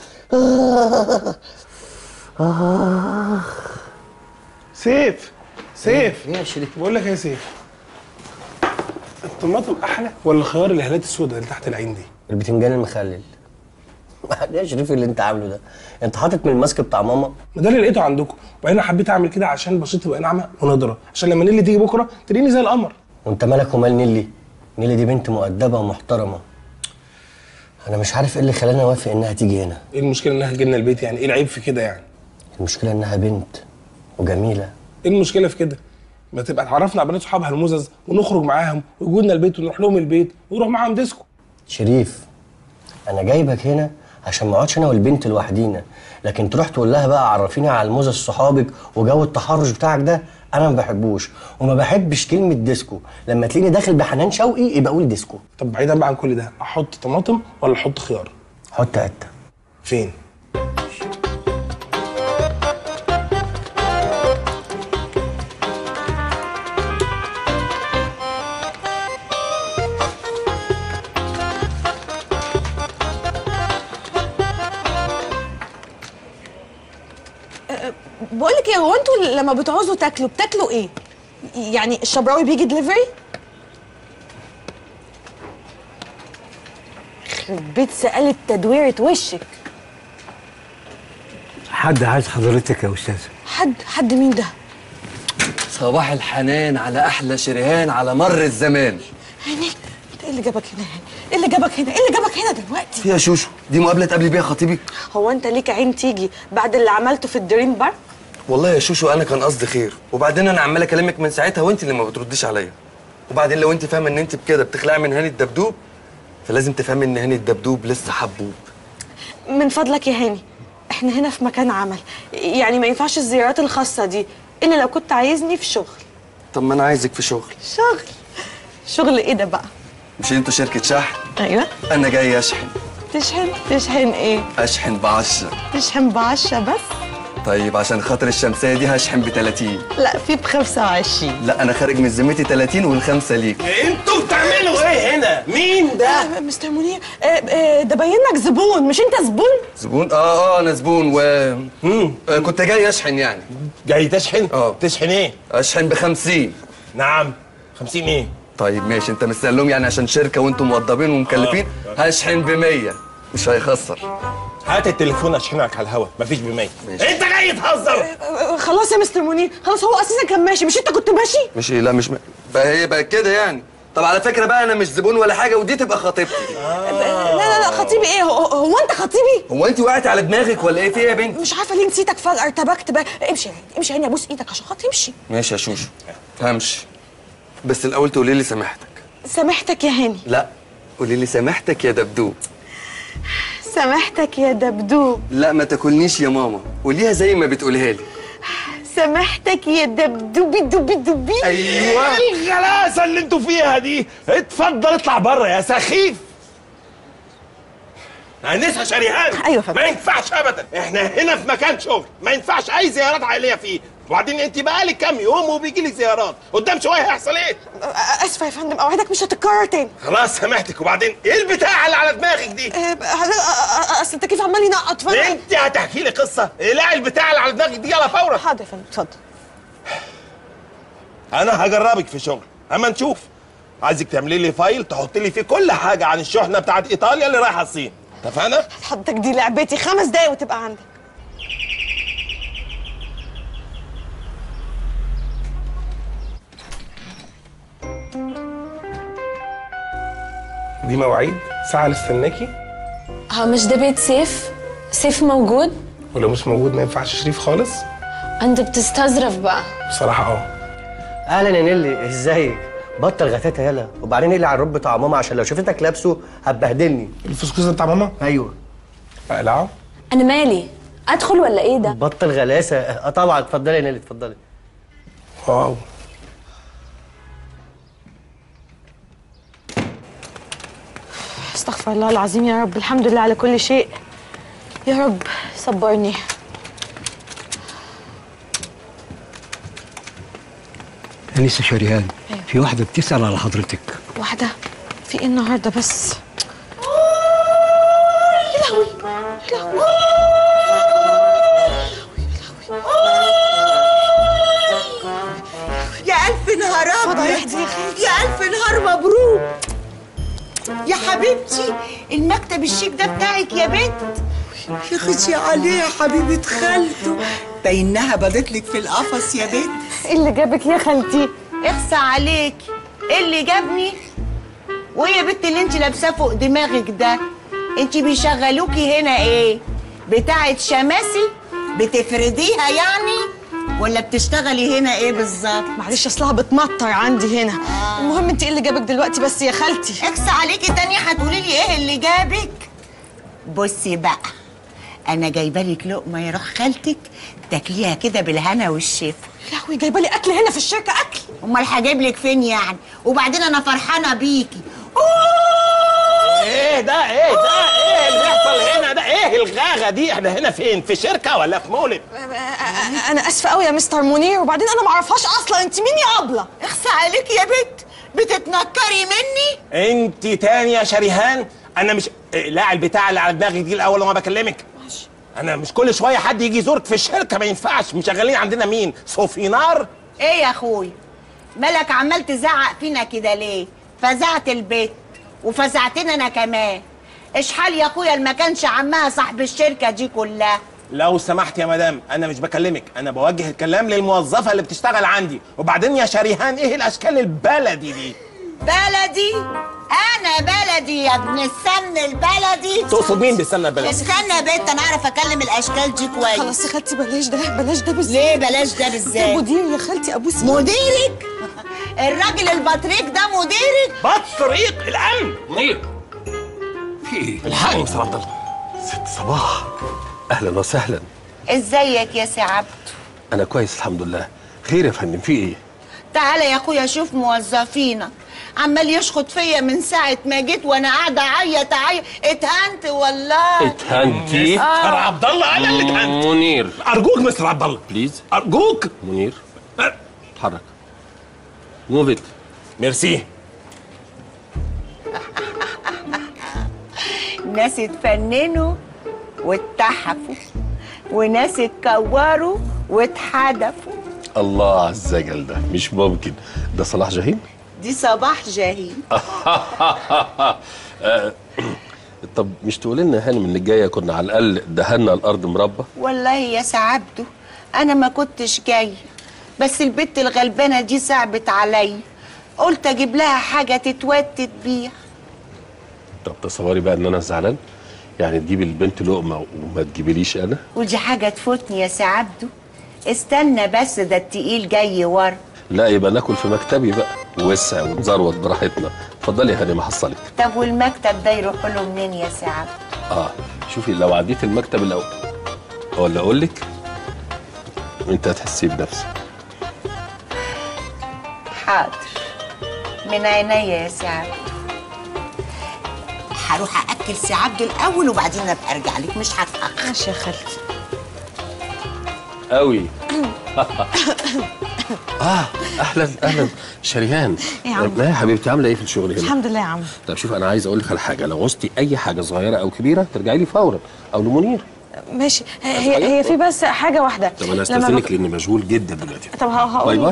سيف ايه يا شريف؟ بقول لك يا سيف، الطماطم احلى ولا الخيار الهالات السوداء اللي تحت العين دي؟ البتنجان المخلل. يا شريف اللي انت عامله ده، انت حاطط من الماسك بتاع ماما؟ ما ده اللي لقيته عندكم، وبعدين حبيت اعمل كده عشان بشرتي تبقى ناعمه ونضره، عشان لما نيلي تيجي بكره تلاقيني زي القمر. وانت مالك ومال نيلي؟ نيلي دي بنت مؤدبه ومحترمه. انا مش عارف ايه اللي خلاني اوافق انها تيجي هنا. ايه المشكله انها تجي لنا البيت يعني؟ ايه العيب في كده يعني؟ المشكله انها بنت وجميله. ايه المشكله في كده؟ ما تبقى تعرفنا على بنات صحابها المزز ونخرج معاهم ويجوا لنا البيت ونروح لهم البيت ونروح معاهم ديسكو. شريف انا جايبك هنا عشان ما اقعدش انا والبنت لوحدينا، لكن تروح تقول لها بقى عرفيني على المزز صحابك وجو التحرش بتاعك ده انا ما بحبوش، وما بحبش كلمه ديسكو. لما تلاقيني داخل بحنان شوقي يبقى قول ديسكو. طب بعيدا بقى عن كل ده، احط طماطم ولا احط خيار؟ حط قته. فين؟ بقول لك ايه، هو انتوا لما بتعوزوا تاكلوا بتاكلوا ايه؟ يعني الشبراوي بيجي دليفري؟ يخرب بيت سقالة تدويرة وشك. حد عايز حضرتك يا استاذه. حد مين ده؟ صباح الحنان على احلى شريهان على مر الزمان. هاني انت ايه اللي جابك هنا؟ ايه اللي جابك هنا؟ ايه اللي جابك هنا دلوقتي؟ فيها شوشو، دي مقابله تقابلي بيها خطيبي؟ هو انت ليك عين تيجي بعد اللي عملته في الدريم بارك؟ والله يا شوشو انا كان قصدي خير، وبعدين انا عمال اكلمك من ساعتها وانت اللي ما بترديش عليا. وبعدين لو انت فاهمه ان انت بكده بتخلعي من هاني الدبدوب، فلازم تفهمي ان هاني الدبدوب لسه حبوب. من فضلك يا هاني، احنا هنا في مكان عمل، يعني ما ينفعش الزيارات الخاصه دي الا لو كنت عايزني في شغل. طب ما انا عايزك في شغل. شغل ايه ده بقى؟ مش انتوا شركه شحن؟ ايوه. انا جاي اشحن. تشحن ايه؟ اشحن ب10. تشحن ب10 بس؟ طيب عشان خاطر الشمسيه دي هشحن ب30. لا في ب25. لا انا خارج من ذمتي 30 والخمسه ليك. انتوا بتعملوا ايه هنا؟ مين ده؟ مستر منير، ده باين لك زبون، مش انت زبون؟ زبون؟ انا زبون كنت جاي اشحن يعني. جاي تشحن؟ تشحن ايه؟ اشحن ب50. نعم 50 ايه؟ طيب ماشي، انت مستقلهم يعني عشان شركه وانتم موظفين ومكلفين. هشحن ب100 مش هيخسر. هات التليفون اشحنك على الهوا، مفيش ب100. انت جاي تهزر؟ خلاص يا مستر منير، خلاص هو اساسا كان ماشي، مش انت كنت ماشي؟ ماشي. لا مش بقى، هي بقى كده يعني. طب على فكره بقى انا مش زبون ولا حاجه، ودي تبقى خطيبتي. لا خطيبي ايه؟ هو انت خطيبي؟ هو انت وقعت على دماغك ولا ايه؟ في ايه يا بنت؟ مش عارفه ليه نسيتك فجاه، ارتبكت بقى. امشي امشي هاني، ابوس ايدك عشان خاطر امشي. ماشي يا شوشو همشي، بس الاول تقولي لي سامحتك. سامحتك يا هاني؟ لا قولي لي سامحتك يا دبدوب. سامحتك يا دبدوب. لا ما تاكلنيش يا ماما، قوليها زي ما بتقولها لي. سامحتك يا دبدوبي دوبي دوبي. ايوه الغلاسه اللي انتوا فيها دي. اتفضل اطلع بره يا سخيف. انسه شريهان. ايوه فندم. ما ينفعش ابدا، احنا هنا في مكان شغل، ما ينفعش اي زيارات عائليه فيه. وبعدين انت بقالك كام يوم وبيجي لك زيارات، قدام شويه هيحصل ايه؟ اسفه يا فندم، اوعدك مش هتتكرر تاني. خلاص سامحتك. وبعدين ايه البتاع اللي على دماغك دي؟ اصل التكييف عمال ينقط فندم. انت هتحكي لي قصه؟ اقلعي البتاع اللي على دماغك دي يلا فورا. حاضر يا فندم اتفضل. انا هجربك في شغل اما نشوف. عايزك تعملي لي فايل تحطي لي فيه كل حاجه عن الشحنه بتاعت ايطاليا اللي رايحه الصين، اتفقنا؟ حضرتك دي لعبتي، 5 دقايق وتبقى عندك. دي مواعيد ساعه نستناكي. هو مش ده بيت سيف؟ سيف موجود؟ ولو مش موجود ما ينفعش شريف خالص. انت بتستظرف بقى. بصراحه اهلا يا نيلي، ازيك؟ بطل غتاتة يالا، وبعدين اقلع الروب بتاع ماما عشان لو شفتك لابسه هتبهدلني. الفسكوس بتاع ماما؟ ايوه. اقلعه؟ انا مالي؟ ادخل ولا ايه ده؟ بطل غلاسه. طبعا اتفضلي يا نيلي اتفضلي. واو. استغفر الله العظيم يا رب، الحمد لله على كل شيء. يا رب صبرني. أنسة شريهان، في واحدة بتسأل على حضرتك. واحدة؟ في ايه النهارده بس؟ يا لهوي يا لهوي يا ألف نهار فضايح أبيض، دي يا خالتي. يا ألف نهار مبروك يا حبيبتي. المكتب الشيك ده بتاعك يا بنت. يا خشي عليه يا حبيبة خالته، بينها بدتلك في القفص يا بنت. ايه اللي جابك يا خالتي؟ اخسى عليكي، ايه اللي جابني؟ وايه يا بنت اللي انت لابساه فوق دماغك ده؟ انت بيشغلوكي هنا ايه؟ بتاعة شماسي؟ بتفرديها يعني؟ ولا بتشتغلي هنا ايه بالظبط؟ معلش اصلها بتمطر عندي هنا. المهم انت ايه اللي جابك دلوقتي بس يا خالتي؟ اخسى عليكي تاني هتقولي لي ايه اللي جابك؟ بصي بقى، انا جايبه لك لقمه يا روح خالتك تاكليها كده بالهنا والشفا. يا لهوي جايبه لي اكل هنا في الشركه؟ اكل؟ امال هجيب لك فين يعني؟ وبعدين انا فرحانه بيكي. ايه ده ايه ده ايه اللي بيحصل هنا ده؟ ايه الغاغه دي؟ احنا هنا فين؟ في شركه ولا في مولد؟ انا اسفه قوي يا مستر منير، وبعدين انا ما اعرفهاش اصلا. انت مين يا ابله؟ اخسى عليكي يا بنت، بتتنكري مني؟ انت تاني يا شريهان؟ انا مش لا البتاع اللي على دماغي دي الاول وما بكلمك. انا مش كل شويه حد يجي يزورك في الشركه، ما ينفعش. مشغلين عندنا مين؟ صوفينار؟ ايه يا اخوي مالك عمال تزعق فينا كده ليه؟ فزعت البيت وفزعتني انا كمان. اشحال يا اخويا اللي ما كانش عمها صاحب الشركه دي كلها. لو سمحت يا مدام، انا مش بكلمك، انا بوجه الكلام للموظفه اللي بتشتغل عندي. وبعدين يا شريهان ايه الاشكال البلدي دي؟ بلدي؟ انا بلدي يا ابن السمن البلدي. تقصد مين بالسمنه البلدي؟ استنى يا بنت، انا اعرف اكلم الاشكال دي كويس. خلاص يا خالتي بلاش ده، بلاش ده بالذات. ليه بلاش ده بالذات؟ ده مدير يا خالتي، ابوس. مديرك؟ الراجل البطريق ده مديرك؟ بطريق الامن منير. في ايه؟ الحقني يا مستر عبد الله. ست صباح، اهلا وسهلا. ازيك يا سي عبده؟ انا كويس الحمد لله. خير يا فندم، في ايه؟ تعالى يا اخويا شوف موظفينك، عمال يشخط فيا من ساعة ما جيت وانا قاعدة اعيط اتهنت والله. اتهنتي؟ مستر عبد الله انا اللي اتهنت. منير ارجوك مستر عبد الله بليز، ارجوك. منير اتحرك. موف ات. ميرسي. ناس اتفننوا واتحفوا وناس اتكوروا واتحدفوا. الله على الزجل ده، مش ممكن. ده صلاح جاهين؟ دي صباح جاهين. طب مش تقولي لنا هانم ان الجايه كنا على الاقل دهنا الارض مربى؟ والله يا سعبده انا ما كنتش جايه، بس البت الغلبانه دي صعبت عليا، قلت اجيب لها حاجه تتوتت بيها. طب تصوري بقى ان انا زعلان؟ يعني تجيبي البنت لقمه وما تجيبيليش انا؟ ودي حاجه تفوتني يا سعبده. استنى بس، ده التقيل جاي ورا. لا يبقى ناكل في مكتبي بقى، وسع ونزروت براحتنا. اتفضلي يا هانم احصلك. طب والمكتب ده يروح له منين يا سعد؟ شوفي لو عديت المكتب الاول ولا اقول لك انت هتحسي بنفسك. حاضر، من عينيا يا سعد. هروح اكل سي عبده الاول وبعدين ابقى ارجع لك، مش هتاخر. ماشي يا خالتي. قوي. اهلا اهلا شريهان. إيه يا عم؟ لا يا حبيبتي، عامله ايه في الشغل هنا؟ الحمد لله يا عم. طب شوف، انا عايز اقول لك على حاجه، لو عوزتي اي حاجه صغيره او كبيره ترجعي لي فورا، او لمنير. ماشي، هي في بس حاجه واحده. طب انا استاذنك لاني مشغول جدا دلوقتي. طب هقول. باي باي.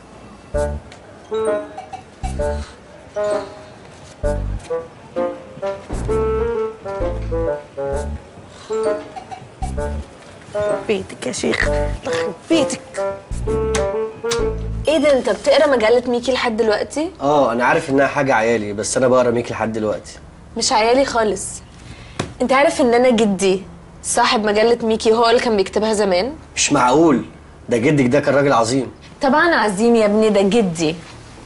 بيتك يا شيخ، يخرب بيتك. ايه ده، انت بتقرا مجله ميكي لحد دلوقتي؟ انا عارف انها حاجه عيالي، بس انا بقرا ميكي لحد دلوقتي. مش عيالي خالص. انت عارف ان انا جدي صاحب مجله ميكي، هو اللي كان بيكتبها زمان؟ مش معقول، ده جدك ده كان راجل عظيم. طبعا عظيم يا ابني، ده جدي.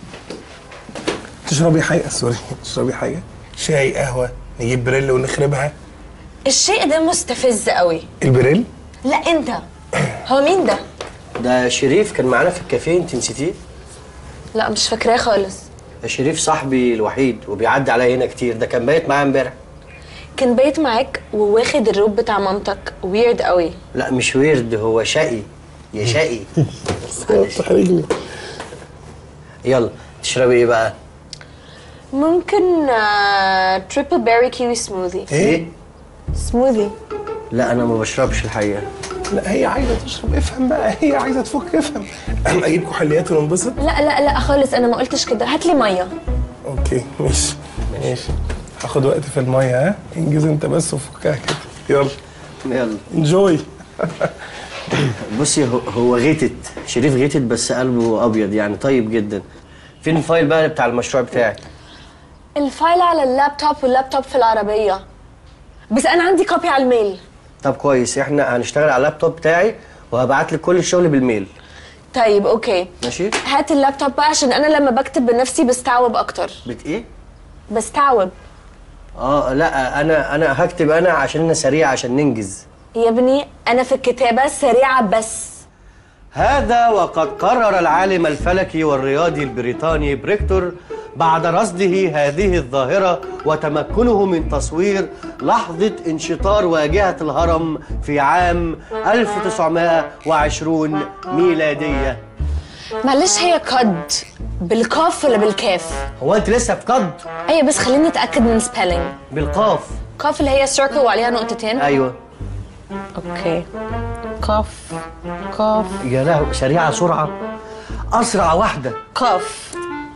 تشربي حاجه؟ سوري، تشربي حاجه؟ شاي، قهوه، نجيب بريل ونخربها؟ الشيء ده مستفز قوي. البريل؟ لا انت. هو مين ده؟ ده شريف، كان معانا في الكافيه، انت نسيتيه؟ لا مش فاكراه خالص. ده شريف صاحبي الوحيد وبيعدي عليا هنا كتير، ده كان بايت معايا امبارح. كان بايت معاك وواخد الروب بتاع مامتك؟ ويرد قوي. لا مش ويرد، هو شقي يا شقي. تحرجني. يلا تشربي ايه بقى؟ ممكن تريبل بيري كيوي سموذي. ايه؟ سموذي. لا انا ما بشربش الحقيقه. لا هي عايزه تشرب، افهم بقى، هي عايزه تفك، افهم. اجيب كحوليات وننبسط؟ لا خالص، انا ما قلتش كده. هات لي ميه. اوكي ماشي ماشي. هاخد وقت في الميه، ها؟ انجز انت بس وفكها كده. يلا انجوي. بصي، هو غيتت، شريف غيتت بس قلبه ابيض يعني، طيب جدا. فين الفايل بقى بتاع المشروع بتاعك؟ الفايل على اللابتوب، واللابتوب في العربيه، بس انا عندي كوبي على الميل. طب كويس، احنا هنشتغل على اللابتوب بتاعي وهبعت لك كل الشغل بالميل. طيب اوكي ماشي. هات اللابتوب بقى، عشان انا لما بكتب بنفسي بستعوب اكتر. ايه؟ بستعوب. لا انا هكتب انا عشان انا سريع، عشان ننجز. يا ابني انا في الكتابه سريعه بس. هذا وقد قرر العالم الفلكي والرياضي البريطاني بريكتور بعد رصده هذه الظاهرة وتمكنه من تصوير لحظة انشطار واجهة الهرم في عام 1920 ميلادية. معلش، هي قد بالقاف ولا بالكاف؟ هو انت لسه في قد؟ ايوه بس خليني اتاكد من سبيلنج. بالقاف. قاف اللي هي سيركل وعليها نقطتين؟ ايوه. اوكي. قاف قاف. يا لهوي، سريعة سرعة، أسرع واحدة. قاف.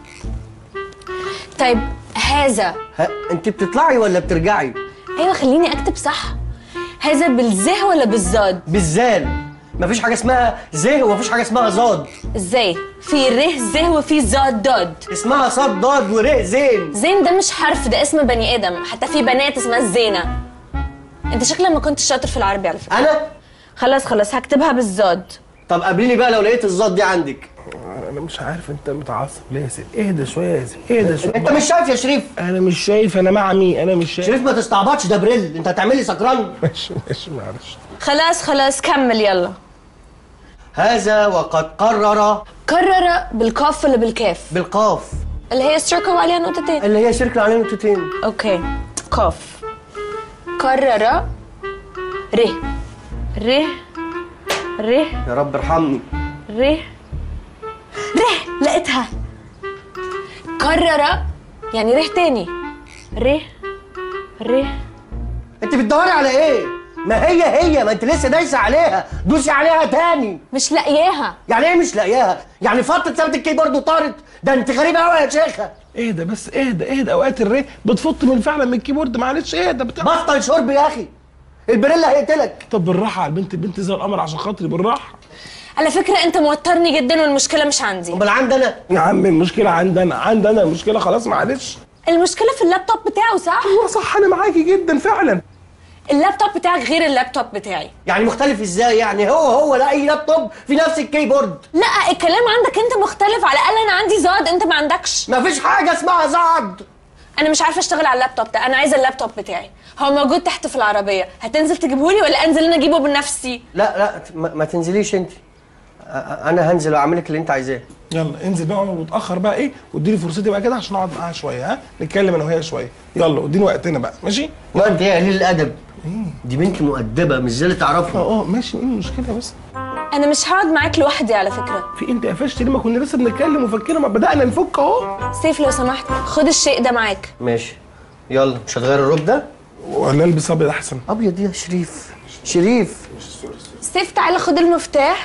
طيب هذا. أنت بتطلعي ولا بترجعي؟ أيوة خليني أكتب صح. هذا بالزه ولا بالزاد؟ بالزال. مفيش حاجة اسمها زه ومفيش حاجة اسمها زاد. ازاي؟ في ره زه وفي زاد داد. اسمها صاد ضاد وره زين. زين ده مش حرف، ده اسم بني آدم، حتى في بنات اسمها الزينة. أنت شكلك ما كنتش شاطر في العربي على فكرة. أنا؟ خلاص هكتبها بالزاد. طب قابليني بقى لو لقيت الزاد دي عندك. انا مش عارف، انت متعصب ليه يا سيدي؟ اهدى شويه يا سيدي، اهدى شويه. انت مش شايف يا شريف؟ انا مش شايف، انا مع مين؟ انا مش شايف. شريف ما تستعبطش، ده بريل، انت هتعمل لي سكران. ماشي معلش. خلاص كمل يلا. هذا وقد قرر بالقاف ولا بالكاف؟ بالقاف. اللي هي سيركل وعليها نقطتين. اللي هي سيركل عليها نقطتين. اوكي. قاف. قرر ره يا رب ارحمني. ره لقيتها. قرر يعني ره تاني. ره انت بتدوري على ايه؟ ما هي ما انت لسه دايسه عليها، دوسي عليها تاني. مش لاقياها. يعني ايه مش لاقياها؟ يعني فتره ثبت الكيبورد وطارت؟ ده انت غريبه قوي يا شيخه. اهدى بس، اهدى. اوقات الري بتفط فعلا من الكيبورد، معلش اهدى. بطل شرب يا اخي، البريلا هيقتلك. طب بالراحه على البنت زي القمر، عشان خاطري بالراحه. على فكره انت موترني جدا، والمشكله مش عندي. امال عندي انا يا عم. المشكله عندي انا المشكله خلاص معلش. المشكله في اللابتوب بتاعه صح؟ ايوه صح، انا معاكي جدا فعلا. اللابتوب بتاعك غير اللابتوب بتاعي. يعني مختلف ازاي يعني؟ هو لا اي لابتوب في نفس الكيبورد. لا الكلام عندك انت مختلف، على الاقل انا عندي زاد انت ما عندكش. مفيش حاجه اسمها زاد. انا مش عارفه اشتغل على اللابتوب ده، انا عايزه اللابتوب بتاعي، هو موجود تحت في العربيه، هتنزل تجيبهولي ولا انزل انا اجيبه بنفسي؟ لا ما تنزليش انت، انا هنزل واعمل لك اللي انت عايزاه. يلا انزل بقى وتاخر بقى ايه، واديني فرصتي بقى كده عشان اقعد معاها شويه، ها نتكلم انا وهي شويه. يلا واديني وقتنا بقى، ماشي؟ وانت يا قليل الادب، دي بنت مؤدبه مش زي اللي تعرفها. ماشي، ايه المشكله بس؟ انا مش هقعد معاك لوحدي على فكره. في انت قفشت ليه؟ ما كنا لسه بنتكلم وفكنا، ما بدانا نفك اهو. سيف لو سمحت خد الشيء ده معاك. ماشي يلا، مش هتغير الروب ده؟ ولا البس ابيض احسن؟ ابيض يا شريف. شريف سيف تعالى خد المفتاح.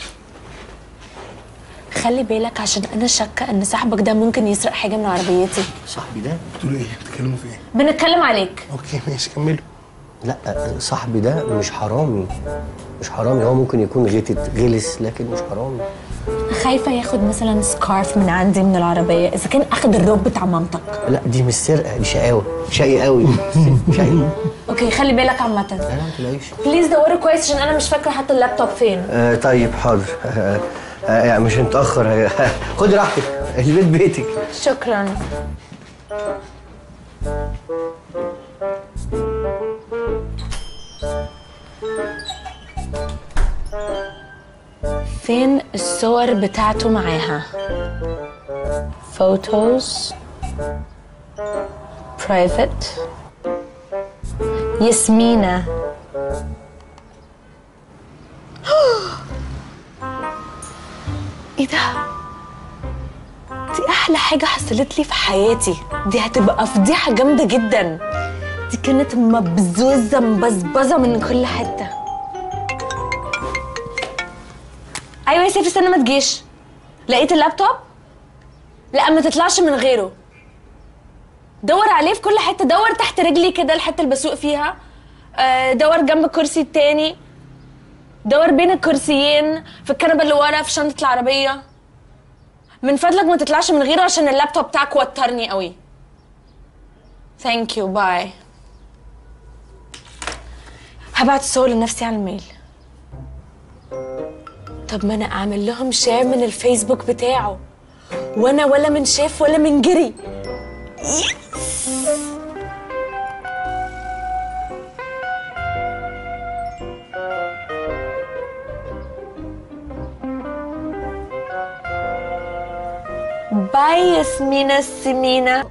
خلي بالك عشان انا شاكه ان صاحبك ده ممكن يسرق حاجه من عربيتي. صاحبي ده؟ بتقولوا ايه؟ بتتكلموا في ايه؟ بنتكلم عليك. اوكي ماشي كملوا. لا صاحبي ده مش حرامي، مش حرامي، هو ممكن يكون غلس لكن مش حرامي. خايفه ياخد مثلا سكارف من عندي من العربيه اذا كان اخد الروب بتاع مامتك. لا دي مش سرقه، دي شقاوه، شقي قوي. شقي. اوكي خلي بالك عامه. لا ما تلاقيش. بليز دوري كويس عشان انا مش فاكره حتى اللابتوب فين. طيب حاضر. يعني مش هنتاخر. خد راحتك، البيت بيتك. شكرا. فين الصور بتاعته معاها؟ فوتوز برايفت ياسمينة. ايه ده؟ دي احلى حاجة حصلت لي في حياتي، دي هتبقى فضيحة جامدة جدا. دي كانت مبزوزة مبزبزة من كل حتة. ايوه يا سيف استنى ما تجيش. لقيت اللابتوب؟ لا ما تطلعش من غيره. دور عليه في كل حته، دور تحت رجلي كده الحته اللي بسوق فيها، دور جنب الكرسي التاني، دور بين الكرسيين، في الكنبه اللي ورا، في شنطه العربيه. من فضلك ما تطلعش من غيره عشان اللابتوب بتاعك وترني قوي. ثانك يو باي. هبعت صور لنفسي على الميل. طب ما انا اعمل لهم شير من الفيسبوك بتاعه وانا ولا من شاف ولا من جري. باي ياسمينة السمينة.